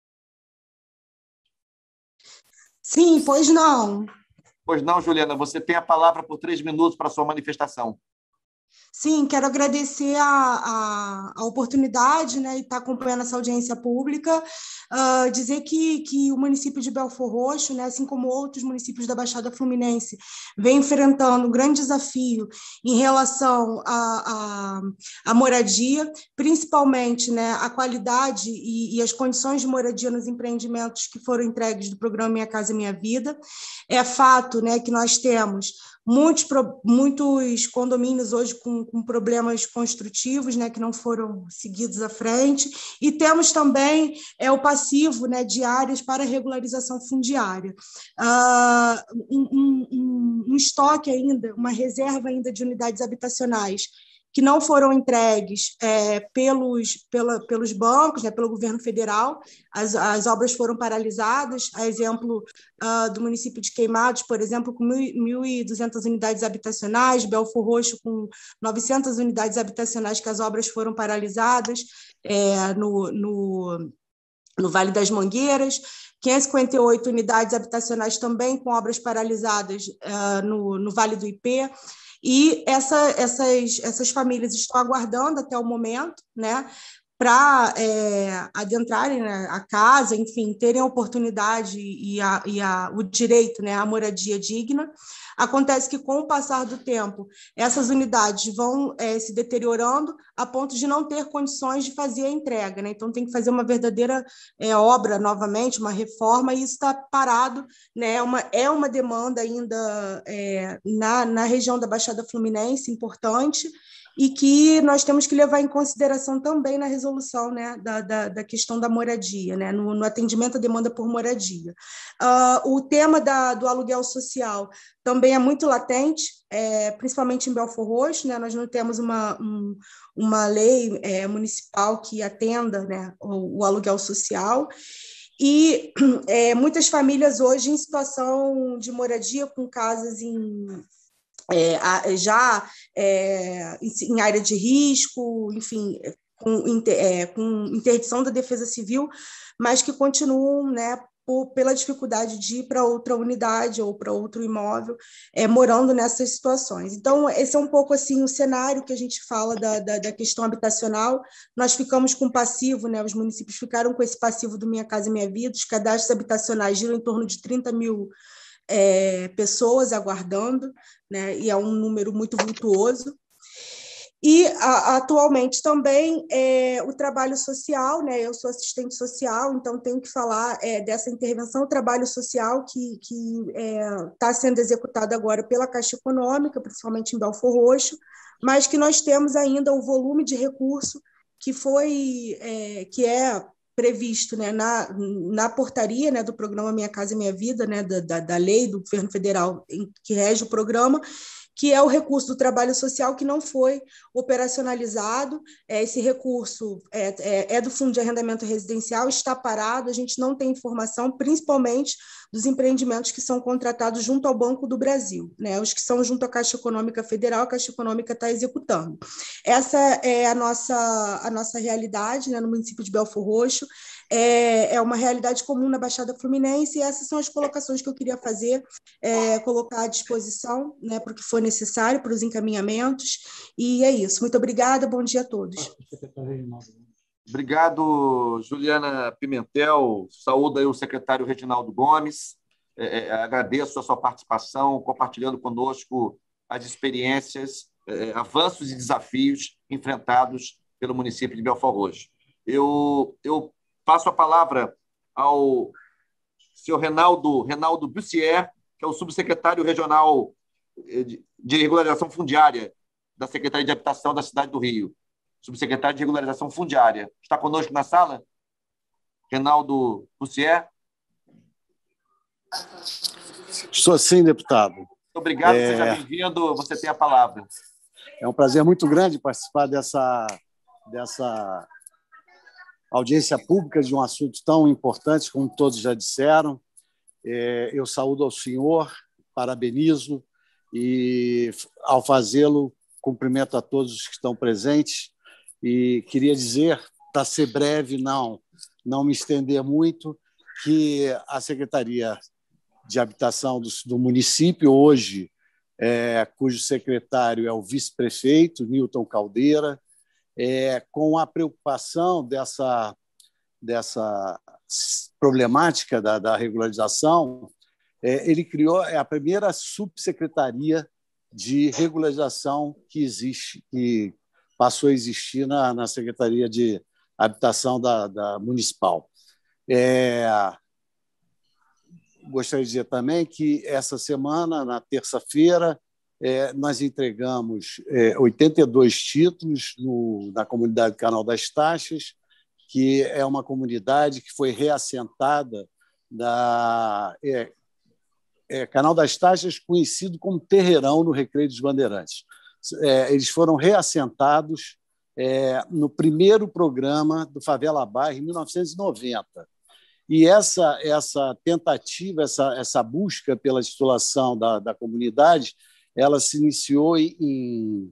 Sim, pois não. Pois não, Juliana, você tem a palavra por três minutos para a sua manifestação. Sim, quero agradecer a, a, a oportunidade, né, e estar acompanhando essa audiência pública, uh, dizer que, que o município de Belfor Roxo, né, assim como outros municípios da Baixada Fluminense, vem enfrentando um grande desafio em relação à, à, à moradia, principalmente, né, a qualidade e, e as condições de moradia nos empreendimentos que foram entregues do programa Minha Casa Minha Vida. É fato, né, que nós temos Muitos, muitos condomínios hoje com, com problemas construtivos, né, que não foram seguidos à frente, e temos também é, o passivo, né, de áreas para regularização fundiária. Uh, um, um, um estoque ainda, uma reserva ainda de unidades habitacionais que não foram entregues é, pelos, pela, pelos bancos, né, pelo governo federal. As, as obras foram paralisadas, a exemplo uh, do município de Queimados, por exemplo, com mil e duzentas unidades habitacionais, Belfor Roxo com novecentas unidades habitacionais, que as obras foram paralisadas é, no, no, no Vale das Mangueiras, quinhentas e cinquenta e oito unidades habitacionais também com obras paralisadas uh, no, no Vale do Ipê. E essa, essas, essas famílias estão aguardando até o momento, né, para é, adentrarem, né, a casa, enfim, terem a oportunidade e, a, e a, o direito, né, à moradia digna. Acontece que, com o passar do tempo, essas unidades vão é, se deteriorando a ponto de não ter condições de fazer a entrega, né? Então, tem que fazer uma verdadeira é, obra novamente, uma reforma, e isso está parado, né? É uma, é uma demanda ainda é, na, na região da Baixada Fluminense importante, e que nós temos que levar em consideração também na resolução, né, da, da, da questão da moradia, né, no, no atendimento à demanda por moradia. Uh, o tema da, do aluguel social também é muito latente, é, principalmente em Belfor Roxo, né, nós não temos uma, um, uma lei é, municipal que atenda, né, o, o aluguel social, e é, muitas famílias hoje em situação de moradia com casas em... É, já é, em área de risco, enfim, com, é, com interdição da Defesa Civil, mas que continuam, né, por, pela dificuldade de ir para outra unidade ou para outro imóvel, é, morando nessas situações. Então, esse é um pouco assim o cenário que a gente fala da, da, da questão habitacional. Nós ficamos com passivo, né, os municípios ficaram com esse passivo do Minha Casa Minha Vida, os cadastros habitacionais giram em torno de trinta mil É, pessoas aguardando, né, e é um número muito vultuoso. E, a, atualmente, também é, o trabalho social, né, eu sou assistente social, então tenho que falar é, dessa intervenção, o trabalho social que está é, sendo executado agora pela Caixa Econômica, principalmente em Belfor Roxo, mas que nós temos ainda o volume de recurso que foi, é, que é previsto, né, na, na portaria, né, do programa Minha Casa Minha Vida, né, da, da, da lei do governo federal em, que rege o programa, que é o recurso do trabalho social que não foi operacionalizado. Esse recurso é, é, é do Fundo de Arrendamento Residencial, está parado, a gente não tem informação, principalmente dos empreendimentos que são contratados junto ao Banco do Brasil, né? Os que são junto à Caixa Econômica Federal, a Caixa Econômica está executando. Essa é a nossa, a nossa realidade, né, no município de Belfor Roxo. É, é uma realidade comum na Baixada Fluminense, e essas são as colocações que eu queria fazer, é, colocar à disposição, né, para o que for necessário, para os encaminhamentos, e é isso. Muito obrigada, bom dia a todos. Obrigado, Juliana Pimentel. Saúdo aí o secretário Reginaldo Gomes. É, é, agradeço a sua participação, compartilhando conosco as experiências, é, avanços e desafios enfrentados pelo município de Belfor Roxo. Eu, eu passo a palavra ao senhor Renaldo, Renaldo Bussier, que é o subsecretário regional de regularização fundiária da Secretaria de Habitação da cidade do Rio. Subsecretário de Regularização Fundiária. Está conosco na sala? Renaldo Bussier? Estou sim, deputado. Muito obrigado, é... seja bem-vindo. Você tem a palavra. É um prazer muito grande participar dessa, dessa audiência pública de um assunto tão importante, como todos já disseram. É, eu saúdo ao senhor, parabenizo, e, ao fazê-lo, cumprimento a todos os que estão presentes. E queria dizer, para ser breve, não, não me estender muito, que a Secretaria de Habitação do, do município hoje é, cujo secretário é o vice-prefeito, Newton Caldeira, é, com a preocupação dessa, dessa problemática da, da regularização, é, ele criou a primeira subsecretaria de regularização que existe, que passou a existir na, na Secretaria de Habitação da, da Municipal. É, gostaria de dizer também que essa semana, na terça-feira, é, nós entregamos é, oitenta e dois títulos no, na comunidade Canal das Taxas, que é uma comunidade que foi reassentada da é, é, Canal das Taxas, conhecido como Terreirão, no Recreio dos Bandeirantes. É, eles foram reassentados é, no primeiro programa do Favela Bairro, em mil novecentos e noventa. E essa, essa tentativa, essa, essa busca pela titulação da, da comunidade, ela se iniciou em,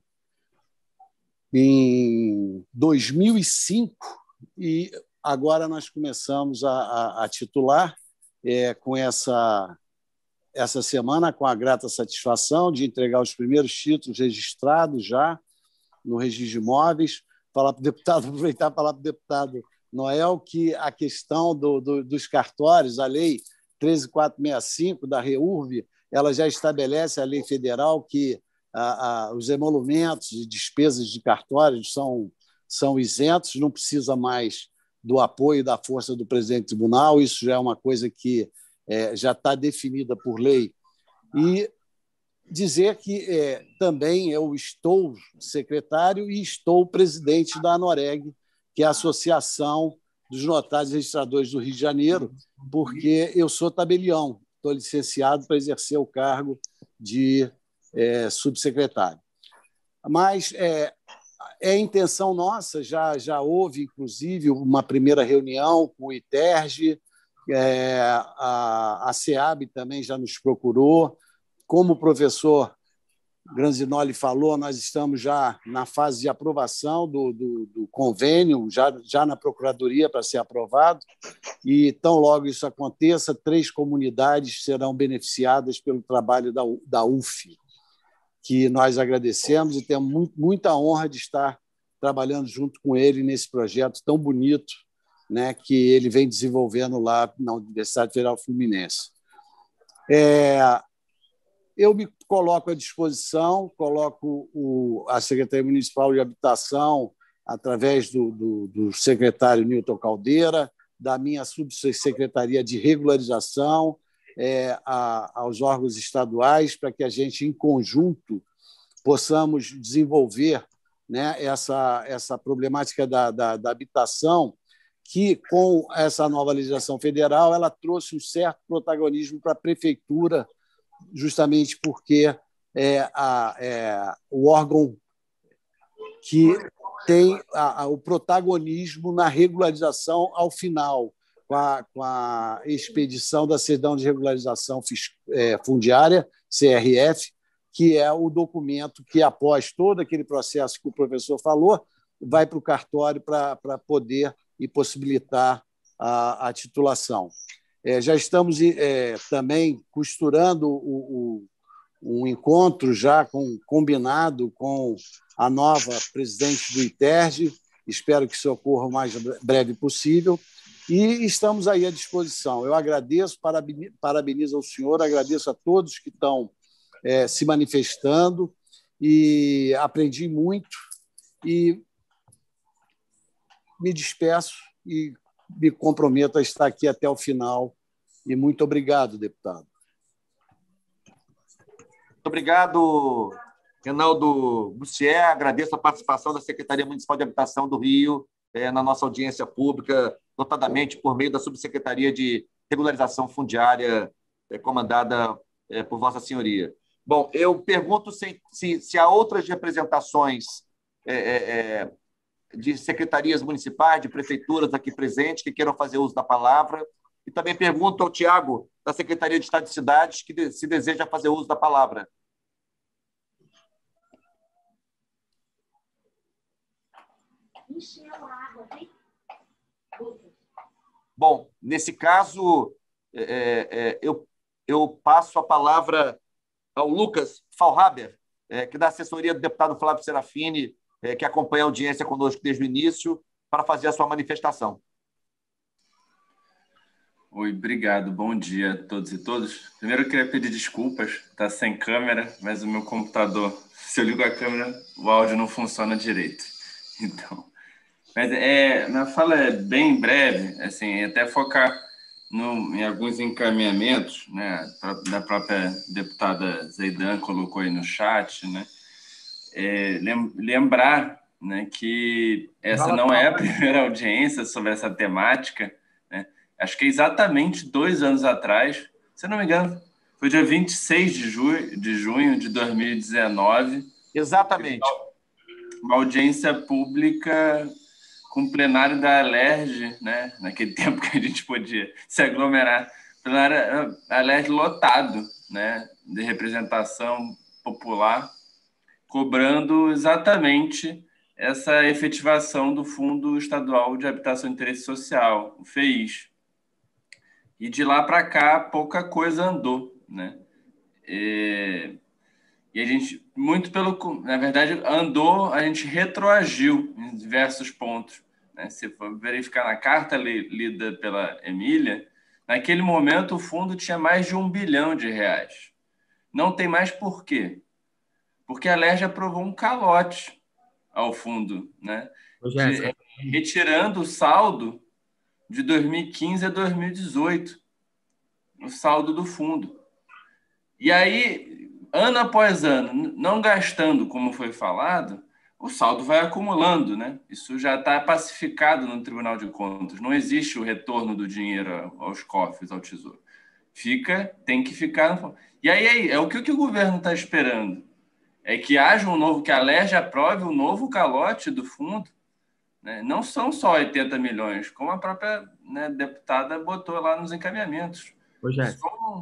em dois mil e cinco e agora nós começamos a, a, a titular é, com essa, essa semana, com a grata satisfação de entregar os primeiros títulos registrados já no registro de imóveis. Falar para o deputado, aproveitar para falar para o deputado Noel que a questão do, do, dos cartórios, a Lei treze mil quatrocentos e sessenta e cinco da REURB, ela já estabelece, a lei federal, que a, a, os emolumentos e despesas de cartórios são, são isentos, não precisa mais do apoio da força do presidente do tribunal, isso já é uma coisa que é, já está definida por lei. E dizer que é, também eu estou secretário e estou presidente da ANOREG, que é a Associação dos Notários e Registradores do Rio de Janeiro, porque eu sou tabelião, estou licenciado para exercer o cargo de é, subsecretário. Mas é, é intenção nossa, já, já houve, inclusive, uma primeira reunião com o ITERJ, é, a, a SEAB também já nos procurou. Como o professor Granzinoli falou, nós estamos já na fase de aprovação do, do, do convênio, já, já na Procuradoria para ser aprovado, e tão logo isso aconteça, três comunidades serão beneficiadas pelo trabalho da, da U F, que nós agradecemos e temos muito, muita honra de estar trabalhando junto com ele nesse projeto tão bonito, né, que ele vem desenvolvendo lá na Universidade Federal Fluminense. É, eu me coloco à disposição, coloco o, a Secretaria Municipal de Habitação, através do, do, do secretário Newton Caldeira, da minha subsecretaria de regularização, é, a, aos órgãos estaduais, para que a gente, em conjunto, possamos desenvolver, né, essa, essa problemática da, da, da habitação, que, com essa nova legislação federal, ela trouxe um certo protagonismo para a prefeitura, justamente porque é, a, é o órgão que tem a, a, o protagonismo na regularização ao final, com a, com a expedição da certidão de regularização é, fundiária, C R F, que é o documento que, após todo aquele processo que o professor falou, vai para o cartório para poder e possibilitar a, a titulação. É, já estamos é, também costurando o, o, um encontro já com, combinado com a nova presidente do ITERJ, espero que isso ocorra o mais breve possível, e estamos aí à disposição. Eu agradeço, parabenizo ao senhor, agradeço a todos que estão é, se manifestando, e aprendi muito, e me despeço e me comprometo a estar aqui até o final. E muito obrigado, deputado. Muito obrigado, Reinaldo Bussier. Agradeço a participação da Secretaria Municipal de Habitação do Rio é, na nossa audiência pública, notadamente por meio da Subsecretaria de Regularização Fundiária, é, comandada é, por Vossa Senhoria. Bom, eu pergunto se, se, se há outras representações é, é, de secretarias municipais, de prefeituras aqui presentes, que queiram fazer uso da palavra. E também pergunto ao Tiago, da Secretaria de Estado de Cidades, que se deseja fazer uso da palavra. Bom, nesse caso, é, é, eu, eu passo a palavra ao Lucas Faulhaber, é, que é da assessoria do deputado Flávio Serafini, é, que acompanha a audiência conosco desde o início, para fazer a sua manifestação. Oi, obrigado. Bom dia a todos e todas. Primeiro, eu queria pedir desculpas, está sem câmera, mas o meu computador, se eu ligo a câmera, o áudio não funciona direito. Então, mas é, minha fala é bem breve, assim, até focar no, em alguns encaminhamentos, né, da própria deputada Zeidan colocou aí no chat, né, é, lembrar, né, que essa não é a primeira audiência sobre essa temática, né, acho que é exatamente dois anos atrás, se não me engano, foi dia vinte e seis de junho de, junho de dois mil e dezenove. Exatamente. Uma audiência pública com plenário da Alerj, né? Naquele tempo que a gente podia se aglomerar. Plenário Alerj lotado, né? De representação popular, cobrando exatamente essa efetivação do Fundo Estadual de Habitação e Interesse Social, o F E I S. E de lá para cá, pouca coisa andou, né? E, e a gente, muito pelo... Na verdade, andou, a gente retroagiu em diversos pontos, né? Se for verificar na carta li, lida pela Emília, naquele momento o fundo tinha mais de um bilhão de reais. Não tem mais por quê? Porque a Alerj aprovou um calote ao fundo, né? De, retirando o saldo de dois mil e quinze a dois mil e dezoito, o saldo do fundo. E aí, ano após ano, não gastando como foi falado, o saldo vai acumulando, né? Isso já está pacificado no Tribunal de Contas. Não existe o retorno do dinheiro aos cofres, ao Tesouro. Fica, tem que ficar... No... E aí, é o que, que o governo está esperando? É que haja um novo, que a Alerj aprove um novo calote do fundo, né? Não são só oitenta milhões, como a própria, né, deputada botou lá nos encaminhamentos. Somam,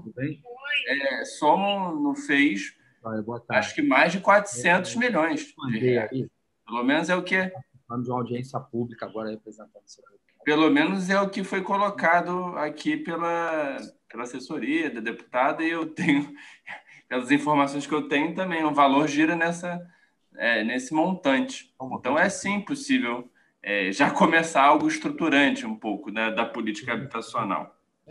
é, somam no F E I S, acho que mais de quatrocentos é, milhões de reais. Aí. Pelo menos é o que... Falando de uma audiência pública agora representando isso. Pelo menos é o que foi colocado aqui pela, pela assessoria da deputada, e eu tenho, pelas informações que eu tenho também, o valor gira nessa, é, nesse montante. Então é sim possível é, já começar algo estruturante um pouco, né, da política habitacional.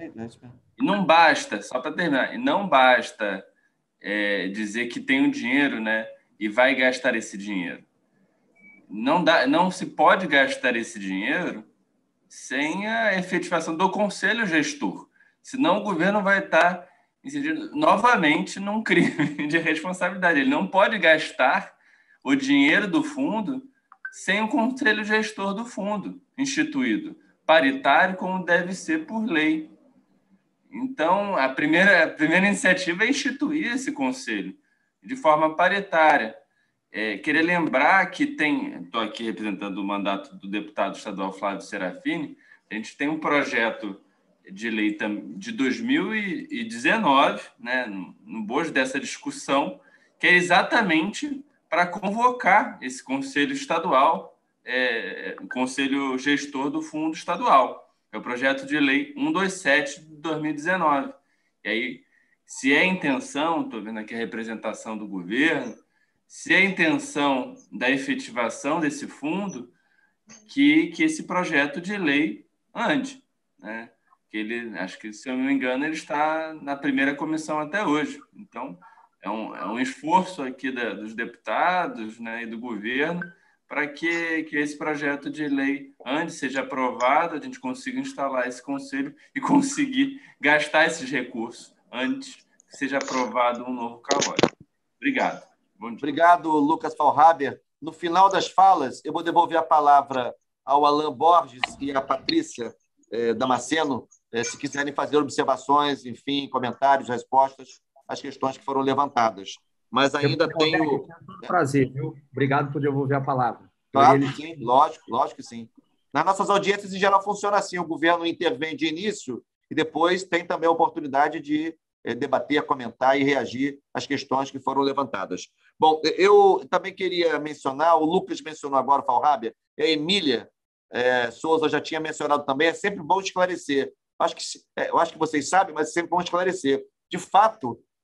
E não basta, só para terminar, e não basta é, dizer que tem o dinheiro, né, e vai gastar esse dinheiro. Não, dá, não se pode gastar esse dinheiro sem a efetivação do conselho gestor. Senão o governo vai estar incidindo novamente num crime de responsabilidade. Ele não pode gastar o dinheiro do fundo sem o conselho gestor do fundo instituído, paritário, como deve ser por lei. Então, a primeira, a primeira iniciativa é instituir esse conselho de forma paritária. É, queria lembrar que tem, estou aqui representando o mandato do deputado estadual Flávio Serafini, a gente tem um projeto de lei de dois mil e dezenove, né, no bojo dessa discussão, que é exatamente para convocar esse conselho estadual, é, o conselho gestor do fundo estadual. É o projeto de lei cento e vinte e sete de dois mil e dezenove. E aí, se é a intenção, estou vendo aqui a representação do governo, se é a intenção da efetivação desse fundo, que, que esse projeto de lei ande, né? Que ele, acho que, se eu não me engano, ele está na primeira comissão até hoje. Então, é um, é um esforço aqui da, dos deputados, né, e do governo para que, que esse projeto de lei ande, seja aprovado, a gente consiga instalar esse conselho e conseguir gastar esses recursos antes que seja aprovado um novo calote. Obrigado. Obrigado, Lucas Faulhaber. No final das falas, eu vou devolver a palavra ao Alan Borges e à Patrícia eh, Damasceno, eh, se quiserem fazer observações, enfim, comentários, respostas às questões que foram levantadas. Mas ainda eu tenho... É um prazer, viu? Obrigado por devolver a palavra. Claro que sim, lógico, lógico que sim. Nas nossas audiências, em geral, funciona assim, o governo intervém de início e depois tem também a oportunidade de debater, comentar e reagir às questões que foram levantadas. Bom, eu também queria mencionar, o Lucas mencionou agora, o Faulhaber, a Emília é, Souza já tinha mencionado também, é sempre bom esclarecer. Acho que, é, eu acho que vocês sabem, mas é sempre bom esclarecer. De fato,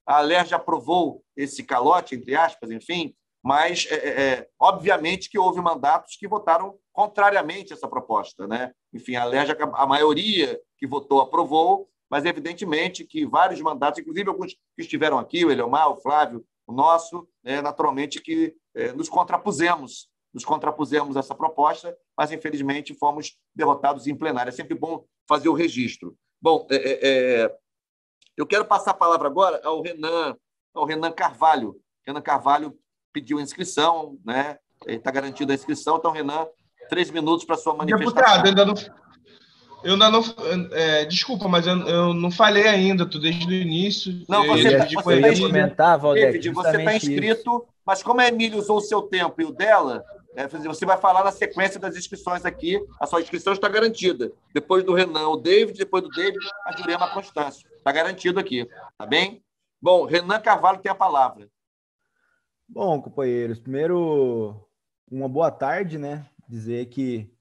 A Alerj aprovou esse calote, entre aspas, enfim, mas, é, é, obviamente, que houve mandatos que votaram contrariamente a essa proposta, né? Enfim, a Alerj, a maioria que votou aprovou, mas, evidentemente, que vários mandatos, inclusive alguns que estiveram aqui, o Eliomar, o Flávio, o nosso, é, naturalmente que é, nos contrapusemos, nos contrapusemos a essa proposta, mas, infelizmente, fomos derrotados em plenário. É sempre bom fazer o registro. Bom, é, é, eu quero passar a palavra agora ao Renan, ao Renan Carvalho. Renan Carvalho pediu a inscrição, né? Está garantida a inscrição. Então, Renan, três minutos para a sua manifestação. Deputado, eu ainda não... Eu ainda não é, desculpa, mas eu, eu não falei ainda, estou desde o início. Não, você está inscrito, você está inscrito, isso. Mas como a Emília usou o seu tempo e o dela, é, você vai falar na sequência das inscrições aqui. A sua inscrição está garantida. Depois do Renan, o David, depois do David, a Jurema Constâncio. Está garantido aqui, tá bem? Bom, Renan Carvalho tem a palavra. Bom, companheiros, primeiro, uma boa tarde, né? Dizer que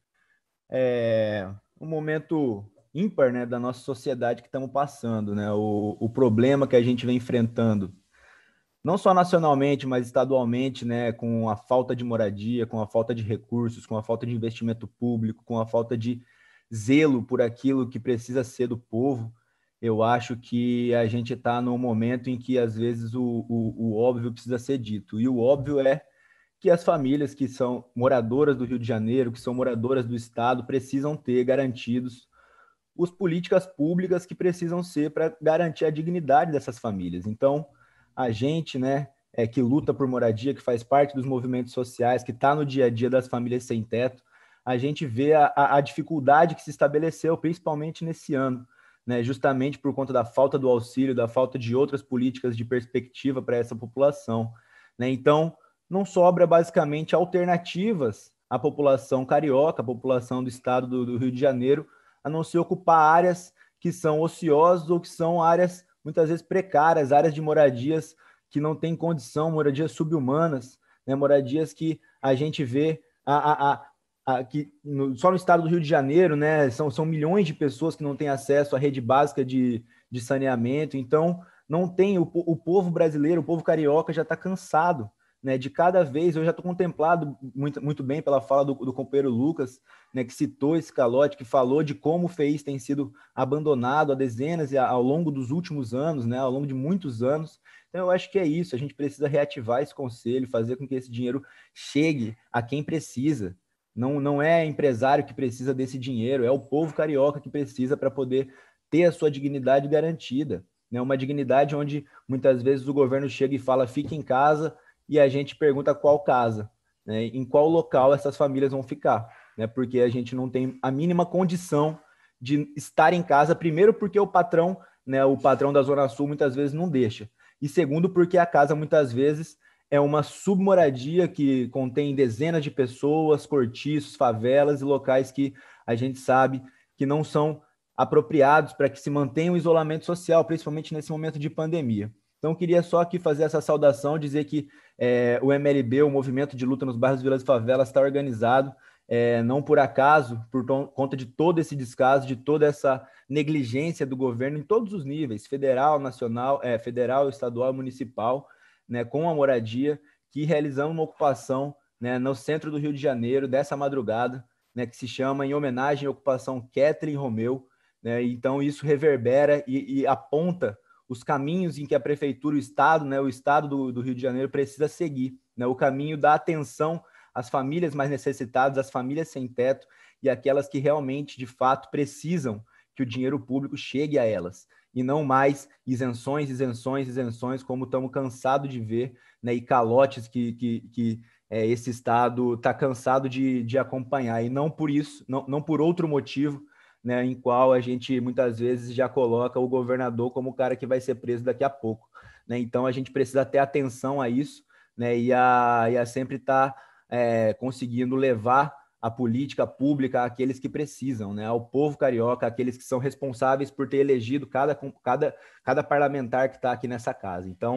é um momento ímpar, né, da nossa sociedade que estamos passando, né? O, o problema que a gente vem enfrentando, não só nacionalmente, mas estadualmente, né, com a falta de moradia, com a falta de recursos, com a falta de investimento público, com a falta de zelo por aquilo que precisa ser do povo. Eu acho que a gente está num momento em que, às vezes, o, o, o óbvio precisa ser dito. E o óbvio é que as famílias que são moradoras do Rio de Janeiro, que são moradoras do Estado, precisam ter garantidos as políticas públicas que precisam ser para garantir a dignidade dessas famílias. Então, a gente, né, é, que luta por moradia, que faz parte dos movimentos sociais, que está no dia a dia das famílias sem teto, a gente vê a, a dificuldade que se estabeleceu, principalmente nesse ano, né, justamente por conta da falta do auxílio, da falta de outras políticas de perspectiva para essa população, né? Então, não sobra basicamente alternativas à população carioca, à população do estado do, do Rio de Janeiro, a não ser ocupar áreas que são ociosas ou que são áreas, muitas vezes, precárias, áreas de moradias que não têm condição, moradias subhumanas, né? Moradias que a gente vê a, a, a, a, que no, só no estado do Rio de Janeiro, né, são, são milhões de pessoas que não têm acesso à rede básica de, de saneamento. Então, não tem o, o povo brasileiro, o povo carioca já está cansado, né, de cada vez. Eu já estou contemplado muito, muito bem pela fala do, do companheiro Lucas, né, que citou esse calote, que falou de como o F E I S tem sido abandonado há dezenas e ao longo dos últimos anos, né, ao longo de muitos anos. Então, eu acho que é isso, a gente precisa reativar esse conselho, fazer com que esse dinheiro chegue a quem precisa. Não, não é empresário que precisa desse dinheiro, é o povo carioca que precisa para poder ter a sua dignidade garantida, né, uma dignidade onde muitas vezes o governo chega e fala, fique em casa, e a gente pergunta qual casa, né, em qual local essas famílias vão ficar, né, porque a gente não tem a mínima condição de estar em casa, primeiro porque o patrão, né, o patrão da Zona Sul muitas vezes não deixa, e segundo porque a casa muitas vezes é uma submoradia que contém dezenas de pessoas, cortiços, favelas e locais que a gente sabe que não são apropriados para que se mantenha o isolamento social, principalmente nesse momento de pandemia. Então, eu queria só aqui fazer essa saudação, dizer que é, o M L B, o Movimento de Luta nos Bairros, Vilas e Favelas, está organizado, é, não por acaso, por conta de todo esse descaso, de toda essa negligência do governo em todos os níveis, federal, nacional, é, federal, estadual e municipal, né, com a moradia, que realizamos uma ocupação, né, no centro do Rio de Janeiro, dessa madrugada, né, que se chama em homenagem à ocupação Kathleen Romeu, né, então isso reverbera e, e aponta os caminhos em que a prefeitura, o Estado, né, o Estado do, do Rio de Janeiro precisa seguir, né, o caminho da atenção às famílias mais necessitadas, às famílias sem teto e aquelas que realmente, de fato, precisam que o dinheiro público chegue a elas, e não mais isenções, isenções, isenções, como estamos cansados de ver, né, e calotes que, que, que é, esse Estado está cansado de, de acompanhar, e não por isso, não, não por outro motivo, né, em qual a gente muitas vezes já coloca o governador como o cara que vai ser preso daqui a pouco, né? Então a gente precisa ter atenção a isso, né, e, a, e a sempre estar tá, é, conseguindo levar a política pública àqueles que precisam, né, ao povo carioca, àqueles que são responsáveis por ter elegido cada, cada, cada parlamentar que está aqui nessa casa. Então,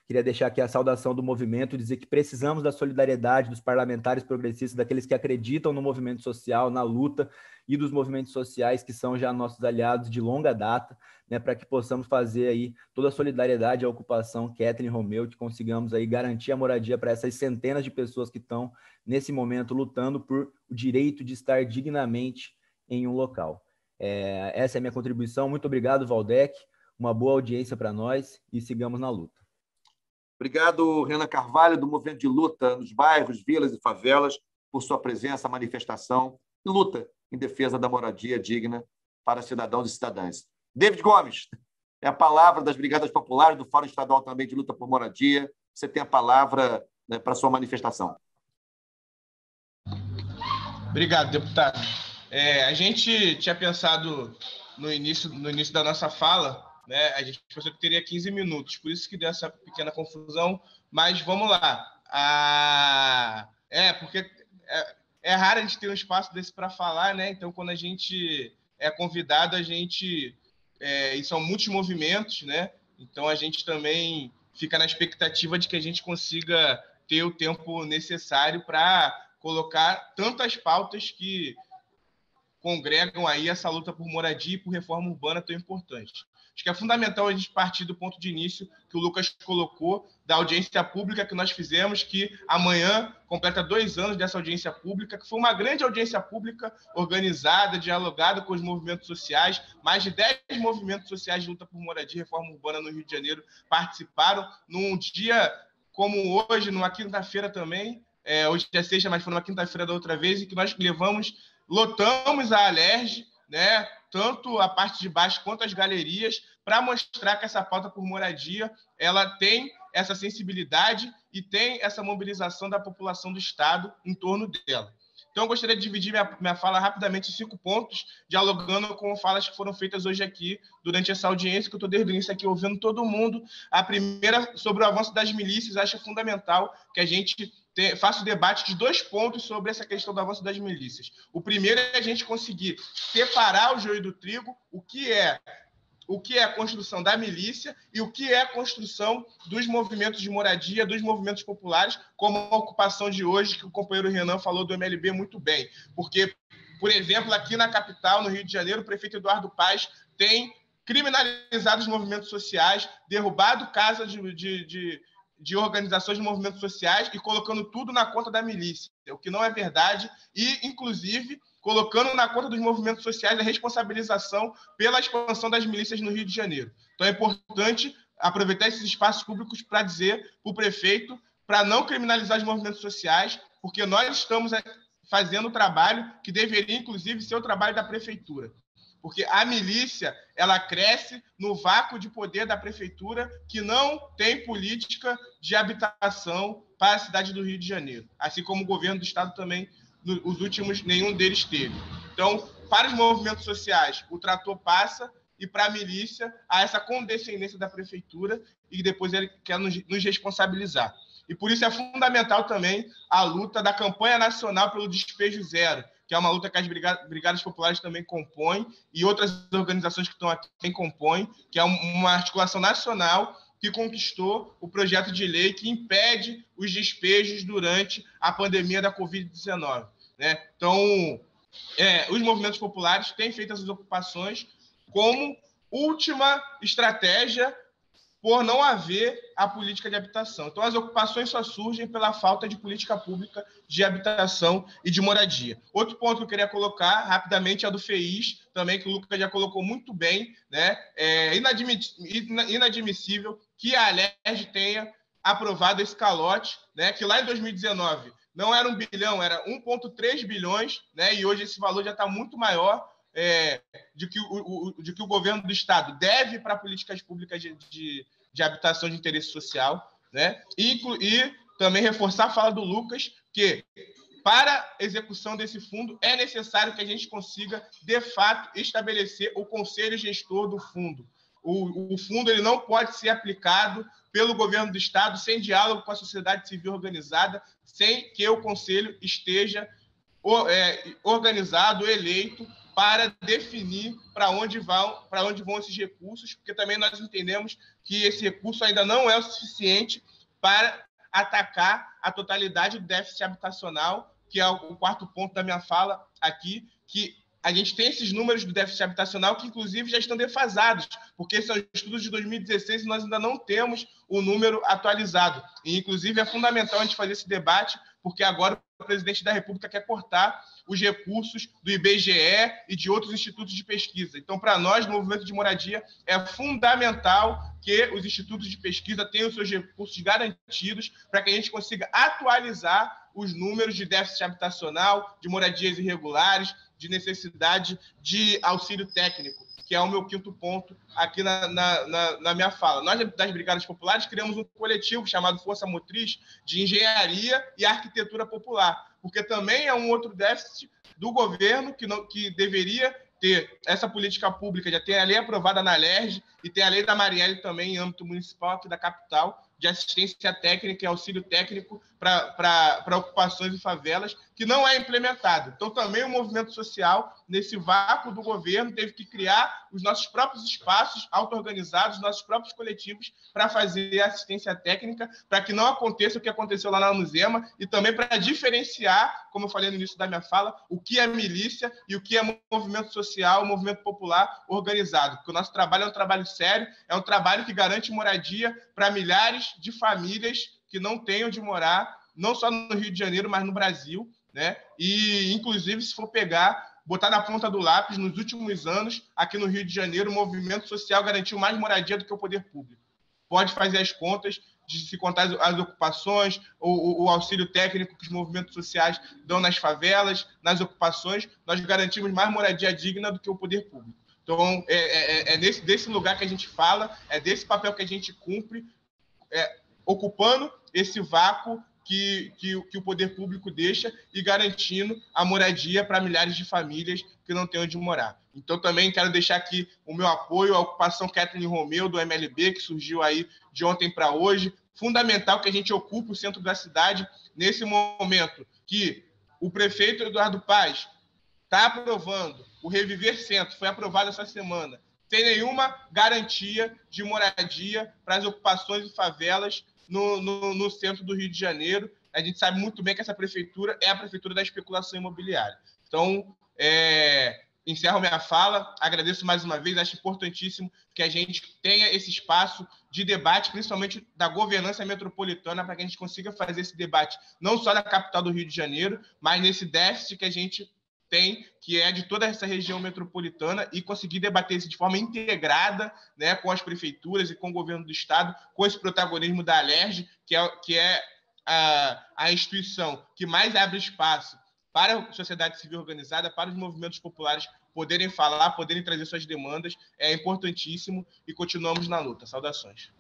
Queria deixar aqui a saudação do movimento, dizer que precisamos da solidariedade dos parlamentares progressistas, daqueles que acreditam no movimento social, na luta, e dos movimentos sociais que são já nossos aliados de longa data, né, para que possamos fazer aí toda a solidariedade à ocupação Kathleen Romeu, que consigamos aí garantir a moradia para essas centenas de pessoas que estão, nesse momento, lutando por o direito de estar dignamente em um local. É, essa é a minha contribuição. Muito obrigado, Valdec. Uma boa audiência para nós e sigamos na luta. Obrigado, Renan Carvalho, do Movimento de Luta nos Bairros, Vilas e Favelas, por sua presença, manifestação e luta em defesa da moradia digna para cidadãos e cidadãs. David Gomes, é a palavra das Brigadas Populares, do Fórum Estadual também de Luta por Moradia. Você tem a palavra, né, para a sua manifestação. Obrigado, deputado. É, a gente tinha pensado no início, no início da nossa fala, né, a gente pensou que teria quinze minutos, por isso que deu essa pequena confusão, mas vamos lá. Ah, é, porque é, é raro a gente ter um espaço desse para falar, né? Então, quando a gente é convidado, a gente... É, e são muitos movimentos, né? Então, a gente também fica na expectativa de que a gente consiga ter o tempo necessário para colocar tantas pautas que congregam aí essa luta por moradia e por reforma urbana tão importante. Acho que é fundamental a gente partir do ponto de início que o Lucas colocou, da audiência pública que nós fizemos, que amanhã completa dois anos dessa audiência pública, que foi uma grande audiência pública organizada, dialogada com os movimentos sociais. Mais de dez movimentos sociais de luta por moradia e reforma urbana no Rio de Janeiro participaram num dia como hoje, numa quinta-feira também, é, hoje é sexta, mas foi numa quinta-feira da outra vez, em que nós levamos, lotamos a Alerj, né, tanto a parte de baixo quanto as galerias, para mostrar que essa pauta por moradia ela tem essa sensibilidade e tem essa mobilização da população do Estado em torno dela. Então, eu gostaria de dividir minha, minha fala rapidamente em cinco pontos, dialogando com falas que foram feitas hoje aqui, durante essa audiência, que eu estou desde o início aqui ouvindo todo mundo. A primeira, sobre o avanço das milícias, acho fundamental que a gente te, faça o debate de dois pontos sobre essa questão do avanço das milícias. O primeiro é a gente conseguir separar o joio do trigo, o que é o que é a construção da milícia e o que é a construção dos movimentos de moradia, dos movimentos populares, como a ocupação de hoje, que o companheiro Renan falou do M L B muito bem. Porque, por exemplo, aqui na capital, no Rio de Janeiro, o prefeito Eduardo Paes tem criminalizado os movimentos sociais, derrubado casa de, de, de, de organizações de movimentos sociais e colocando tudo na conta da milícia, o que não é verdade, e, inclusive, colocando na conta dos movimentos sociais a responsabilização pela expansão das milícias no Rio de Janeiro. Então, é importante aproveitar esses espaços públicos para dizer para o prefeito para não criminalizar os movimentos sociais, porque nós estamos fazendo o trabalho que deveria, inclusive, ser o trabalho da prefeitura. Porque a milícia ela cresce no vácuo de poder da prefeitura, que não tem política de habitação para a cidade do Rio de Janeiro, assim como o governo do Estado também. Os últimos, nenhum deles teve. Então, para os movimentos sociais, o trator passa, e para a milícia, há essa condescendência da prefeitura, e depois ele quer nos, nos responsabilizar. E por isso é fundamental também a luta da campanha nacional pelo despejo zero, que é uma luta que as Brigadas Populares também compõem, e outras organizações que estão aqui também compõem, que é uma articulação nacional que conquistou o projeto de lei que impede os despejos durante a pandemia da covid dezenove. Né? Então, é, os movimentos populares têm feito essas ocupações como última estratégia por não haver a política de habitação. Então, as ocupações só surgem pela falta de política pública de habitação e de moradia. Outro ponto que eu queria colocar rapidamente é do FEIS, também, que o Lucas já colocou muito bem, né? É inadmissível que a Alerj tenha aprovado esse calote, né? Que lá em dois mil e dezenove não era um bilhão, era um vírgula três bilhões, né? E hoje esse valor já está muito maior, é, de, que o, o, de que o governo do Estado deve para políticas públicas de, de, de habitação de interesse social, né? E, e também reforçar a fala do Lucas, que para a execução desse fundo é necessário que a gente consiga, de fato, estabelecer o conselho gestor do fundo. O, o fundo ele não pode ser aplicado pelo governo do Estado sem diálogo com a sociedade civil organizada, sem que o conselho esteja é, organizado, eleito para definir para onde vão, para onde vão esses recursos, porque também nós entendemos que esse recurso ainda não é o suficiente para atacar a totalidade do déficit habitacional, que é o quarto ponto da minha fala aqui, que a gente tem esses números do déficit habitacional que, inclusive, já estão defasados, porque são estudos de dois mil e dezesseis e nós ainda não temos o número atualizado. E, inclusive, é fundamental a gente fazer esse debate, porque agora o presidente da República quer cortar os recursos do I B G E e de outros institutos de pesquisa. Então, para nós, no Movimento de Moradia, é fundamental que os institutos de pesquisa tenham seus recursos garantidos para que a gente consiga atualizar os números de déficit habitacional, de moradias irregulares, de necessidade de auxílio técnico, que é o meu quinto ponto aqui na, na, na, na minha fala. Nós, das Brigadas Populares, criamos um coletivo chamado Força Motriz de Engenharia e Arquitetura Popular, porque também é um outro déficit do governo que, não, que deveria ter essa política pública, já tem a lei aprovada na LERJ e tem a lei da Marielle também em âmbito municipal aqui da capital, de assistência técnica e auxílio técnico para ocupações e favelas, que não é implementado. Então, também o movimento social, nesse vácuo do governo, teve que criar os nossos próprios espaços auto-organizados, nossos próprios coletivos, para fazer assistência técnica, para que não aconteça o que aconteceu lá na Nuzema, e também para diferenciar, como eu falei no início da minha fala, o que é milícia e o que é movimento social, movimento popular organizado. Porque o nosso trabalho é um trabalho sério, é um trabalho que garante moradia para milhares de famílias que não têm onde morar, não só no Rio de Janeiro, mas no Brasil, né? E, inclusive, se for pegar, botar na ponta do lápis, nos últimos anos, aqui no Rio de Janeiro, o movimento social garantiu mais moradia do que o poder público. Pode fazer as contas de se contar as, as ocupações, o, o, o auxílio técnico que os movimentos sociais dão nas favelas, nas ocupações, nós garantimos mais moradia digna do que o poder público. Então, é, é, é nesse, desse lugar que a gente fala, é desse papel que a gente cumpre, é, ocupando esse vácuo que, que, que o poder público deixa e garantindo a moradia para milhares de famílias que não têm onde morar. Então, também quero deixar aqui o meu apoio à ocupação Kathleen Romeu, do M L B, que surgiu aí de ontem para hoje. Fundamental que a gente ocupe o centro da cidade nesse momento que o prefeito Eduardo Paes está aprovando o Reviver Centro, foi aprovado essa semana, sem nenhuma garantia de moradia para as ocupações e favelas no, no, no centro do Rio de Janeiro. A gente sabe muito bem que essa prefeitura é a prefeitura da especulação imobiliária. Então, é, encerro minha fala, agradeço mais uma vez, acho importantíssimo que a gente tenha esse espaço de debate, principalmente da governança metropolitana, para que a gente consiga fazer esse debate não só na capital do Rio de Janeiro, mas nesse déficit que a gente tem, que é de toda essa região metropolitana, e conseguir debater isso de forma integrada, né, com as prefeituras e com o governo do Estado, com esse protagonismo da LERJ, que é, que é a, a instituição que mais abre espaço para a sociedade civil organizada, para os movimentos populares poderem falar, poderem trazer suas demandas, é importantíssimo, e continuamos na luta. Saudações.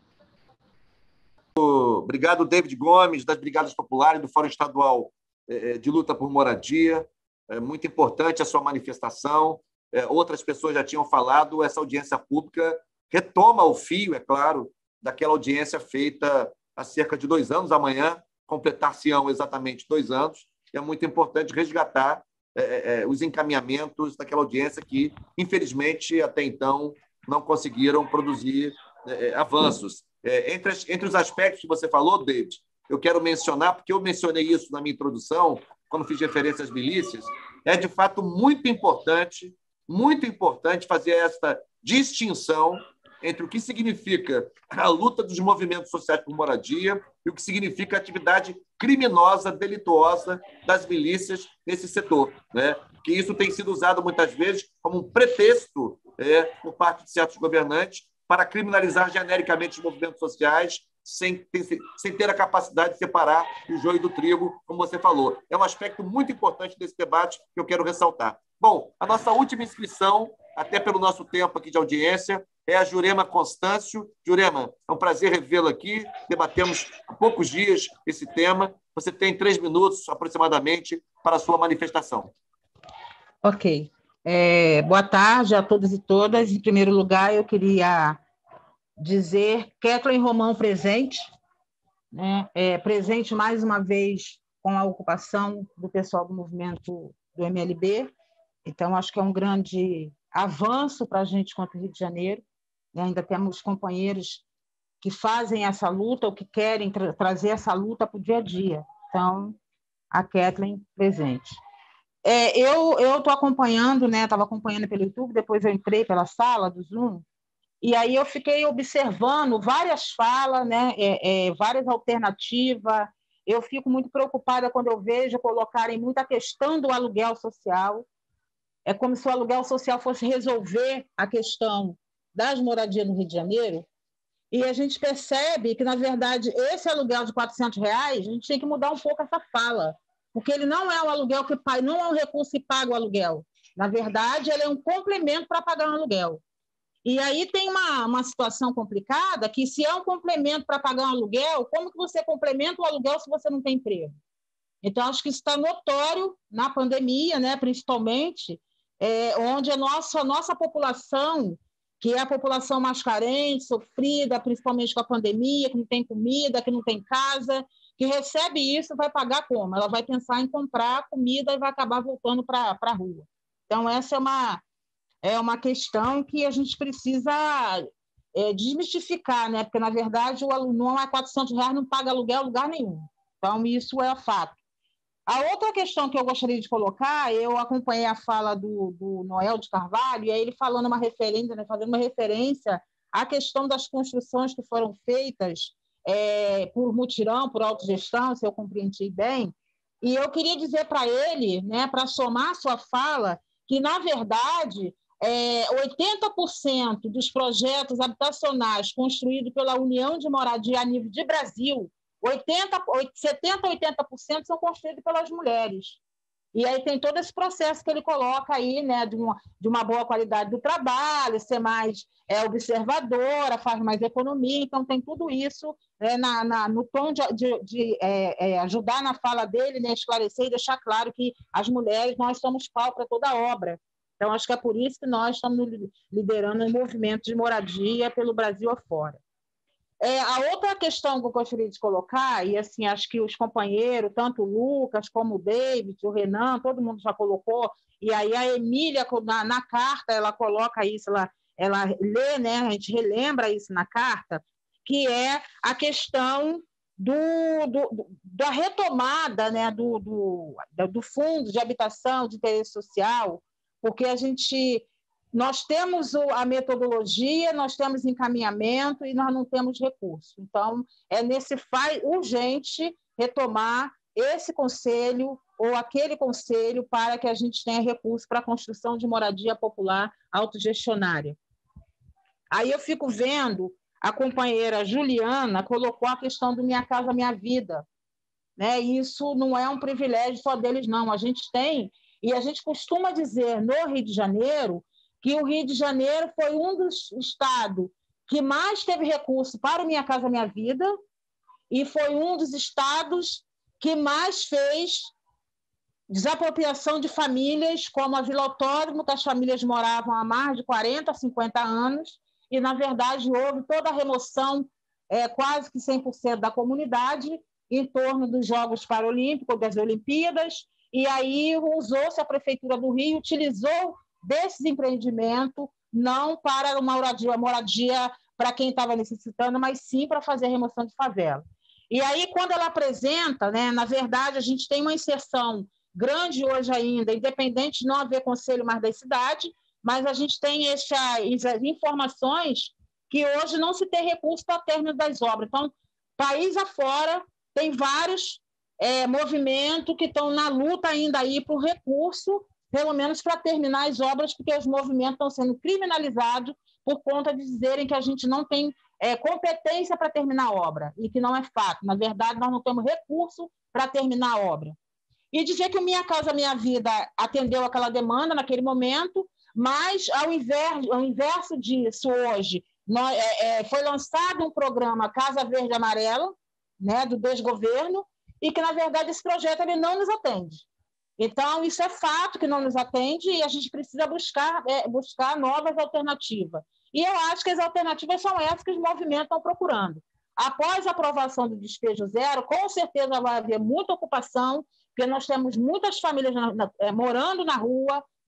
Obrigado, David Gomes, das Brigadas Populares, do Fórum Estadual de Luta por Moradia. É muito importante a sua manifestação. É, outras pessoas já tinham falado, essa audiência pública retoma o fio, é claro, daquela audiência feita há cerca de dois anos. Amanhã completar-se-ão exatamente dois anos. E é muito importante resgatar é, é, os encaminhamentos daquela audiência que, infelizmente, até então, não conseguiram produzir é, avanços. É, entre, as, entre os aspectos que você falou, David, eu quero mencionar, porque eu mencionei isso na minha introdução, quando fiz referência às milícias, é de fato muito importante, muito importante fazer essa distinção entre o que significa a luta dos movimentos sociais por moradia e o que significa a atividade criminosa, delituosa das milícias nesse setor, né? Que isso tem sido usado muitas vezes como um pretexto é, por parte de certos governantes para criminalizar genericamente os movimentos sociais sem ter, sem ter a capacidade de separar o joio do trigo, como você falou. É um aspecto muito importante desse debate que eu quero ressaltar. Bom, a nossa última inscrição, até pelo nosso tempo aqui de audiência, é a Jurema Constâncio. Jurema, é um prazer revê-la aqui. Debatemos há poucos dias esse tema. Você tem três minutos, aproximadamente, para a sua manifestação. Ok. É, boa tarde a todos e todas. Em primeiro lugar, eu queria dizer Kathleen Romão presente, né? É, presente mais uma vez com a ocupação do pessoal do movimento do M L B, Então, acho que é um grande avanço para a gente contra o Rio de Janeiro. E ainda temos companheiros que fazem essa luta ou que querem tra trazer essa luta para o dia a dia. Então, a Kathleen presente. É, eu estou acompanhando, né? Estava acompanhando pelo YouTube, depois eu entrei pela sala do Zoom, e aí eu fiquei observando várias falas, né? É, é, várias alternativas. Eu fico muito preocupada quando eu vejo colocarem muita questão do aluguel social. É como se o aluguel social fosse resolver a questão das moradias no Rio de Janeiro, e a gente percebe que, na verdade, esse aluguel de quatrocentos reais, a gente tem que mudar um pouco essa fala, porque ele não é um aluguel que paga, não é um recurso que paga o aluguel. Na verdade, ele é um complemento para pagar um aluguel. E aí tem uma, uma situação complicada, que se é um complemento para pagar um aluguel, como que você complementa o aluguel se você não tem emprego? Então, acho que isso está notório na pandemia, né, principalmente, é, onde a nossa, a nossa população, que é a população mais carente, sofrida, principalmente com a pandemia, que não tem comida, que não tem casa, que recebe isso, vai pagar como? Ela vai pensar em comprar comida e vai acabar voltando para a rua. Então, essa é uma, é uma questão que a gente precisa é, desmistificar, né? Porque, na verdade, o aluno a quatrocentos reais não paga aluguel em lugar nenhum. Então, isso é fato. A outra questão que eu gostaria de colocar, eu acompanhei a fala do, do Noel de Carvalho, e aí ele falando uma referência, né, fazendo uma referência à questão das construções que foram feitas é, por mutirão, por autogestão, se eu compreendi bem, e eu queria dizer para ele, né, para somar a sua fala, que, na verdade, é, oitenta por cento dos projetos habitacionais construídos pela União de Moradia a nível de Brasil, oitenta, setenta, oitenta por cento são construídos pelas mulheres. E aí tem todo esse processo que ele coloca aí, né, de uma, de uma boa qualidade do trabalho, ser mais é, observadora, faz mais economia, então tem tudo isso é, na, na, no tom de, de, de é, é, ajudar na fala dele, né, esclarecer e deixar claro que as mulheres, nós somos pau para toda obra. Então, acho que é por isso que nós estamos liderando um movimento de moradia pelo Brasil afora. É, a outra questão que eu gostaria de colocar, e assim, acho que os companheiros, tanto o Lucas como o David, o Renan, todo mundo já colocou, e aí a Emília, na, na carta, ela coloca isso, ela, ela lê, né, a gente relembra isso na carta, que é a questão do, do, da retomada, né, do, do, do fundo de habitação, de interesse social, porque a gente... Nós temos a metodologia, nós temos encaminhamento e nós não temos recurso. Então, é necessário urgente retomar esse conselho ou aquele conselho para que a gente tenha recurso para a construção de moradia popular autogestionária. Aí eu fico vendo, a companheira Juliana colocou a questão do Minha Casa Minha Vida. Né? Isso não é um privilégio só deles, não. A gente tem, e a gente costuma dizer no Rio de Janeiro, que o Rio de Janeiro foi um dos estados que mais teve recurso para o Minha Casa Minha Vida e foi um dos estados que mais fez desapropriação de famílias, como a Vila Autódromo, que as famílias moravam há mais de quarenta, cinquenta anos, e, na verdade, houve toda a remoção, é, quase que cem por cento da comunidade, em torno dos Jogos Paralímpicos, das Olimpíadas, e aí usou-se a Prefeitura do Rio, utilizou desses empreendimentos, não para uma moradia, moradia para quem estava necessitando, mas sim para fazer a remoção de favela. E aí, quando ela apresenta, né, na verdade, a gente tem uma inserção grande hoje ainda, independente de não haver conselho mais da cidade, mas a gente tem essas informações que hoje não se tem recurso para o término das obras. Então, país afora, tem vários é, movimentos que estão na luta ainda aí para o recurso, pelo menos para terminar as obras, porque os movimentos estão sendo criminalizados por conta de dizerem que a gente não tem é, competência para terminar a obra, e que não é fato. Na verdade, nós não temos recurso para terminar a obra. E dizer que o Minha Casa Minha Vida atendeu aquela demanda naquele momento, mas, ao inverso, ao inverso disso, hoje, nós, é, é, foi lançado um programa Casa Verde e Amarela, né, do desgoverno, e que, na verdade, esse projeto ele não nos atende. Então, isso é fato que não nos atende e a gente precisa buscar, é, buscar novas alternativas. E eu acho que as alternativas são essas que os movimentos estão procurando. Após a aprovação do despejo zero, com certeza vai haver muita ocupação, porque nós temos muitas famílias na, na, é, morando na rua, né?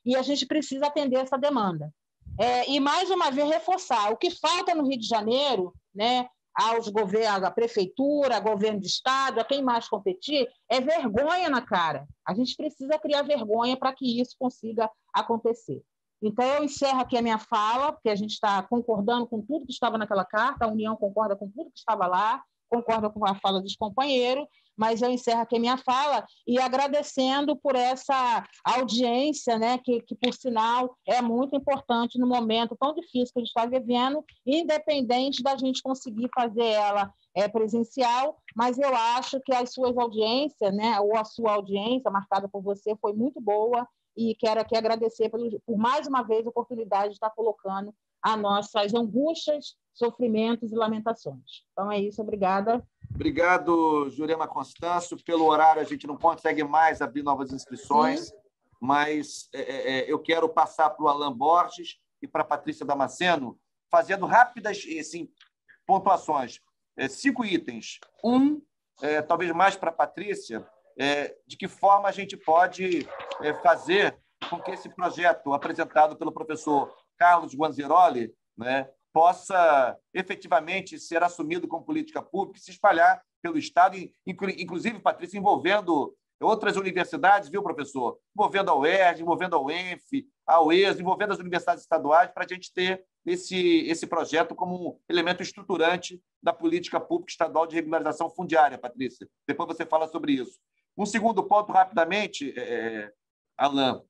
e a gente precisa atender essa demanda. É, e, mais uma vez, reforçar, o que falta no Rio de Janeiro, né, aos governos, à prefeitura, ao governo de estado, a quem mais competir, é vergonha na cara. A gente precisa criar vergonha para que isso consiga acontecer. Então, eu encerro aqui a minha fala, porque a gente está concordando com tudo que estava naquela carta, a União concorda com tudo que estava lá, concorda com a fala dos companheiros, mas eu encerro aqui a minha fala e agradecendo por essa audiência, né, que, que, por sinal, é muito importante no momento tão difícil que a gente está vivendo, independente da gente conseguir fazer ela é, presencial, mas eu acho que as suas audiências, né, ou a sua audiência marcada por você foi muito boa e quero aqui agradecer por, por mais uma vez a oportunidade de estar colocando as nossas angústias, sofrimentos e lamentações. Então é isso, obrigada. Obrigado, Jurema Constâncio. Pelo horário, a gente não consegue mais abrir novas inscrições, Sim. mas é, é, eu quero passar para o Alan Borges e para a Patrícia Damasceno, fazendo rápidas assim, pontuações. É, cinco itens. Um, é, talvez mais para a Patrícia, é, de que forma a gente pode é, fazer com que esse projeto apresentado pelo professor Carlos Guanzeroli, né, possa efetivamente ser assumido como política pública e se espalhar pelo Estado, inclusive, Patrícia, envolvendo outras universidades, viu, professor? Envolvendo a U E R J, envolvendo a U E N F, a U E S, envolvendo as universidades estaduais, para a gente ter esse, esse projeto como um elemento estruturante da política pública estadual de regularização fundiária, Patrícia. Depois você fala sobre isso. Um segundo ponto, rapidamente, é, Alan.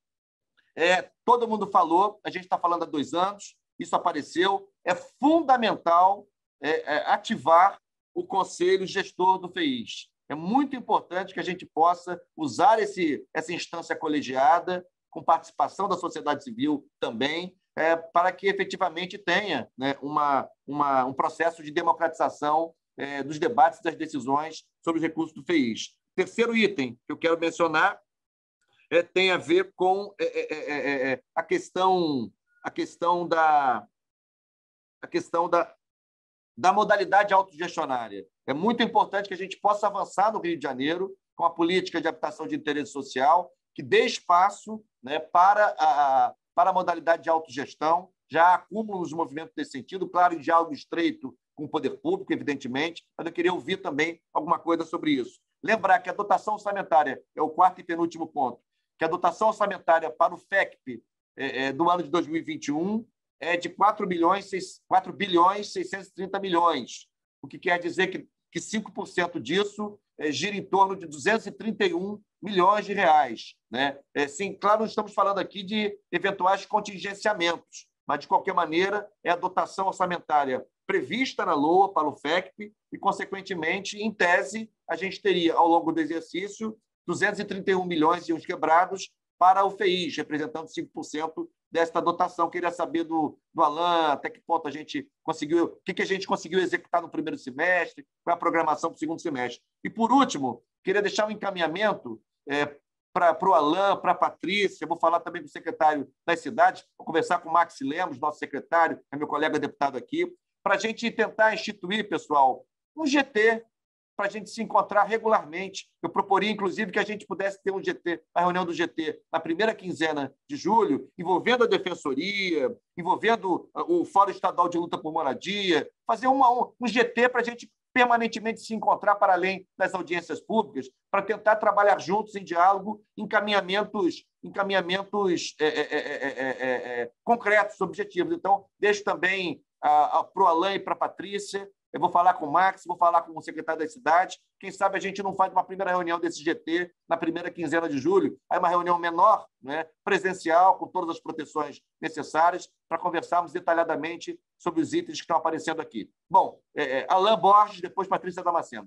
É, todo mundo falou, a gente está falando há dois anos, isso apareceu, é fundamental é, é, ativar o Conselho Gestor do FEIS. É muito importante que a gente possa usar esse, essa instância colegiada, com participação da sociedade civil também, é, para que efetivamente tenha, né, uma, uma, um processo de democratização é, dos debates e das decisões sobre os recursos do FEIS. Terceiro item que eu quero mencionar é, tem a ver com é, é, é, a questão, a questão da a questão da, da modalidade autogestionária. É muito importante que a gente possa avançar no Rio de Janeiro com a política de habitação de interesse social, que dê espaço, né, para, a, para a modalidade de autogestão. Já há acúmulos de movimentos nesse sentido, claro, em diálogo estreito com o poder público, evidentemente, mas eu queria ouvir também alguma coisa sobre isso. Lembrar que a dotação orçamentária é o quarto e penúltimo ponto, que a dotação orçamentária para o F E C P é, é, do ano de dois mil e vinte e um é de quatro bilhões seiscentos e trinta milhões, o que quer dizer que, que cinco por cento disso é, gira em torno de duzentos e trinta e um milhões de reais. Né? É, sim, claro, não estamos falando aqui de eventuais contingenciamentos, mas, de qualquer maneira, é a dotação orçamentária prevista na LOA para o F E C P e, consequentemente, em tese, a gente teria, ao longo do exercício, duzentos e trinta e um milhões e uns quebrados para o FEIS, representando cinco por cento desta dotação. Queria saber do, do Alan até que ponto a gente conseguiu, o que, que a gente conseguiu executar no primeiro semestre, qual é a programação para o segundo semestre. E, por último, queria deixar um encaminhamento é, para o Alan, para a Patrícia, vou falar também com o secretário das cidades, vou conversar com o Max Lemos, nosso secretário, é meu colega deputado aqui, para a gente tentar instituir, pessoal, um G T, para a gente se encontrar regularmente. Eu proporia, inclusive, que a gente pudesse ter um G T, a reunião do G T, na primeira quinzena de julho, envolvendo a Defensoria, envolvendo o Fórum Estadual de Luta por Moradia, fazer uma, um, um G T para a gente permanentemente se encontrar para além das audiências públicas, para tentar trabalhar juntos em diálogo, encaminhamentos, encaminhamentos é, é, é, é, é, concretos, objetivos. Então, deixo também para o Alan e para a Patrícia. Eu vou falar com o Max, vou falar com o secretário da cidade. Quem sabe a gente não faz uma primeira reunião desse G T na primeira quinzena de julho, aí uma reunião menor, né, presencial, com todas as proteções necessárias, para conversarmos detalhadamente sobre os itens que estão aparecendo aqui. Bom, é, é, Alan Borges, depois Patrícia Damasceno.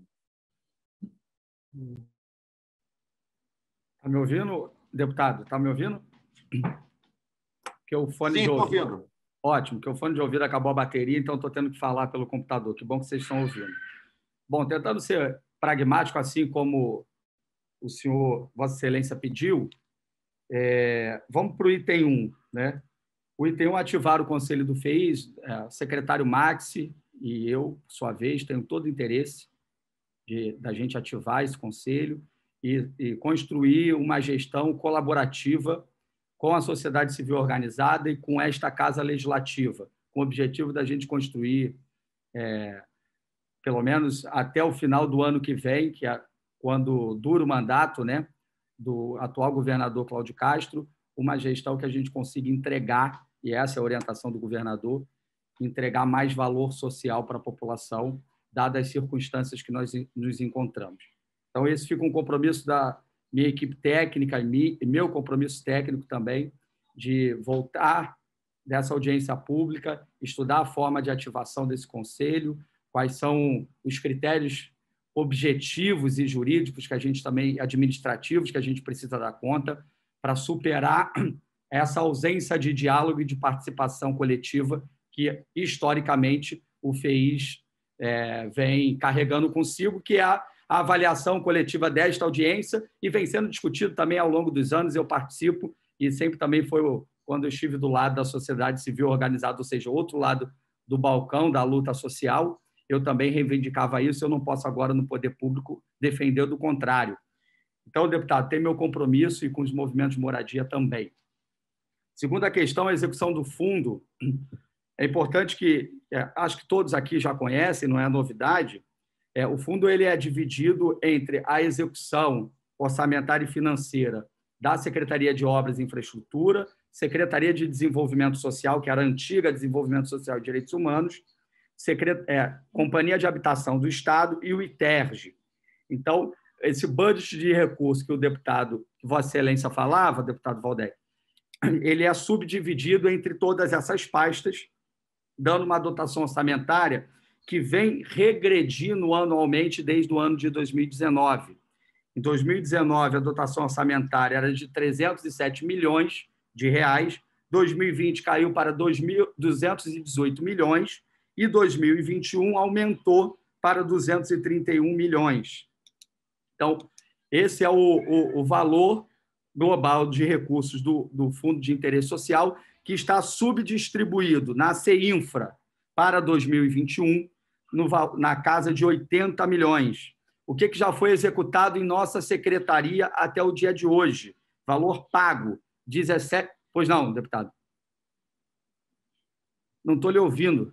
Está me ouvindo, deputado? Está me ouvindo? Que o fone Sim, de estou ouvido. ouvindo. Ótimo, que o fone de ouvido acabou a bateria, então estou tendo que falar pelo computador. Que bom que vocês estão ouvindo. Bom, tentando ser pragmático, assim como o senhor, Vossa Excelência, pediu, é, vamos para o item um. Né? O item um, ativar o Conselho do FEIS, é, o secretário Maxi e eu, por sua vez, tenho todo o interesse de, da gente ativar esse conselho e, e construir uma gestão colaborativa com a sociedade civil organizada e com esta Casa Legislativa, com o objetivo da gente construir, é, pelo menos até o final do ano que vem, que é quando dura o mandato, né, do atual governador Cláudio Castro, uma gestão que a gente consiga entregar, e essa é a orientação do governador, entregar mais valor social para a população, dadas as circunstâncias que nós nos encontramos. Então, esse fica um compromisso da minha equipe técnica e meu compromisso técnico também, de voltar dessa audiência pública, estudar a forma de ativação desse conselho, quais são os critérios objetivos e jurídicos que a gente também, administrativos, que a gente precisa dar conta para superar essa ausência de diálogo e de participação coletiva que, historicamente, o F E I S é, vem carregando consigo, que é a, a avaliação coletiva desta audiência, e vem sendo discutido também ao longo dos anos. Eu participo, e sempre também foi o, quando eu estive do lado da sociedade civil organizada, ou seja, outro lado do balcão da luta social, eu também reivindicava isso. Eu não posso agora, no poder público, defender do contrário. Então, deputado, tem meu compromisso e com os movimentos de moradia também. Segunda questão, a execução do fundo. É importante que, é, acho que todos aqui já conhecem, não é novidade, é, o fundo ele é dividido entre a execução orçamentária e financeira da Secretaria de Obras e Infraestrutura, Secretaria de Desenvolvimento Social, que era a antiga Desenvolvimento Social e Direitos Humanos, Secret... é, Companhia de Habitação do Estado e o I T E R G. Então, esse budget de recursos que o deputado, que Vossa Excelência falava, deputado Valdec, ele é subdividido entre todas essas pastas, dando uma dotação orçamentária que vem regredindo anualmente desde o ano de dois mil e dezenove. Em dois mil e dezenove, a dotação orçamentária era de trezentos e sete milhões de reais, dois mil e vinte caiu para duzentos e dezoito milhões e dois mil e vinte e um aumentou para duzentos e trinta e um milhões. Então, esse é o, o, o valor global de recursos do, do Fundo de Interesse Social, que está subdistribuído na CEINFRA para dois mil e vinte e um, no, na casa de oitenta milhões. O que, que já foi executado em nossa secretaria até o dia de hoje? Valor pago, dezessete... Pois não, deputado? Não estou lhe ouvindo.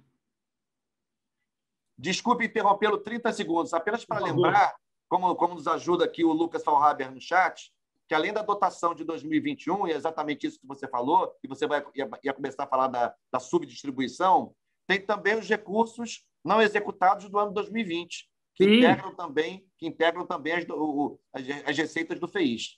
Desculpe interrompê-lo trinta segundos, apenas para lembrar, como, como nos ajuda aqui o Lucas Falhaber no chat, que além da dotação de dois mil e vinte e um, e é exatamente isso que você falou, e você vai ia, ia começar a falar da, da subdistribuição, tem também os recursos não executados do ano dois mil e vinte, que Sim. integram também, que integram também as, o, as, as receitas do F E I S.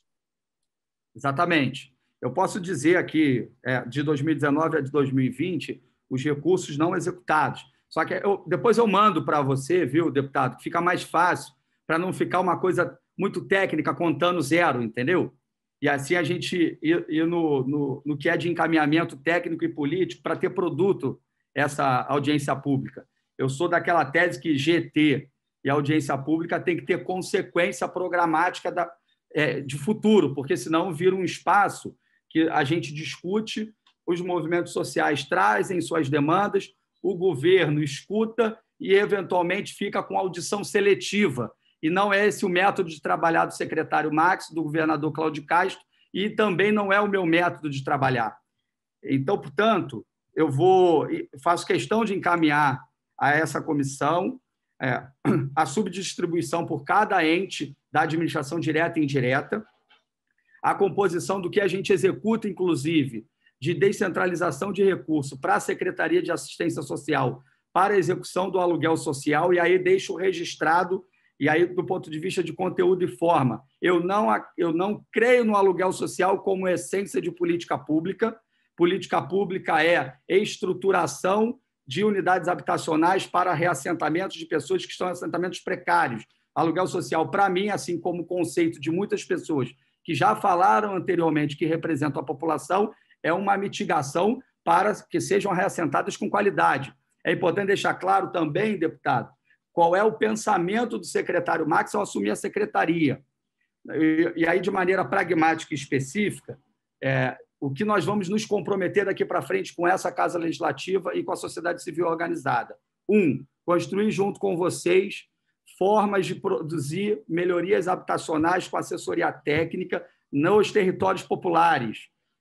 Exatamente. Eu posso dizer aqui, é, de dois mil e dezenove a de dois mil e vinte, os recursos não executados. Só que eu, depois eu mando para você, viu, deputado, que fica mais fácil, para não ficar uma coisa muito técnica, contando zero, entendeu? E assim a gente ir, ir no, no, no que é de encaminhamento técnico e político para ter produto essa audiência pública. Eu sou daquela tese que G T e audiência pública tem que ter consequência programática da, é, de futuro, porque senão vira um espaço que a gente discute, os movimentos sociais trazem suas demandas, o governo escuta e, eventualmente, fica com audição seletiva. E não é esse o método de trabalhar do secretário Max, do governador Cláudio Castro, e também não é o meu método de trabalhar. Então, portanto, eu vou, faço questão de encaminhar a essa comissão é, a subdistribuição por cada ente da administração direta e indireta, a composição do que a gente executa, inclusive, de descentralização de recursos para a Secretaria de Assistência Social, para a execução do aluguel social, e aí deixo registrado. E aí, do ponto de vista de conteúdo e forma, eu não, eu não creio no aluguel social como essência de política pública. Política pública é estruturação de unidades habitacionais para reassentamentos de pessoas que estão em assentamentos precários. Aluguel social, para mim, assim como o conceito de muitas pessoas que já falaram anteriormente que representam a população, é uma mitigação para que sejam reassentadas com qualidade. É importante deixar claro também, deputado, qual é o pensamento do secretário Max ao assumir a secretaria. E, e aí, de maneira pragmática e específica, é, o que nós vamos nos comprometer daqui para frente com essa Casa Legislativa e com a sociedade civil organizada. Um, construir junto com vocês formas de produzir melhorias habitacionais com assessoria técnica nos territórios populares.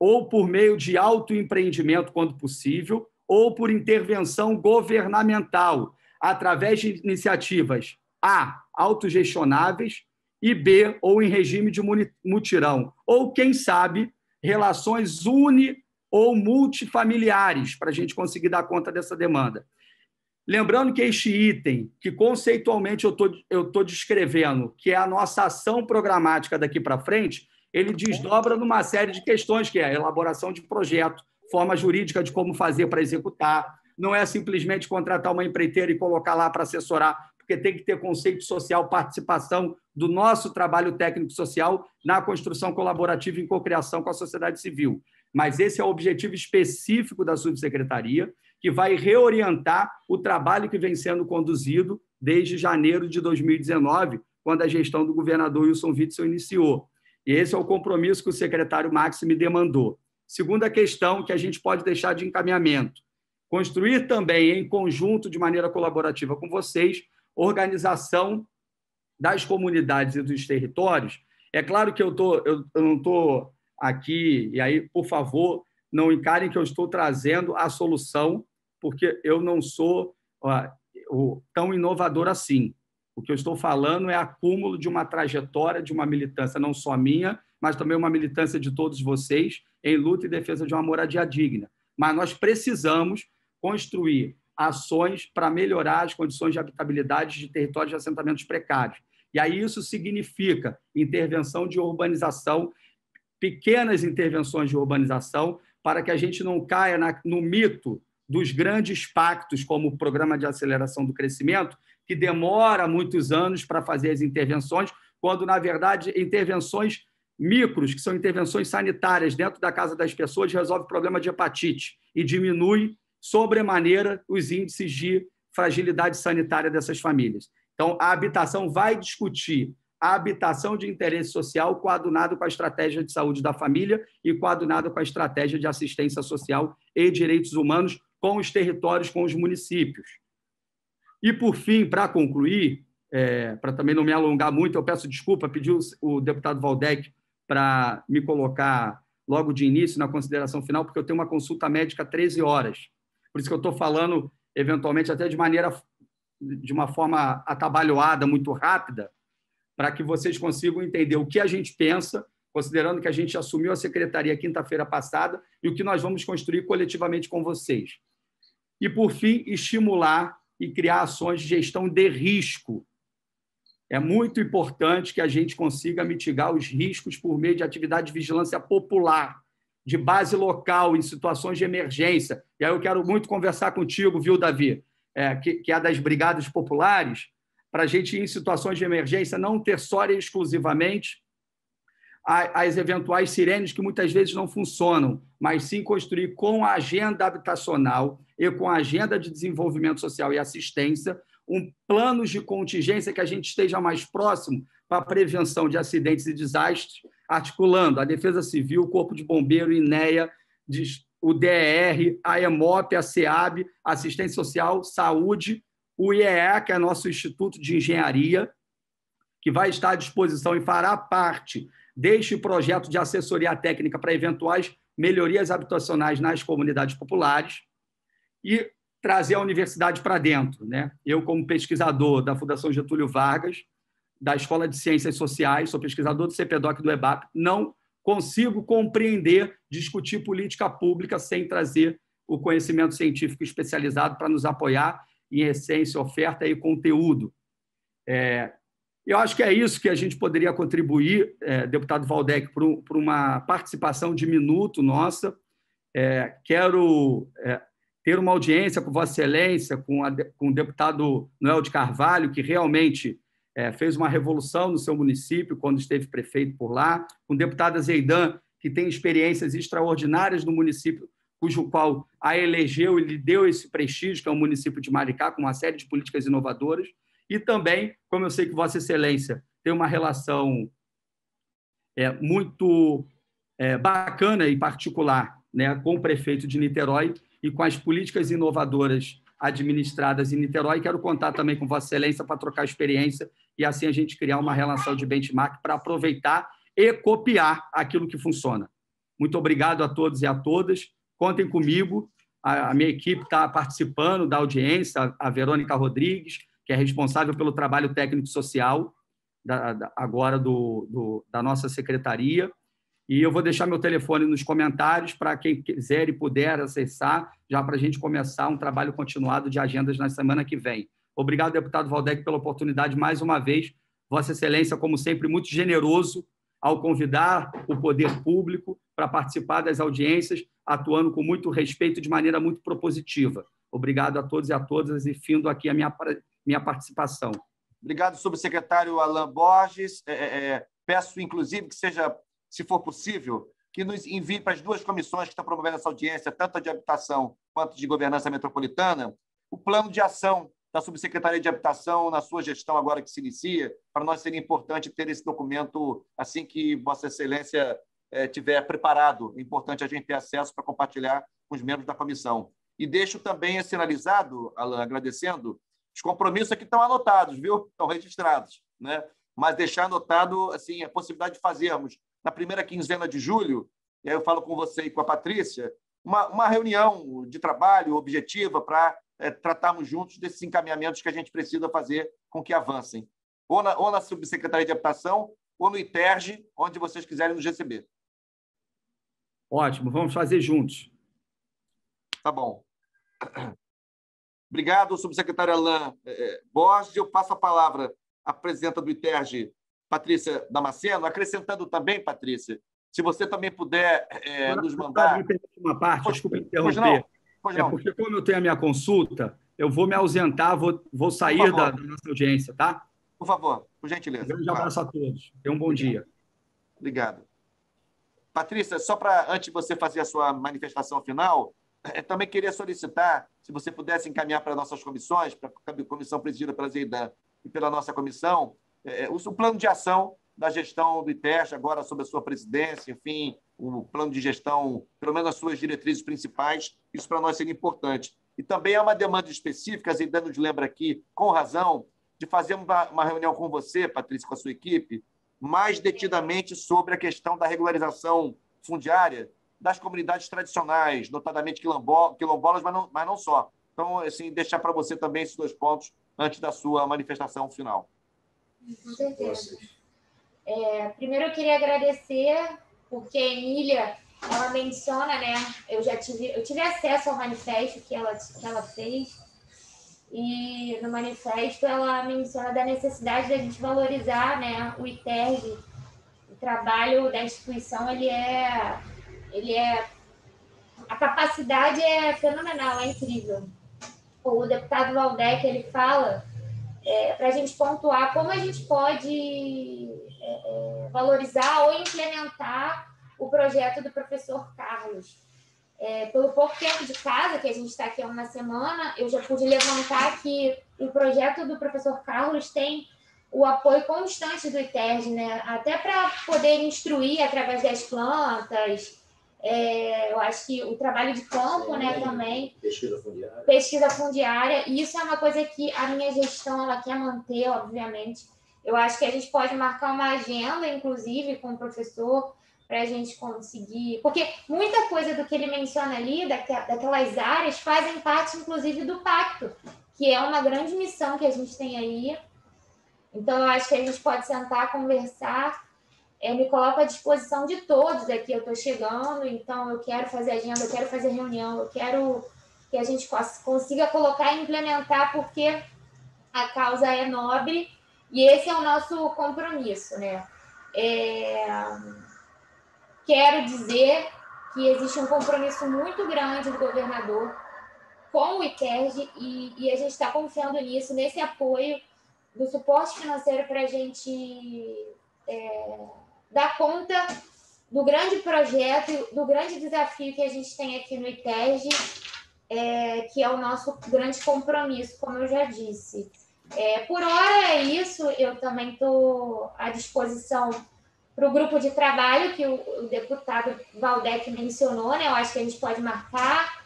ou por meio de autoempreendimento, quando possível, ou por intervenção governamental, através de iniciativas A, autogestionáveis, e B, ou em regime de mutirão, ou, quem sabe, relações uni- ou multifamiliares, para a gente conseguir dar conta dessa demanda. Lembrando que este item, que conceitualmente eu tô, eu estou descrevendo, que é a nossa ação programática daqui para frente, ele desdobra numa série de questões, que é a elaboração de projeto, forma jurídica de como fazer para executar, não é simplesmente contratar uma empreiteira e colocar lá para assessorar, porque tem que ter conceito social, participação do nosso trabalho técnico-social na construção colaborativa em cocriação com a sociedade civil. Mas esse é o objetivo específico da subsecretaria, que vai reorientar o trabalho que vem sendo conduzido desde janeiro de dois mil e dezenove, quando a gestão do governador Wilson Witzel iniciou. E esse é o compromisso que o secretário Max me demandou. Segunda questão que a gente pode deixar de encaminhamento: construir também, em conjunto, de maneira colaborativa com vocês, organização das comunidades e dos territórios. É claro que eu, tô, eu, eu não estou aqui, e aí, por favor, não encarem que eu estou trazendo a solução, porque eu não sou ó, tão inovador assim. O que eu estou falando é acúmulo de uma trajetória, de uma militância, não só minha, mas também uma militância de todos vocês em luta e defesa de uma moradia digna. Mas nós precisamos construir ações para melhorar as condições de habitabilidade de territórios de assentamentos precários. E aí isso significa intervenção de urbanização, pequenas intervenções de urbanização, para que a gente não caia na, no mito dos grandes pactos, como o Programa de Aceleração do Crescimento, que demora muitos anos para fazer as intervenções, quando, na verdade, intervenções micros, que são intervenções sanitárias dentro da casa das pessoas, resolve o problema de hepatite e diminui sobremaneira os índices de fragilidade sanitária dessas famílias. Então, a habitação vai discutir a habitação de interesse social coadunado com a estratégia de saúde da família e coadunado com a estratégia de assistência social e direitos humanos com os territórios, com os municípios. E, por fim, para concluir, é, para também não me alongar muito, eu peço desculpa, pedi o deputado Waldeck para me colocar logo de início na consideração final, porque eu tenho uma consulta médica às treze horas. Por isso que eu estou falando, eventualmente, até de maneira, de uma forma atabalhoada, muito rápida, para que vocês consigam entender o que a gente pensa, considerando que a gente assumiu a secretaria quinta-feira passada e o que nós vamos construir coletivamente com vocês. E, por fim, estimular e criar ações de gestão de risco. É muito importante que a gente consiga mitigar os riscos por meio de atividade de vigilância popular, de base local, em situações de emergência. E aí eu quero muito conversar contigo, viu, Davi, é, que, que é das Brigadas Populares, para a gente, em situações de emergência, não ter só e exclusivamente as eventuais sirenes que muitas vezes não funcionam, mas sim construir com a agenda habitacional e com a agenda de desenvolvimento social e assistência um plano de contingência que a gente esteja mais próximo para a prevenção de acidentes e desastres, articulando a Defesa Civil, o Corpo de Bombeiro, INEA, o D E R, a EMOP, a SEAB, Assistência Social, Saúde, o I E E, que é nosso Instituto de Engenharia, que vai estar à disposição e fará parte deste projeto de assessoria técnica para eventuais melhorias habitacionais nas comunidades populares, e trazer a universidade para dentro, né? Eu, como pesquisador da Fundação Getúlio Vargas, da Escola de Ciências Sociais, sou pesquisador do CEPEDOC e do EBAP, não consigo compreender, discutir política pública sem trazer o conhecimento científico especializado para nos apoiar em essência, oferta e conteúdo. É, eu acho que é isso que a gente poderia contribuir, é, deputado Waldeck, por, um, por uma participação de minuto nossa. É, quero é, ter uma audiência com Vossa Excelência, com, a, com o deputado Noel de Carvalho, que realmente é, fez uma revolução no seu município quando esteve prefeito por lá, com o deputado Zeidan, que tem experiências extraordinárias no município, cujo qual a elegeu e lhe deu esse prestígio, que é o município de Maricá, com uma série de políticas inovadoras, e também, como eu sei que Vossa Excelência tem uma relação é, muito é, bacana e particular, né, com o prefeito de Niterói e com as políticas inovadoras administradas em Niterói, quero contar também com Vossa Excelência para trocar experiência e assim a gente criar uma relação de benchmark para aproveitar e copiar aquilo que funciona. Muito obrigado a todos e a todas. Contem comigo. A minha equipe está participando da audiência, a Verônica Rodrigues, que é responsável pelo trabalho técnico-social da, da, agora do, do, da nossa secretaria. E eu vou deixar meu telefone nos comentários para quem quiser e puder acessar, já para a gente começar um trabalho continuado de agendas na semana que vem. Obrigado, deputado Waldeck, pela oportunidade, mais uma vez. Vossa Excelência, como sempre, muito generoso ao convidar o poder público para participar das audiências, atuando com muito respeito de maneira muito propositiva. Obrigado a todos e a todas e findo aqui a minha, minha participação. Obrigado, subsecretário Alain Borges. É, é, peço, inclusive, que seja, se for possível, que nos envie para as duas comissões que estão promovendo essa audiência, tanto a de habitação quanto de governança metropolitana, o plano de ação da Subsecretaria de Habitação na sua gestão agora que se inicia. Para nós seria importante ter esse documento assim que Vossa Excelência eh, tiver preparado. É importante a gente ter acesso para compartilhar com os membros da comissão. E deixo também sinalizado, Alain, agradecendo, os compromissos aqui estão anotados, viu? Estão registrados, né? Mas deixar anotado assim, a possibilidade de fazermos, na primeira quinzena de julho, e aí eu falo com você e com a Patrícia, uma, uma reunião de trabalho objetiva para é, tratarmos juntos desses encaminhamentos que a gente precisa fazer com que avancem, ou na, ou na Subsecretaria de Habitação, ou no ITERJ, onde vocês quiserem nos receber. Ótimo, vamos fazer juntos. Tá bom. Obrigado, subsecretário Alain Borges. Eu passo a palavra à presidenta do ITERJ, Patrícia Damasceno, acrescentando também, Patrícia, se você também puder é, nos mandar... Uma parte, desculpa interromper. Pois não. É porque, como eu tenho a minha consulta, eu vou me ausentar, vou, vou sair da, da nossa audiência, tá? Por favor, por gentileza. Um grande abraço a todos. Tenham um bom dia. Obrigado. Patrícia, só para, antes de você fazer a sua manifestação final, eu também queria solicitar, se você pudesse encaminhar para nossas comissões, para a comissão presidida pela Zeidan e pela nossa comissão, é, o, o plano de ação da gestão do ITERJ, agora sob a sua presidência, enfim, o plano de gestão, pelo menos as suas diretrizes principais, isso para nós seria importante. E também há uma demanda específica, a Zeidan nos lembra aqui, com razão, de fazer uma, uma reunião com você, Patrícia, com a sua equipe, mais detidamente sobre a questão da regularização fundiária das comunidades tradicionais, notadamente quilombolas, mas não, mas não só. Então, assim, deixar para você também esses dois pontos antes da sua manifestação final. Com certeza. É, primeiro, eu queria agradecer, porque a Emília, ela menciona, né, eu já tive, eu tive acesso ao manifesto que ela, que ela fez, e no manifesto ela menciona da necessidade da gente valorizar, né, o ITERJ. O trabalho da instituição, ele é... Ele é, a capacidade é fenomenal, é incrível. O deputado Waldeck, ele fala é, para a gente pontuar como a gente pode é, valorizar ou implementar o projeto do professor Carlos. É, pelo pouco tempo de casa, que a gente está aqui há uma semana, eu já pude levantar que o projeto do professor Carlos tem o apoio constante do ITERJ, né? Até para poder instruir através das plantas. É, eu acho que o trabalho de campo, né, também. Pesquisa fundiária. Pesquisa fundiária. E isso é uma coisa que a minha gestão ela quer manter, obviamente. Eu acho que a gente pode marcar uma agenda, inclusive, com o professor, para a gente conseguir... Porque muita coisa do que ele menciona ali, daquelas áreas, fazem parte, inclusive, do pacto, que é uma grande missão que a gente tem aí. Então, eu acho que a gente pode sentar, conversar... Eu me coloco à disposição de todos aqui. Eu estou chegando, então eu quero fazer agenda, eu quero fazer reunião, eu quero que a gente consiga colocar e implementar, porque a causa é nobre e esse é o nosso compromisso, né? É... Quero dizer que existe um compromisso muito grande do governador com o ITERJ e, e a gente está confiando nisso, nesse apoio do suporte financeiro para a gente... É... dar conta do grande projeto, do grande desafio que a gente tem aqui no ITERJ, é, que é o nosso grande compromisso, como eu já disse. É, por hora é isso, eu também estou à disposição para o grupo de trabalho que o, o deputado Waldeck mencionou, né? Eu acho que a gente pode marcar,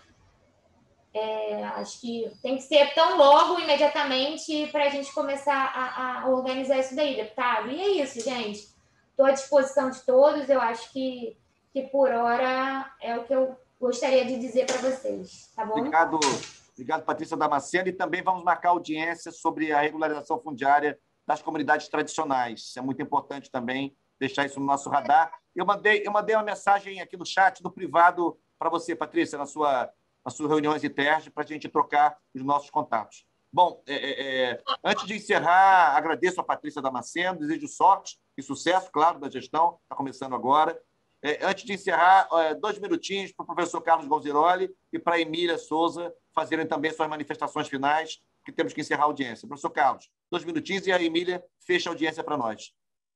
é, acho que tem que ser tão logo, imediatamente, para a gente começar a, a organizar isso daí, deputado. E é isso, gente. Estou à disposição de todos, eu acho que, que por hora é o que eu gostaria de dizer para vocês, tá bom? Obrigado, obrigado, Patrícia Damasceno. E também vamos marcar audiência sobre a regularização fundiária das comunidades tradicionais. É muito importante também deixar isso no nosso radar. Eu mandei, eu mandei uma mensagem aqui no chat, no privado, para você, Patrícia, na sua, nas suas reuniões de ITERJ, para a gente trocar os nossos contatos. Bom, é, é, antes de encerrar, agradeço a Patrícia Damasceno, desejo sorte e sucesso, claro, da gestão, está começando agora. É, antes de encerrar, é, dois minutinhos para o professor Carlos Gonziroli e para a Emília Souza fazerem também suas manifestações finais, que temos que encerrar a audiência. Professor Carlos, dois minutinhos e a Emília fecha a audiência para nós.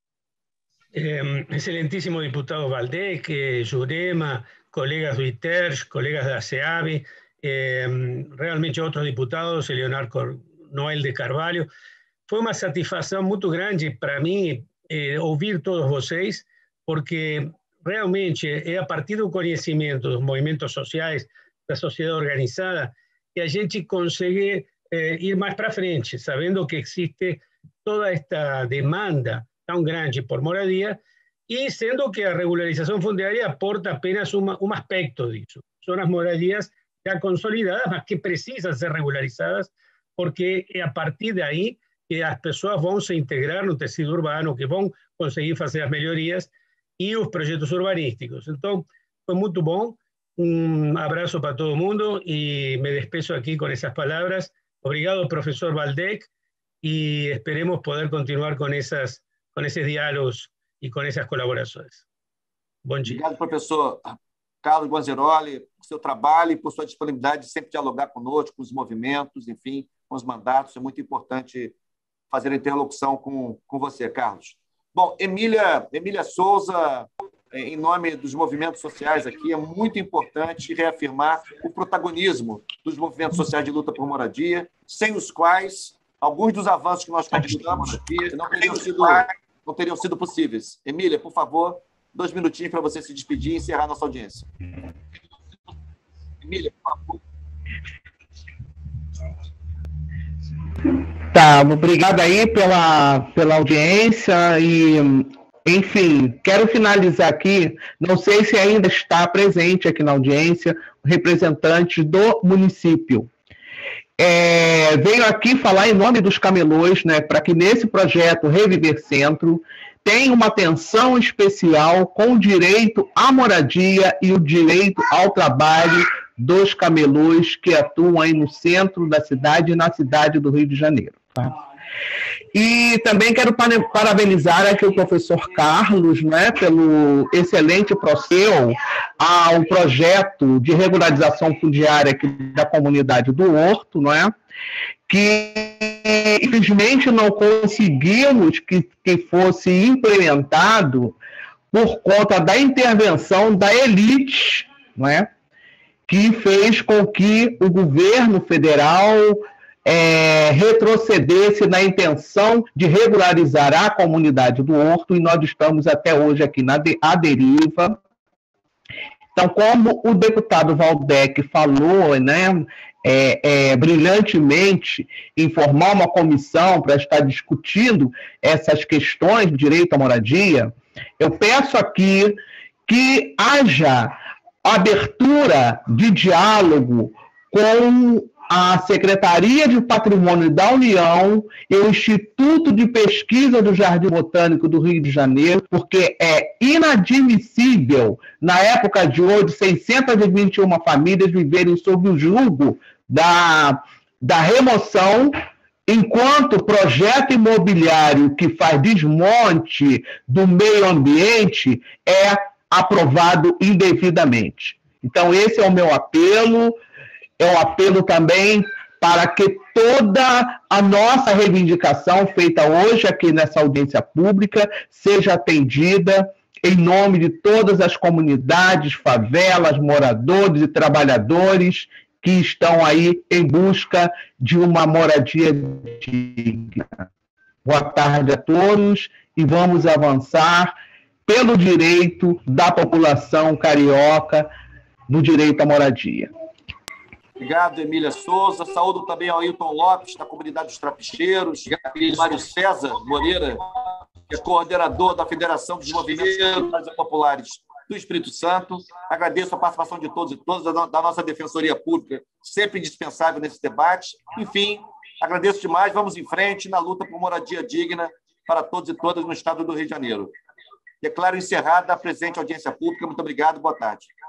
Eh, excelentíssimo diputado Waldeck, eh, Jurema, colegas do ITERJ, colegas da SEAB, eh, realmente outros diputados, Leonardo Noel de Carvalho. Foi uma satisfação muito grande para mim eh, ouvir todos vocês, porque realmente é a partir do conhecimento dos movimentos sociais, da sociedade organizada, que a gente consegue eh, ir mais para frente, sabendo que existe toda esta demanda tão grande por moradia, e sendo que a regularização fundiária aporta apenas uma, um aspecto disso. São as moradias já consolidadas, mas que precisam ser regularizadas, porque é a partir daí que as pessoas vão se integrar no tecido urbano, que vão conseguir fazer as melhorias e os projetos urbanísticos. Então, foi muito bom. Um abraço para todo mundo e me despeço aqui com essas palavras. Obrigado, professor Waldeck, e esperemos poder continuar com essas com esses diálogos e com essas colaborações. Bom dia. Obrigado, professor Carlos Gonziroli, por seu trabalho e por sua disponibilidade de sempre dialogar conosco, com os movimentos, enfim, com os mandatos. É muito importante fazer a interlocução com, com você, Carlos. Bom, Emília, Emília Souza, em nome dos movimentos sociais aqui, é muito importante reafirmar o protagonismo dos movimentos sociais de luta por moradia, sem os quais alguns dos avanços que nós conquistamos não teriam sido, não teriam sido possíveis. Emília, por favor, dois minutinhos para você se despedir e encerrar nossa audiência. Emília, por favor. Tá, obrigado aí pela, pela audiência e, enfim, quero finalizar aqui, não sei se ainda está presente aqui na audiência, o representante do município. É, venho aqui falar em nome dos camelôs, né, para que nesse projeto Reviver Centro tenha uma atenção especial com o direito à moradia e o direito ao trabalho dos camelôs que atuam aí no centro da cidade e na cidade do Rio de Janeiro. Tá? E também quero parabenizar aqui o professor Carlos, né, pelo excelente processo ao projeto de regularização fundiária aqui da comunidade do Horto, não é? Que infelizmente não conseguimos que, que fosse implementado por conta da intervenção da elite, não é? Que fez com que o governo federal é, retrocedesse na intenção de regularizar a comunidade do Horto, e nós estamos até hoje aqui na de, à deriva. Então, como o deputado Waldeck falou, né, é, é, brilhantemente, em formar uma comissão para estar discutindo essas questões do direito à moradia, eu peço aqui que haja abertura de diálogo com a Secretaria de Patrimônio da União e o Instituto de Pesquisa do Jardim Botânico do Rio de Janeiro, porque é inadmissível, na época de hoje, seiscentas e vinte e uma famílias viverem sob o jugo da, da remoção, enquanto o projeto imobiliário que faz desmonte do meio ambiente é aprovado indevidamente. Então, esse é o meu apelo. É um apelo também para que toda a nossa reivindicação feita hoje aqui nessa audiência pública seja atendida em nome de todas as comunidades, favelas, moradores e trabalhadores que estão aí em busca de uma moradia digna. Boa tarde a todos e vamos avançar pelo direito da população carioca no direito à moradia. Obrigado, Emília Souza. Saúdo também ao Ailton Lopes, da comunidade dos Trapicheiros, Mário César Moreira, que é coordenador da Federação dos Movimentos Populares do Espírito Santo. Agradeço a participação de todos e todas, da nossa Defensoria Pública, sempre indispensável nesse debate. Enfim, agradeço demais. Vamos em frente na luta por moradia digna para todos e todas no estado do Rio de Janeiro. Declaro encerrada a presente audiência pública. Muito obrigado. Boa tarde.